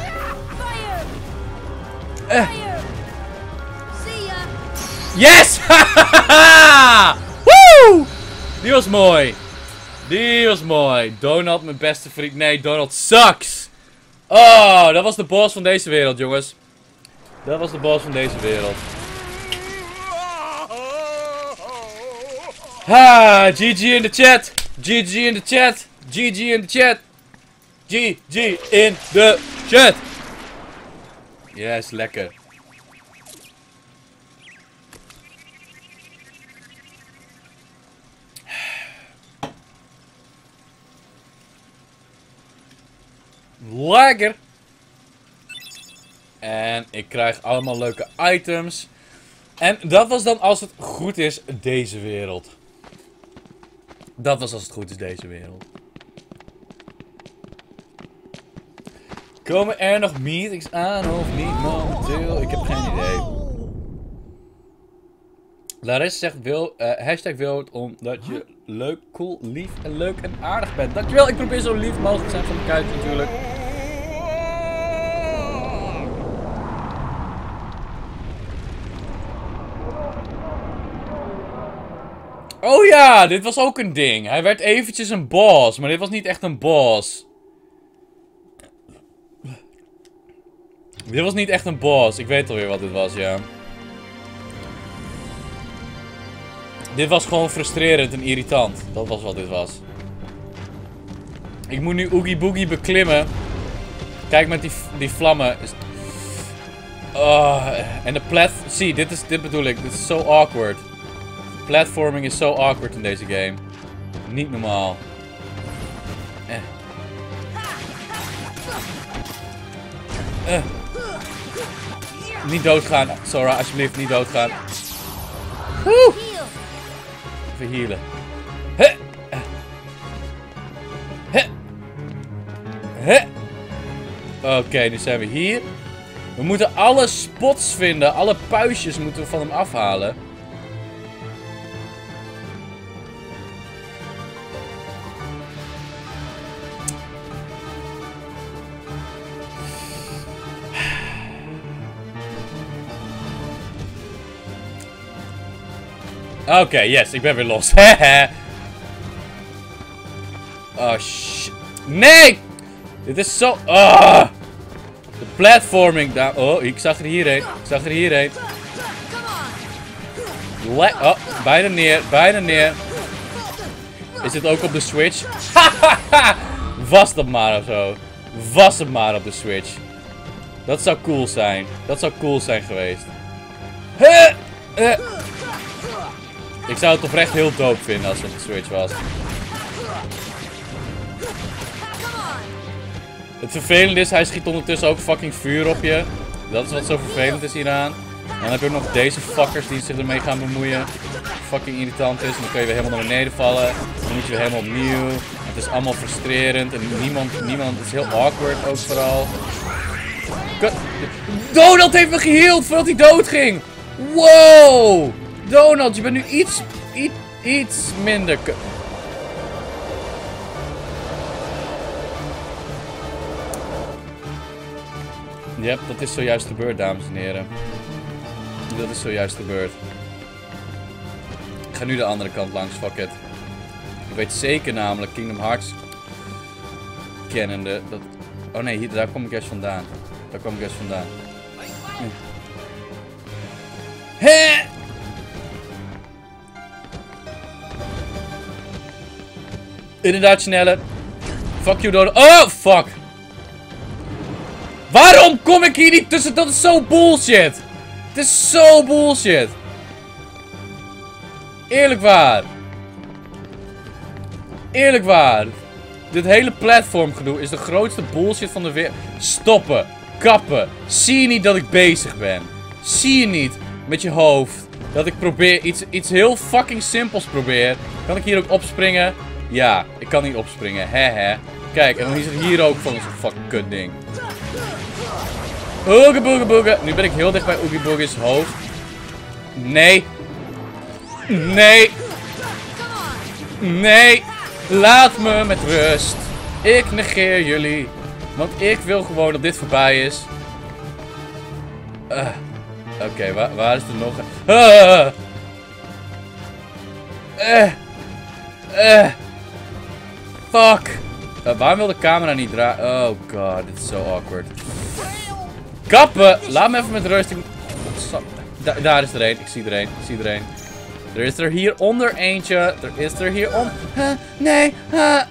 Yes! Hahaha! Woe! Die was mooi. Die was mooi. Donald, mijn beste vriend. Nee, Donald sucks. Oh, dat was de boss van deze wereld, jongens. Dat was de boss van deze wereld. Ha, GG in de chat. GG in de chat. GG in de chat. GG in de chat. Yes, lekker. Lekker! En ik krijg allemaal leuke items. En dat was dan, als het goed is, deze wereld. Dat was, als het goed is, deze wereld. Komen er nog meetings aan of niet momenteel? Ik heb geen idee. Larissa zegt hashtag wild omdat je leuk, cool, lief en leuk en aardig bent. Dankjewel, ik probeer zo lief mogelijk te zijn van elkaar natuurlijk. Oh ja, dit was ook een ding. Hij werd eventjes een boss, maar dit was niet echt een boss. Dit was niet echt een boss. Ik weet alweer wat dit was, ja. Dit was gewoon frustrerend en irritant. Dat was wat dit was. Ik moet nu Oogie Boogie beklimmen. Kijk met die vlammen. En de zie, dit bedoel ik. Dit is zo awkward. Platforming is zo awkward in deze game. Niet normaal. Niet doodgaan. Sora, alsjeblieft, niet doodgaan. Woe! Even healen. Oké, nu zijn we hier. We moeten alle spots vinden. Alle puistjes moeten we van hem afhalen. Oké, yes, ik ben weer los. Oh, shit. Nee! Dit is zo... De platforming daar... Oh, ik zag er hierheen. Ik zag er hierheen. Oh, bijna neer. Bijna neer. Is dit ook op de Switch? Was dat maar of zo. Was het maar op de Switch. Dat zou cool zijn. Dat zou cool zijn geweest. Ik zou het oprecht heel dope vinden als het op de Switch was. Het vervelende is, hij schiet ondertussen ook fucking vuur op je. Dat is wat zo vervelend is hieraan. En dan heb je ook nog deze fuckers die zich ermee gaan bemoeien. Fucking irritant is. En dan kun je weer helemaal naar beneden vallen. Dan moet je weer helemaal opnieuw. Het is allemaal frustrerend. En niemand het is heel awkward ook vooral. Donald heeft me geheeld voordat hij dood ging. Wow! Donald, je bent nu iets minder... Yep, dat is zojuist gebeurd, dames en heren. Dat is zojuist gebeurd. Ik ga nu de andere kant langs, fuck it. Ik weet zeker namelijk, Kingdom Hearts kennende, dat... Oh nee, daar kom ik juist vandaan. Daar kom ik juist vandaan. Hè! Inderdaad, sneller. Fuck you, Donald. Oh, fuck! Waarom kom ik hier niet tussen? Dat is zo bullshit. Het is zo bullshit. Eerlijk waar. Eerlijk waar. Dit hele platformgedoe is de grootste bullshit van de wereld. Stoppen. Kappen. Zie je niet dat ik bezig ben? Zie je niet met je hoofd dat ik probeer iets heel fucking simpels probeer? Kan ik hier ook opspringen? Ja, ik kan niet opspringen. Hehe. Kijk, en dan is het hier ook van zo'n fucking kut ding. Oogie boogie boogie. Nu ben ik heel dicht bij Oogie Boogie's hoofd. Nee. Nee. Nee. Laat me met rust. Ik negeer jullie. Want ik wil gewoon dat dit voorbij is. Oké, waar is er nog een... Fuck. Waarom wil de camera niet draaien? Oh god, dit is zo awkward. Kappen! Laat me even met rust. Daar is er een. Ik zie er een. Ik zie er een. Er is er hieronder eentje. Er is er hieronder. Nee. Er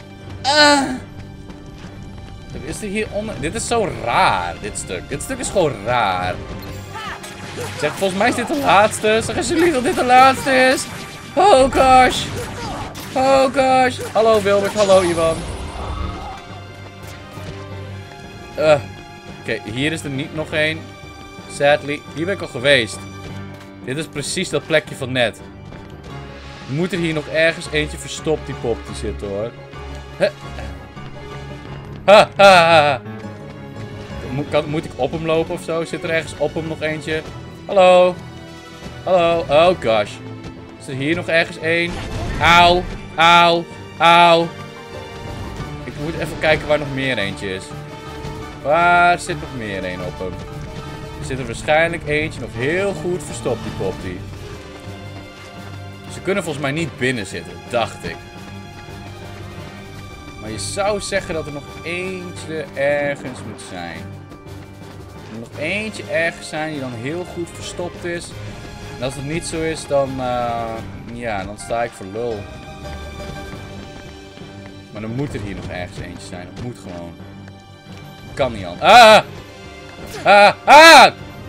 is er hieronder. Dit is zo raar, dit stuk. Dit stuk is gewoon raar. Zeg, volgens mij is dit de laatste. Zeg alsjeblieft dat dit de laatste is. Oh gosh. Oh gosh. Hallo Wilbert. Hallo Ivan. Oké, hier is er niet nog één. Sadly. Hier ben ik al geweest. Dit is precies dat plekje van net. Moet er hier nog ergens eentje verstopt die pop die zit hoor. Ha, ha, ha. Moet ik op hem lopen of zo? Zit er ergens op hem nog eentje? Hallo? Hallo? Oh gosh. Is er hier nog ergens één? Auw. Auw. Auw. Ik moet even kijken waar nog meer eentje is. Waar zit nog meer een op hem? Er zit er waarschijnlijk eentje nog heel goed verstopt, die poptie. Ze kunnen volgens mij niet binnen zitten, dacht ik. Maar je zou zeggen dat er nog eentje ergens moet zijn. Er moet nog eentje ergens zijn die dan heel goed verstopt is. En als het niet zo is, dan, ja, dan sta ik voor lul. Maar dan moet er hier nog ergens eentje zijn. Dat moet gewoon. Kan niet anders. Ah! Ah! Ah!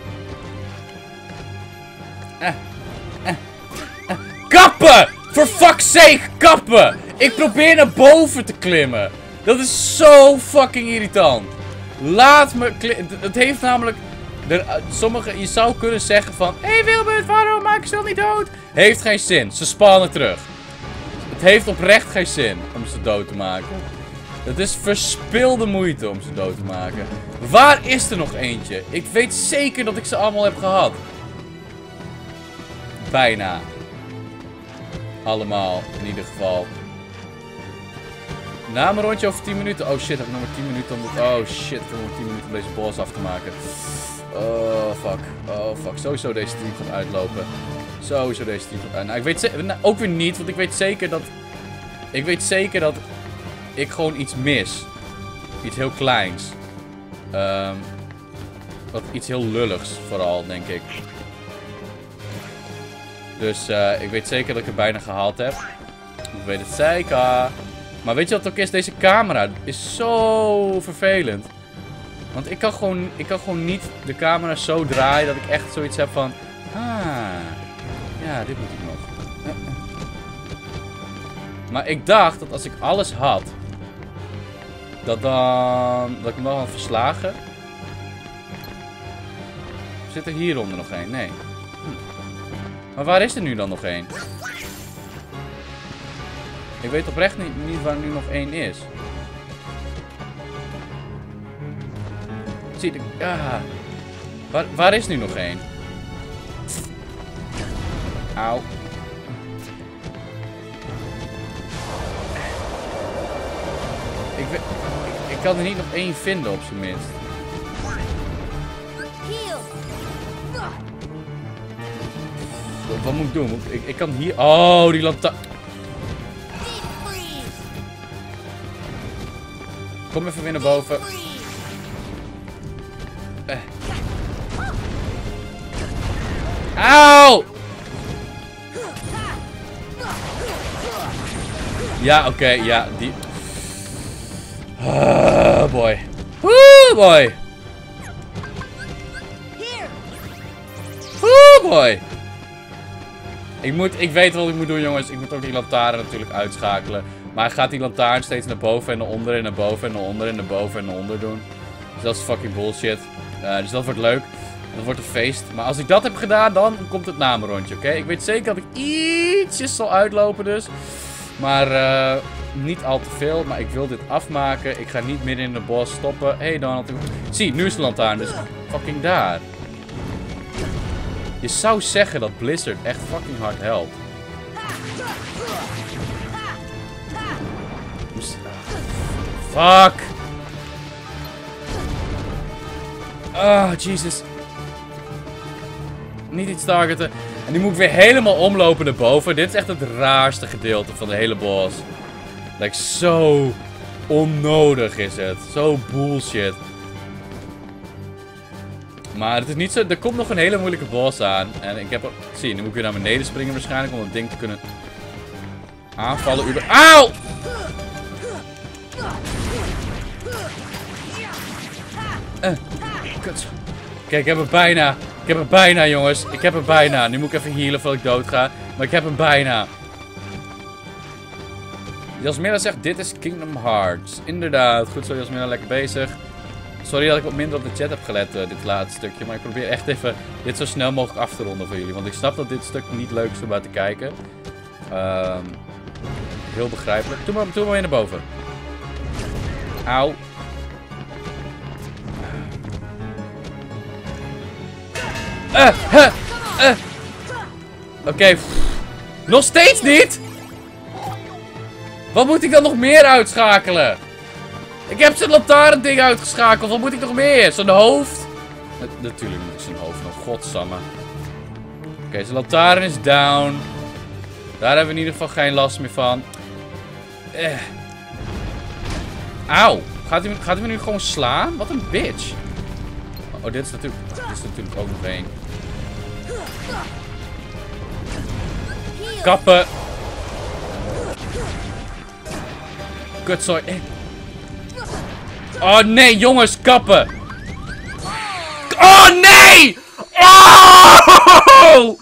Kappen! For fuck's sake, kappen! Ik probeer naar boven te klimmen. Dat is zo fucking irritant. Laat me klimmen. Het heeft namelijk... Sommige, je zou kunnen zeggen van... Hé Wilbert, waarom maak je ze niet dood? Heeft geen zin. Ze spannen terug. Het heeft oprecht geen zin om ze dood te maken. Het is verspilde moeite om ze dood te maken. Waar is er nog eentje? Ik weet zeker dat ik ze allemaal heb gehad. Bijna. Allemaal, in ieder geval. Na mijn rondje over 10 minuten. Oh shit, heb ik nog maar 10 minuten om dit... Oh shit, ik heb nog maar 10 minuten om deze boss af te maken. Oh fuck. Oh fuck. Sowieso deze team gaat uitlopen. Sowieso deze team gaat uitlopen. Nou, ik weet nou, ook weer niet, want ik weet zeker dat... Ik weet zeker dat ik gewoon iets mis. Iets heel kleins. Wat iets heel lulligs vooral, denk ik. Dus ik weet zeker dat ik het bijna gehaald heb. Ik weet het zeker. Maar weet je wat het ook is? Deze camera is zo vervelend. Want ik kan gewoon niet de camera zo draaien dat ik echt zoiets heb van... Ah, ja, dit moet ik nog. Maar ik dacht dat als ik alles had... Dat ik hem dan had verslagen. Zit er hieronder nog één? Nee. Maar waar is er nu dan nog één? Ik weet oprecht niet waar er nu nog één is. Zie je? Ah. Waar is nu nog één? Auw. Ik kan er niet nog één vinden op zijn minst. Wat moet ik doen? Ik kan hier... Oh, die lantaarn... Kom even weer naar boven. Auw! Ja, oké, ja, die... Oh, boy. Oh, boy. Oh, boy. Ik weet wat ik moet doen, jongens. Ik moet ook die lantaarn natuurlijk uitschakelen. Maar hij gaat die lantaarn steeds naar boven en naar onder en naar boven en naar onder en naar boven en naar onder doen. Dus dat is fucking bullshit. Dus dat wordt leuk. Dat wordt een feest. Maar als ik dat heb gedaan, dan komt het na mijn rondje, oké? Ik weet zeker dat ik ietsjes zal uitlopen dus. Maar niet al te veel. Maar ik wil dit afmaken. Ik ga niet midden in de bos stoppen. Hé Donald. Zie, nu is de lantaarn dus fucking daar. Je zou zeggen dat Blizzard echt fucking hard helpt. Fuck! Ah, Jesus. Niet iets targeten. En nu moet ik weer helemaal omlopen naar boven. Dit is echt het raarste gedeelte van de hele boss. Like, zo onnodig is het. Zo bullshit. Maar het is niet zo... Er komt nog een hele moeilijke boss aan. En ik heb... Zie je, nu moet ik weer naar beneden springen waarschijnlijk. Om dat ding te kunnen aanvallen. Auw! Kut. Kijk, ik heb hem bijna. Ik heb hem bijna, jongens. Ik heb hem bijna. Nu moet ik even healen voordat ik dood ga. Maar ik heb hem bijna. Jasmina zegt, dit is Kingdom Hearts. Inderdaad. Goed zo, Jasmina. Lekker bezig. Sorry dat ik wat minder op de chat heb gelet dit laatste stukje. Maar ik probeer echt even dit zo snel mogelijk af te ronden voor jullie. Want ik snap dat dit stuk niet leuk is om bij te kijken. Heel begrijpelijk. Doe maar weer naar boven. Auw. Oké. Nog steeds niet? Wat moet ik dan nog meer uitschakelen? Ik heb zijn lantaarnding uitgeschakeld. Wat moet ik nog meer? Zijn hoofd? Natuurlijk moet ik zijn hoofd nog. Godsamme. Oké, zijn lantaarn is down. Daar hebben we in ieder geval geen last meer van. Auw. Gaat hij me nu gewoon slaan? Wat een bitch. Oh, dit is natuurlijk ook nog één. Kappen. Kutzooi. Oh nee, jongens, kappen. Oh nee! Oh!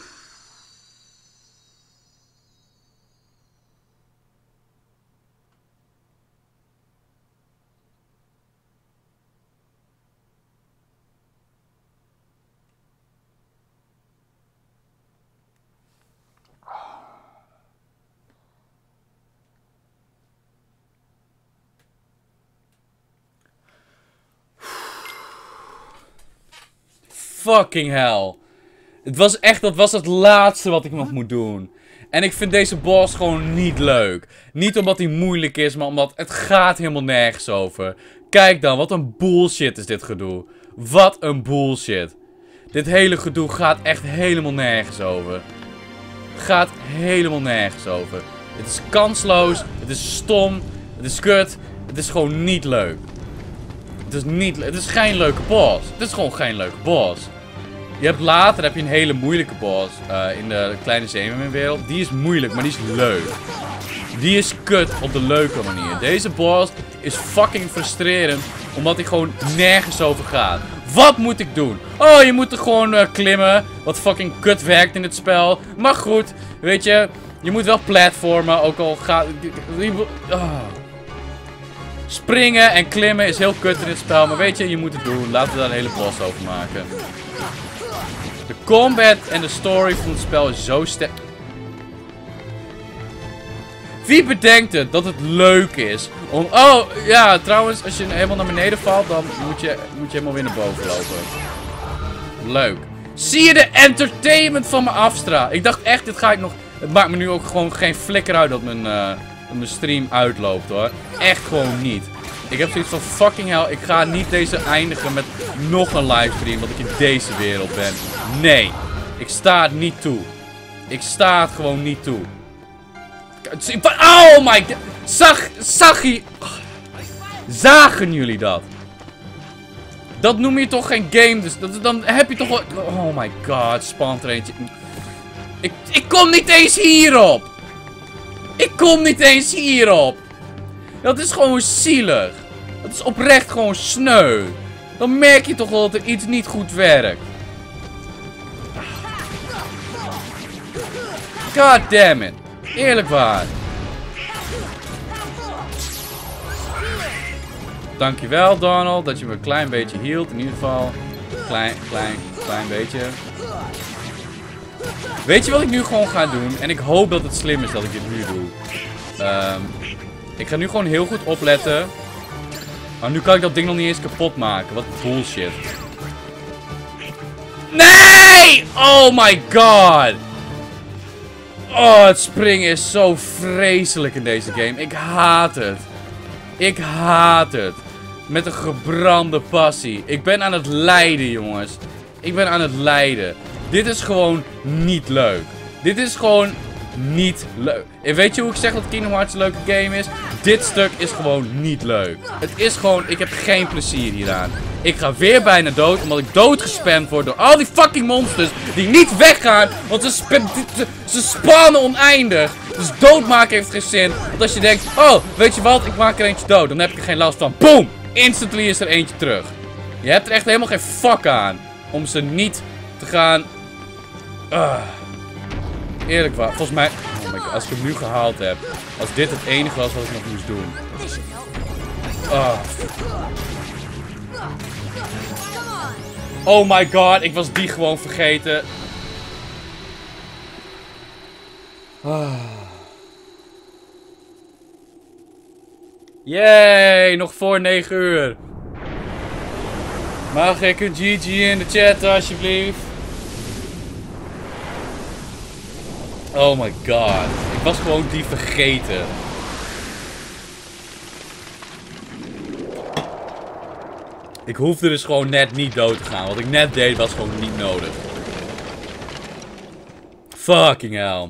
Fucking hell. Dat was het laatste wat ik nog moet doen. En ik vind deze boss gewoon niet leuk. Niet omdat hij moeilijk is, maar omdat het gaat helemaal nergens over. Kijk dan, wat een bullshit is dit gedoe. Wat een bullshit. Dit hele gedoe gaat echt helemaal nergens over. Gaat helemaal nergens over. Het is kansloos, het is stom, het is kut, het is gewoon niet leuk. Het is geen leuke boss. Het is gewoon geen leuke boss. Je hebt later een hele moeilijke boss in de kleine zeemerminwereld. Die is moeilijk, maar die is leuk. Die is kut op de leuke manier. Deze boss is fucking frustrerend, omdat hij gewoon nergens over gaat. Wat moet ik doen? Oh, je moet er gewoon klimmen. Wat fucking kut werkt in het spel. Maar goed, weet je, je moet wel platformen, ook al gaat... Springen en klimmen is heel kut in dit spel, maar weet je, je moet het doen. Laten we daar een hele boss over maken. De combat en de story van het spel is zo sterk. Wie bedenkt het dat het leuk is om... Oh, ja, trouwens, als je helemaal naar beneden valt, dan moet je helemaal weer naar boven lopen. Leuk. Zie je de entertainment van mijn Afstra? Ik dacht echt, dit ga ik nog... Het maakt me nu ook gewoon geen flikker uit dat mijn stream uitloopt, hoor. Echt gewoon niet. Ik heb zoiets van fucking hell, ik ga niet deze eindigen met nog een livestream, dat ik in deze wereld ben. Nee. Ik sta het niet toe. Ik sta het gewoon niet toe. Oh my god. Zagen jullie dat? Dat noem je toch geen game, dus dan heb je toch wel... Oh my god, spant er eentje. Ik kom niet eens hierop. Ik kom niet eens hierop. Dat is gewoon zielig. Dat is oprecht gewoon sneu. Dan merk je toch wel dat er iets niet goed werkt. God damn it. Eerlijk waar. Dankjewel Donald dat je me een klein beetje hield. In ieder geval. Klein beetje. Weet je wat ik nu gewoon ga doen? En ik hoop dat het slim is dat ik dit nu doe. Ik ga nu gewoon heel goed opletten. Maar nu kan ik dat ding nog niet eens kapot maken. Wat bullshit. Nee! Oh my god! Oh, het springen is zo vreselijk in deze game. Ik haat het. Ik haat het. Met een gebrande passie. Ik ben aan het lijden, jongens. Ik ben aan het lijden. Dit is gewoon niet leuk. Dit is gewoon niet leuk. En weet je hoe ik zeg dat Kingdom Hearts een leuke game is? Dit stuk is gewoon niet leuk. Het is gewoon, ik heb geen plezier hieraan. Ik ga weer bijna dood, omdat ik doodgespamd word door al die fucking monsters die niet weggaan, want ze spawnen oneindig. Dus doodmaken heeft geen zin. Want als je denkt, oh, weet je wat, ik maak er eentje dood, dan heb ik er geen last van. Boom! Instantly is er eentje terug. Je hebt er echt helemaal geen fuck aan om ze niet te gaan... Eerlijk waar, volgens mij... Oh my God, als ik hem nu gehaald heb. Als dit het enige was wat ik nog moest doen. Oh my god, ik was die gewoon vergeten. Yay, nog voor 9 uur. Mag ik een GG in de chat alsjeblieft? Oh my god. Ik was gewoon die vergeten. Ik hoefde dus gewoon net niet dood te gaan. Wat ik net deed was gewoon niet nodig. Fucking hell.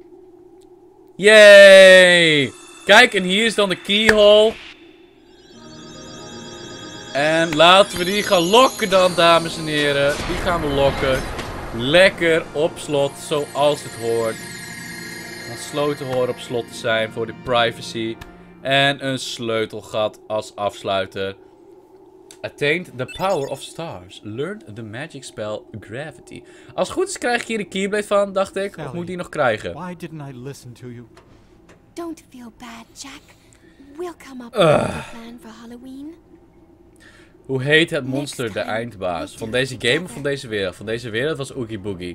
Yay! Kijk, en hier is dan de keyhole. En laten we die gaan lokken dan, dames en heren. Die gaan we lokken. Lekker op slot, zoals het hoort. Gesloten horen op slot te zijn voor de privacy. En een sleutelgat als afsluiter. Attained the power of stars. Learned the magic spell gravity. Als het goed is krijg ik hier de keyblade van, dacht ik. Of moet ik die nog krijgen? Why didn't I listen to you? Don't feel bad, Jack. We'll come up with a plan for Halloween. Hoe heet het monster, de eindbaas? Van deze game of van deze wereld? Van deze wereld was Oogie Boogie.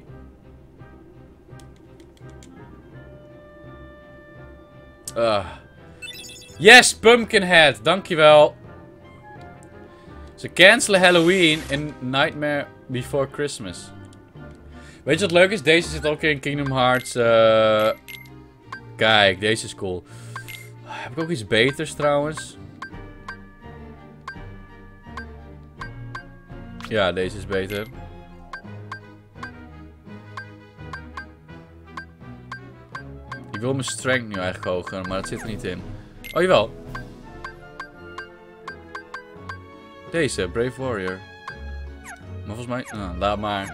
Yes, Pumpkinhead. Dankjewel. Ze cancelen Halloween in Nightmare Before Christmas. Weet je wat leuk is? Deze zit ook in Kingdom Hearts. Kijk, deze is cool. Heb ik ook iets beters trouwens? Ja, deze is beter. Ik wil mijn strength nu eigenlijk hoger, maar dat zit er niet in. Oh, jawel. Deze, Brave Warrior. Maar volgens mij... Nou, laat maar.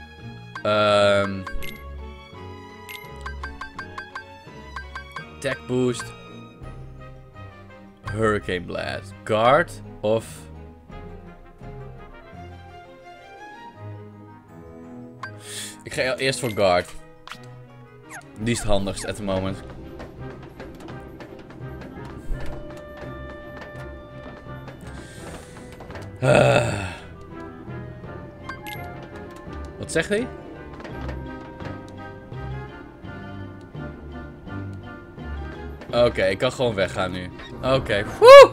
Attack boost. Hurricane Blast. Guard of... Ik ga eerst voor Guard. Die is het handigst at the moment. Wat zegt hij? Oké, ik kan gewoon weggaan nu. Oké. Woe!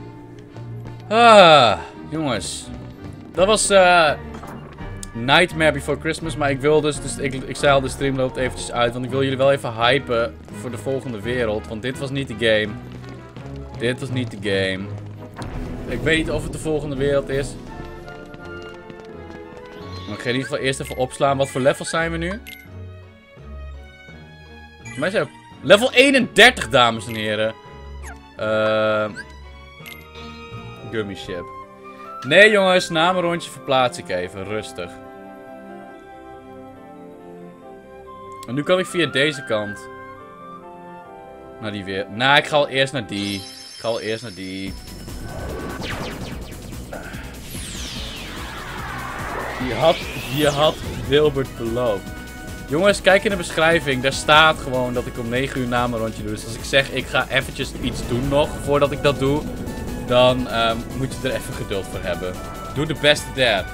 Jongens. Dat was Nightmare Before Christmas. Maar ik wil dus ik zei al, de stream loopt eventjes uit. Want ik wil jullie wel even hypen voor de volgende wereld. Want dit was niet de game. Dit was niet de game. Ik weet niet of het de volgende wereld is. Maar ik ga in ieder geval eerst even opslaan. Wat voor levels zijn we nu? Voor mij zijn we level 31, dames en heren. Gummy ship. Nee jongens, na mijn rondje verplaats ik even. Rustig. En nu kan ik via deze kant. Naar die weer. Nou, ik ga al eerst naar die. Je had Wilbert beloofd. Jongens, kijk in de beschrijving. Daar staat gewoon dat ik om 9 uur na mijn rondje doe. Dus als ik zeg, ik ga eventjes iets doen nog, voordat ik dat doe, dan moet je er even geduld voor hebben. Doe de beste dab.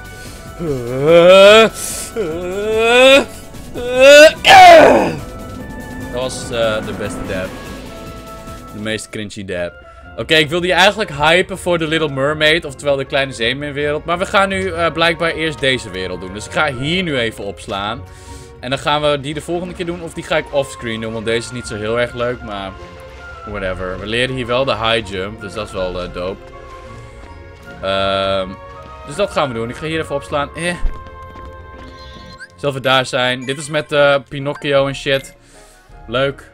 Dat was de beste dab. De meest cringy dab. Oké, ik wilde je eigenlijk hypen voor de Little Mermaid, oftewel de kleine zeemeerwereld. Maar we gaan nu blijkbaar eerst deze wereld doen. Dus ik ga hier nu even opslaan. En dan gaan we die de volgende keer doen, of die ga ik offscreen doen, want deze is niet zo heel erg leuk, maar whatever. We leren hier wel de high jump, dus dat is wel dope. Dus dat gaan we doen. Ik ga hier even opslaan. Zullen we daar zijn? Dit is met Pinocchio en shit. Leuk.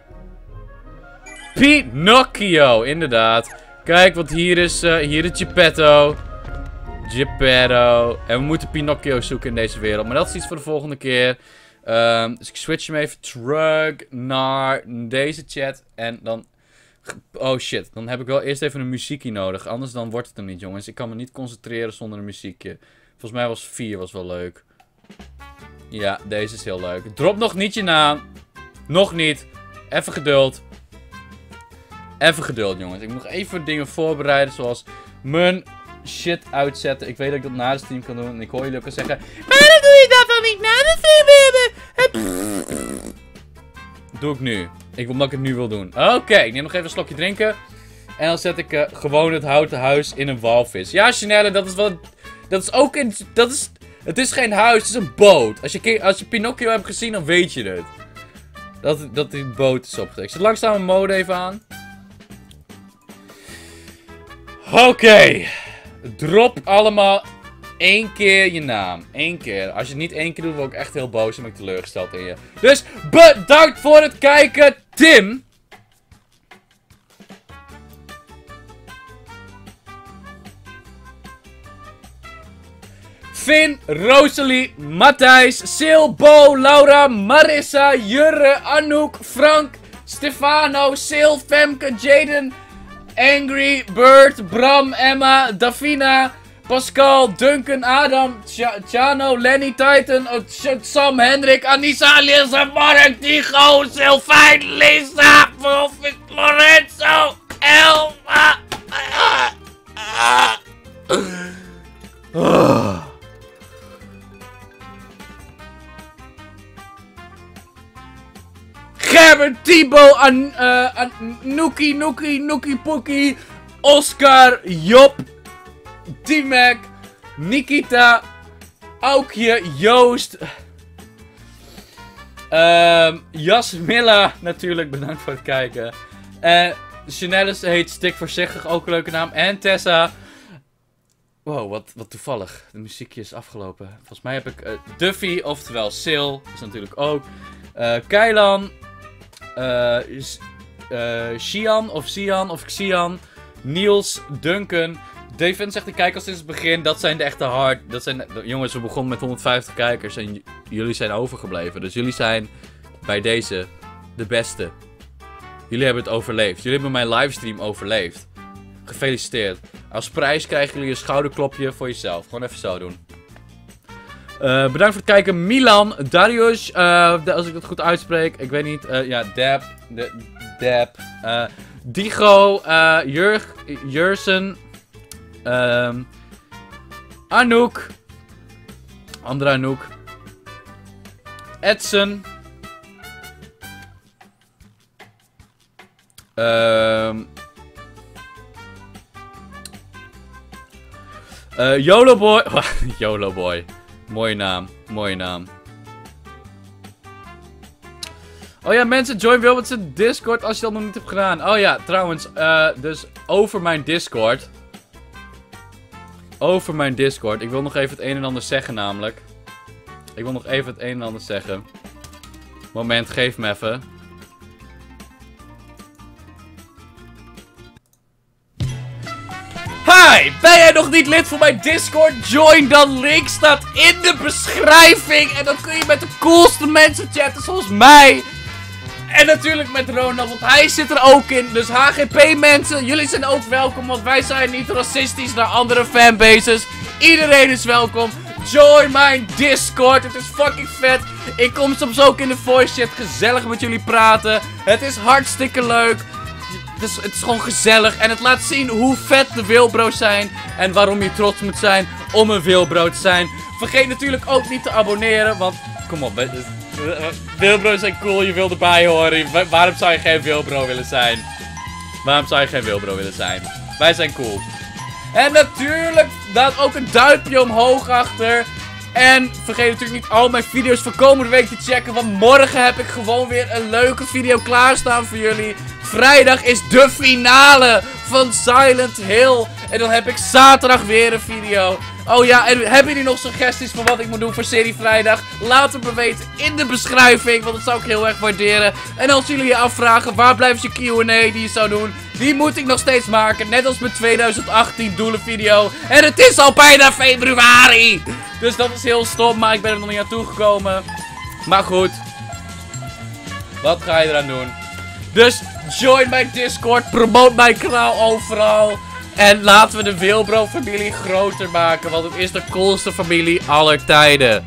Pinocchio, inderdaad. Kijk, want hier is Geppetto. Geppetto. En we moeten Pinocchio zoeken in deze wereld. Maar dat is iets voor de volgende keer. Dus ik switch hem even terug naar deze chat. En dan... Oh shit, dan heb ik wel eerst even een muziekje nodig. Anders dan wordt het hem niet, jongens. Ik kan me niet concentreren zonder een muziekje. Volgens mij was 4 was wel leuk. Ja, deze is heel leuk. Drop nog niet je naam. Nog niet. Even geduld. Even geduld, jongens. Ik moet nog even dingen voorbereiden, zoals mijn shit uitzetten. Ik weet dat ik dat na de stream kan doen. En ik hoor jullie ook al zeggen... Waarom doe je dat dan niet na de stream? Doe ik nu. Omdat ik het nu wil doen. Oké, ik neem nog even een slokje drinken. En dan zet ik gewoon het houten huis in een walvis. Ja, Chanelle, dat is wat... Dat is ook in... Dat is... Het is geen huis, het is een boot. Als je Pinocchio hebt gezien, dan weet je het. Dat die boot is opgetrekt. Ik zet langzaam mijn mode even aan. Oké. Drop allemaal 1 keer je naam. 1 keer. Als je het niet 1 keer doet, word ik echt heel boos en ben ik teleurgesteld in je. Dus bedankt voor het kijken, Tim. Finn, Rosalie, Matthijs, Sil, Bo, Laura, Marissa, Jurre, Anouk, Frank, Stefano, Sil, Femke, Jaden, Angry, Bird, Bram, Emma, Davina, Pascal, Duncan, Adam, Chano, Lenny, Titan, Sam, Hendrik, Anissa, Lisa, Mark, Tigo, Sylvain, Lisa, Wolfis, Lorenzo, Elma. Gerben, Thibaut, Nookie Pookie, Oscar, Job, Timek, Nikita, Aukje, Joost, Jasmilla, natuurlijk, bedankt voor het kijken. Chanelle heet Stik Voorzichtig, ook een leuke naam. En Tessa. Wow, wat toevallig. De muziekje is afgelopen. Volgens mij heb ik Duffy, oftewel Sil, is natuurlijk ook. Keilan. Sian of Xian. Niels, Duncan. David zegt, ik kijk al sinds het begin. Dat zijn de echte hard. Jongens, we begonnen met 150 kijkers. En jullie zijn overgebleven. Dus jullie zijn bij deze de beste. Jullie hebben het overleefd. Jullie hebben mijn livestream overleefd. Gefeliciteerd. Als prijs krijgen jullie een schouderklopje voor jezelf. Gewoon even zo doen. Bedankt voor het kijken. Milan, Darius, als ik dat goed uitspreek. Ik weet niet. Ja, Deb. Digo, Jursen. Anouk. Andere Anouk. Edson. YOLO Boy. YOLO Boy. Mooie naam. Oh ja, mensen, join Wilbert's Discord als je dat nog niet hebt gedaan. Oh ja, trouwens, dus over mijn Discord. Ik wil nog even het een en ander zeggen namelijk. Moment, geef me even. Hi, ben jij nog niet lid van mijn Discord? Join dan, link staat in de beschrijving. En dan kun je met de coolste mensen chatten zoals mij. En natuurlijk met Ronald, want hij zit er ook in. Dus HGP mensen, jullie zijn ook welkom, want wij zijn niet racistisch naar andere fanbases. Iedereen is welkom. Join mijn Discord, het is fucking vet. Ik kom soms ook in de voice chat gezellig met jullie praten. Het is hartstikke leuk. Het is gewoon gezellig en het laat zien hoe vet de Wilbro's zijn. En waarom je trots moet zijn om een Wilbro te zijn. Vergeet natuurlijk ook niet te abonneren, want kom op, Wilbro's zijn cool, je wil erbij horen. Waarom zou je geen Wilbro willen zijn? Wij zijn cool. En natuurlijk, laat ook een duimpje omhoog achter. En vergeet natuurlijk niet al mijn video's van komende week te checken. Want morgen heb ik gewoon weer een leuke video klaarstaan voor jullie. Vrijdag is de finale van Silent Hill. En dan heb ik zaterdag weer een video. Oh ja, en hebben jullie nog suggesties voor wat ik moet doen voor serie vrijdag? Laat het me weten in de beschrijving, want dat zou ik heel erg waarderen. En als jullie je afvragen, waar blijft je Q&A die je zou doen? Die moet ik nog steeds maken, net als mijn 2018 doelenvideo. En het is al bijna februari! Dus dat is heel stom, maar ik ben er nog niet aan toegekomen. Maar goed. Wat ga je eraan doen? Dus join mijn Discord, promote mijn kanaal overal. En laten we de Wilbro-familie groter maken, want het is de coolste familie aller tijden.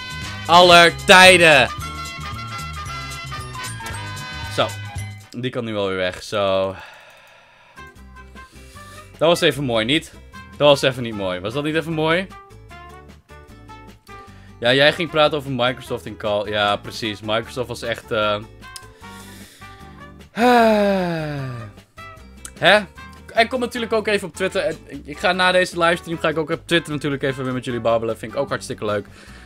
Zo, die kan nu wel weer weg, zo. Dat was even mooi, niet? Dat was even niet mooi. Was dat niet even mooi? Ja, jij ging praten over Microsoft in call. Ja, precies. Microsoft was echt... Hè? En kom natuurlijk ook even op Twitter. Ik ga na deze livestream ga ik ook op Twitter natuurlijk even weer met jullie babbelen. Vind ik ook hartstikke leuk.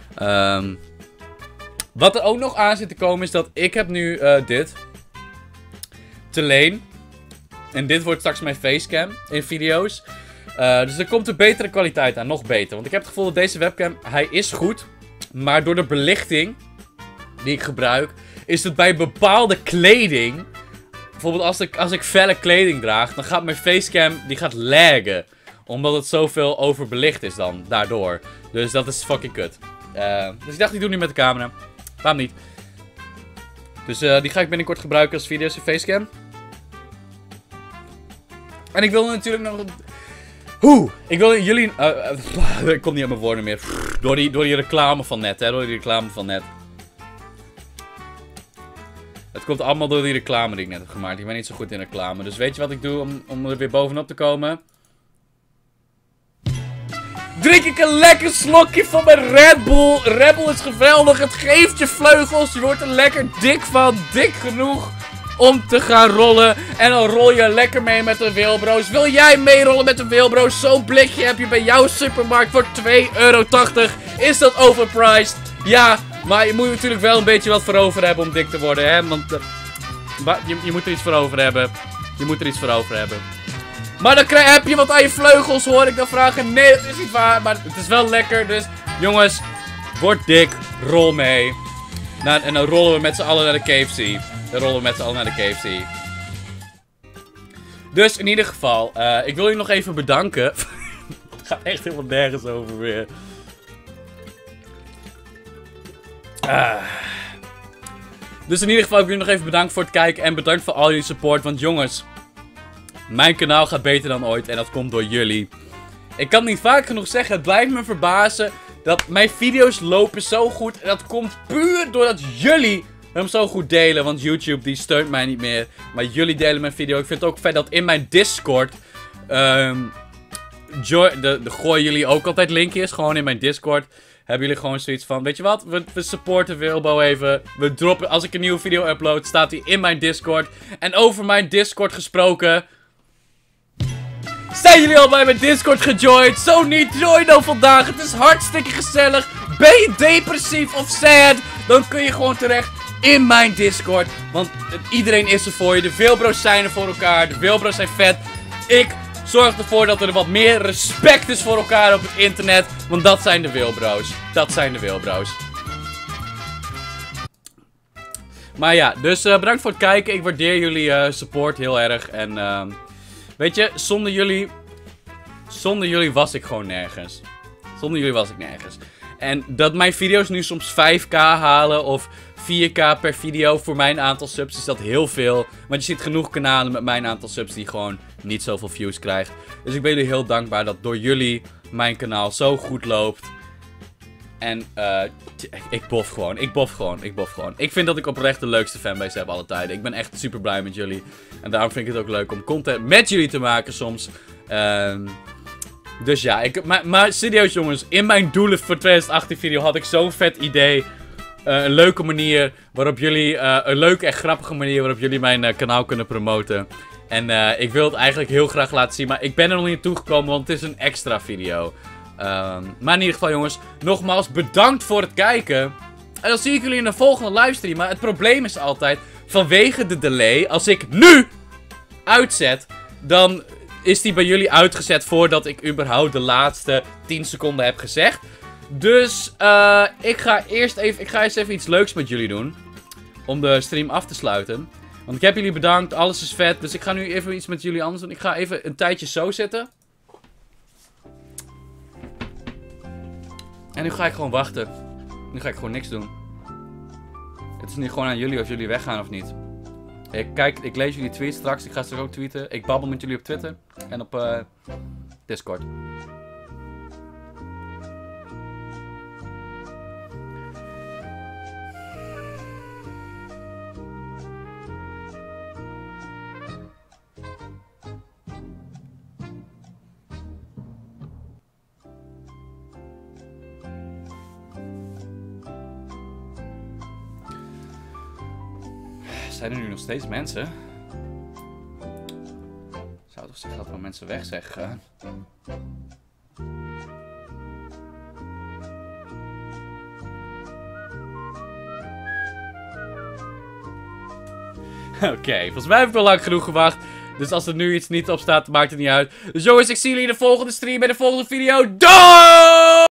Wat er ook nog aan zit te komen is dat ik heb nu dit. Te leen. En dit wordt straks mijn facecam in video's. Dus er komt een betere kwaliteit aan. Nog beter. Want ik heb het gevoel dat deze webcam, hij is goed. Maar door de belichting die ik gebruik, is het bij bepaalde kleding... Bijvoorbeeld als ik felle kleding draag, dan gaat mijn facecam, die gaat laggen. Omdat het zoveel overbelicht is dan, daardoor. Dus dat is fucking kut. Dus ik dacht, ik doe het nu met de camera. Waarom niet? Dus die ga ik binnenkort gebruiken als video's in facecam. En ik wil natuurlijk nog... Ik wil jullie... ik kom niet aan mijn woorden meer. Door die reclame van net, hè. Door die reclame van net. Het komt allemaal door die reclame die ik net heb gemaakt. Ik ben niet zo goed in reclame. Dus weet je wat ik doe om er weer bovenop te komen? Drink ik een lekker slokje van mijn Red Bull. Red Bull is geweldig. Het geeft je vleugels. Je wordt er lekker dik van. Dik genoeg om te gaan rollen. En dan rol je lekker mee met de Wilbro's. Wil jij meerollen met de Wilbro's? Zo'n blikje heb je bij jouw supermarkt voor €2,80. Is dat overpriced? Ja, maar je moet natuurlijk wel een beetje wat voor over hebben om dik te worden, hè? Want je moet er iets voor over hebben. Je moet er iets voor over hebben. Maar dan heb je wat aan je vleugels, hoor ik dan vragen. Nee, dat is niet waar, maar het is wel lekker. Dus jongens, word dik, rol mee. En dan rollen we met z'n allen naar de KFC. Dan rollen we met z'n allen naar de KFC. Dus in ieder geval, ik wil jullie nog even bedanken. Het gaat echt helemaal nergens over weer. Dus in ieder geval, ik wil jullie nog even bedanken voor het kijken. En bedankt voor al jullie support. Want jongens, mijn kanaal gaat beter dan ooit. En dat komt door jullie. Ik kan het niet vaak genoeg zeggen. Het blijft me verbazen dat mijn video's lopen zo goed. En dat komt puur doordat jullie hem zo goed delen. Want YouTube die steunt mij niet meer. Maar jullie delen mijn video. Ik vind het ook vet dat in mijn Discord... gooien jullie ook altijd linkjes. Gewoon in mijn Discord. Hebben jullie gewoon zoiets van, weet je wat? We supporten Wilbo even. We droppen, als ik een nieuwe video upload, staat die in mijn Discord. En over mijn Discord gesproken... Zijn jullie al bij mijn Discord gejoind? Zo niet, join dan vandaag. Het is hartstikke gezellig. Ben je depressief of sad? Dan kun je gewoon terecht in mijn Discord. Want iedereen is er voor je. De Wilbro's zijn er voor elkaar. De Wilbro's zijn vet. Ik zorg ervoor dat er wat meer respect is voor elkaar op het internet. Want dat zijn de Wilbro's. Dat zijn de Wilbro's. Maar ja, dus bedankt voor het kijken. Ik waardeer jullie support heel erg. En weet je, zonder jullie was ik gewoon nergens. Zonder jullie was ik nergens. En dat mijn video's nu soms 5k halen of 4k per video voor mijn aantal subs is dat heel veel. Want je ziet genoeg kanalen met mijn aantal subs die gewoon niet zoveel views krijgt. Dus ik ben jullie heel dankbaar dat door jullie mijn kanaal zo goed loopt. En ik bof gewoon. Ik vind dat ik oprecht de leukste fanbase heb alle tijden. Ik ben echt super blij met jullie. En daarom vind ik het ook leuk om content met jullie te maken soms. Dus ja, maar serieus jongens. In mijn doelen voor 2018 video had ik zo'n vet idee. Een leuke manier waarop jullie... een leuke en grappige manier waarop jullie mijn kanaal kunnen promoten. En ik wil het eigenlijk heel graag laten zien. Maar ik ben er nog niet toegekomen, want het is een extra video. Maar in ieder geval jongens, nogmaals bedankt voor het kijken. En dan zie ik jullie in de volgende livestream. Maar het probleem is altijd, vanwege de delay, als ik nu uitzet, dan is die bij jullie uitgezet voordat ik überhaupt de laatste 10 seconden heb gezegd. Dus ik ga eens even iets leuks met jullie doen. Om de stream af te sluiten. Want ik heb jullie bedankt, alles is vet. Dus ik ga nu even iets met jullie anders doen. Ik ga even een tijdje zo zitten. En nu ga ik gewoon wachten. Nu ga ik gewoon niks doen. Het is nu gewoon aan jullie of jullie weggaan of niet. Ik lees jullie tweets straks. Ik ga straks ook tweeten. Ik babbel met jullie op Twitter. En op Discord. Zijn er nu nog steeds mensen? Zou toch zeggen dat er mensen weg zijn gegaan? Oké, volgens mij heb ik wel lang genoeg gewacht. Dus als er nu iets niet op staat, maakt het niet uit. Dus jongens, ik zie jullie in de volgende stream en de volgende video. Doei!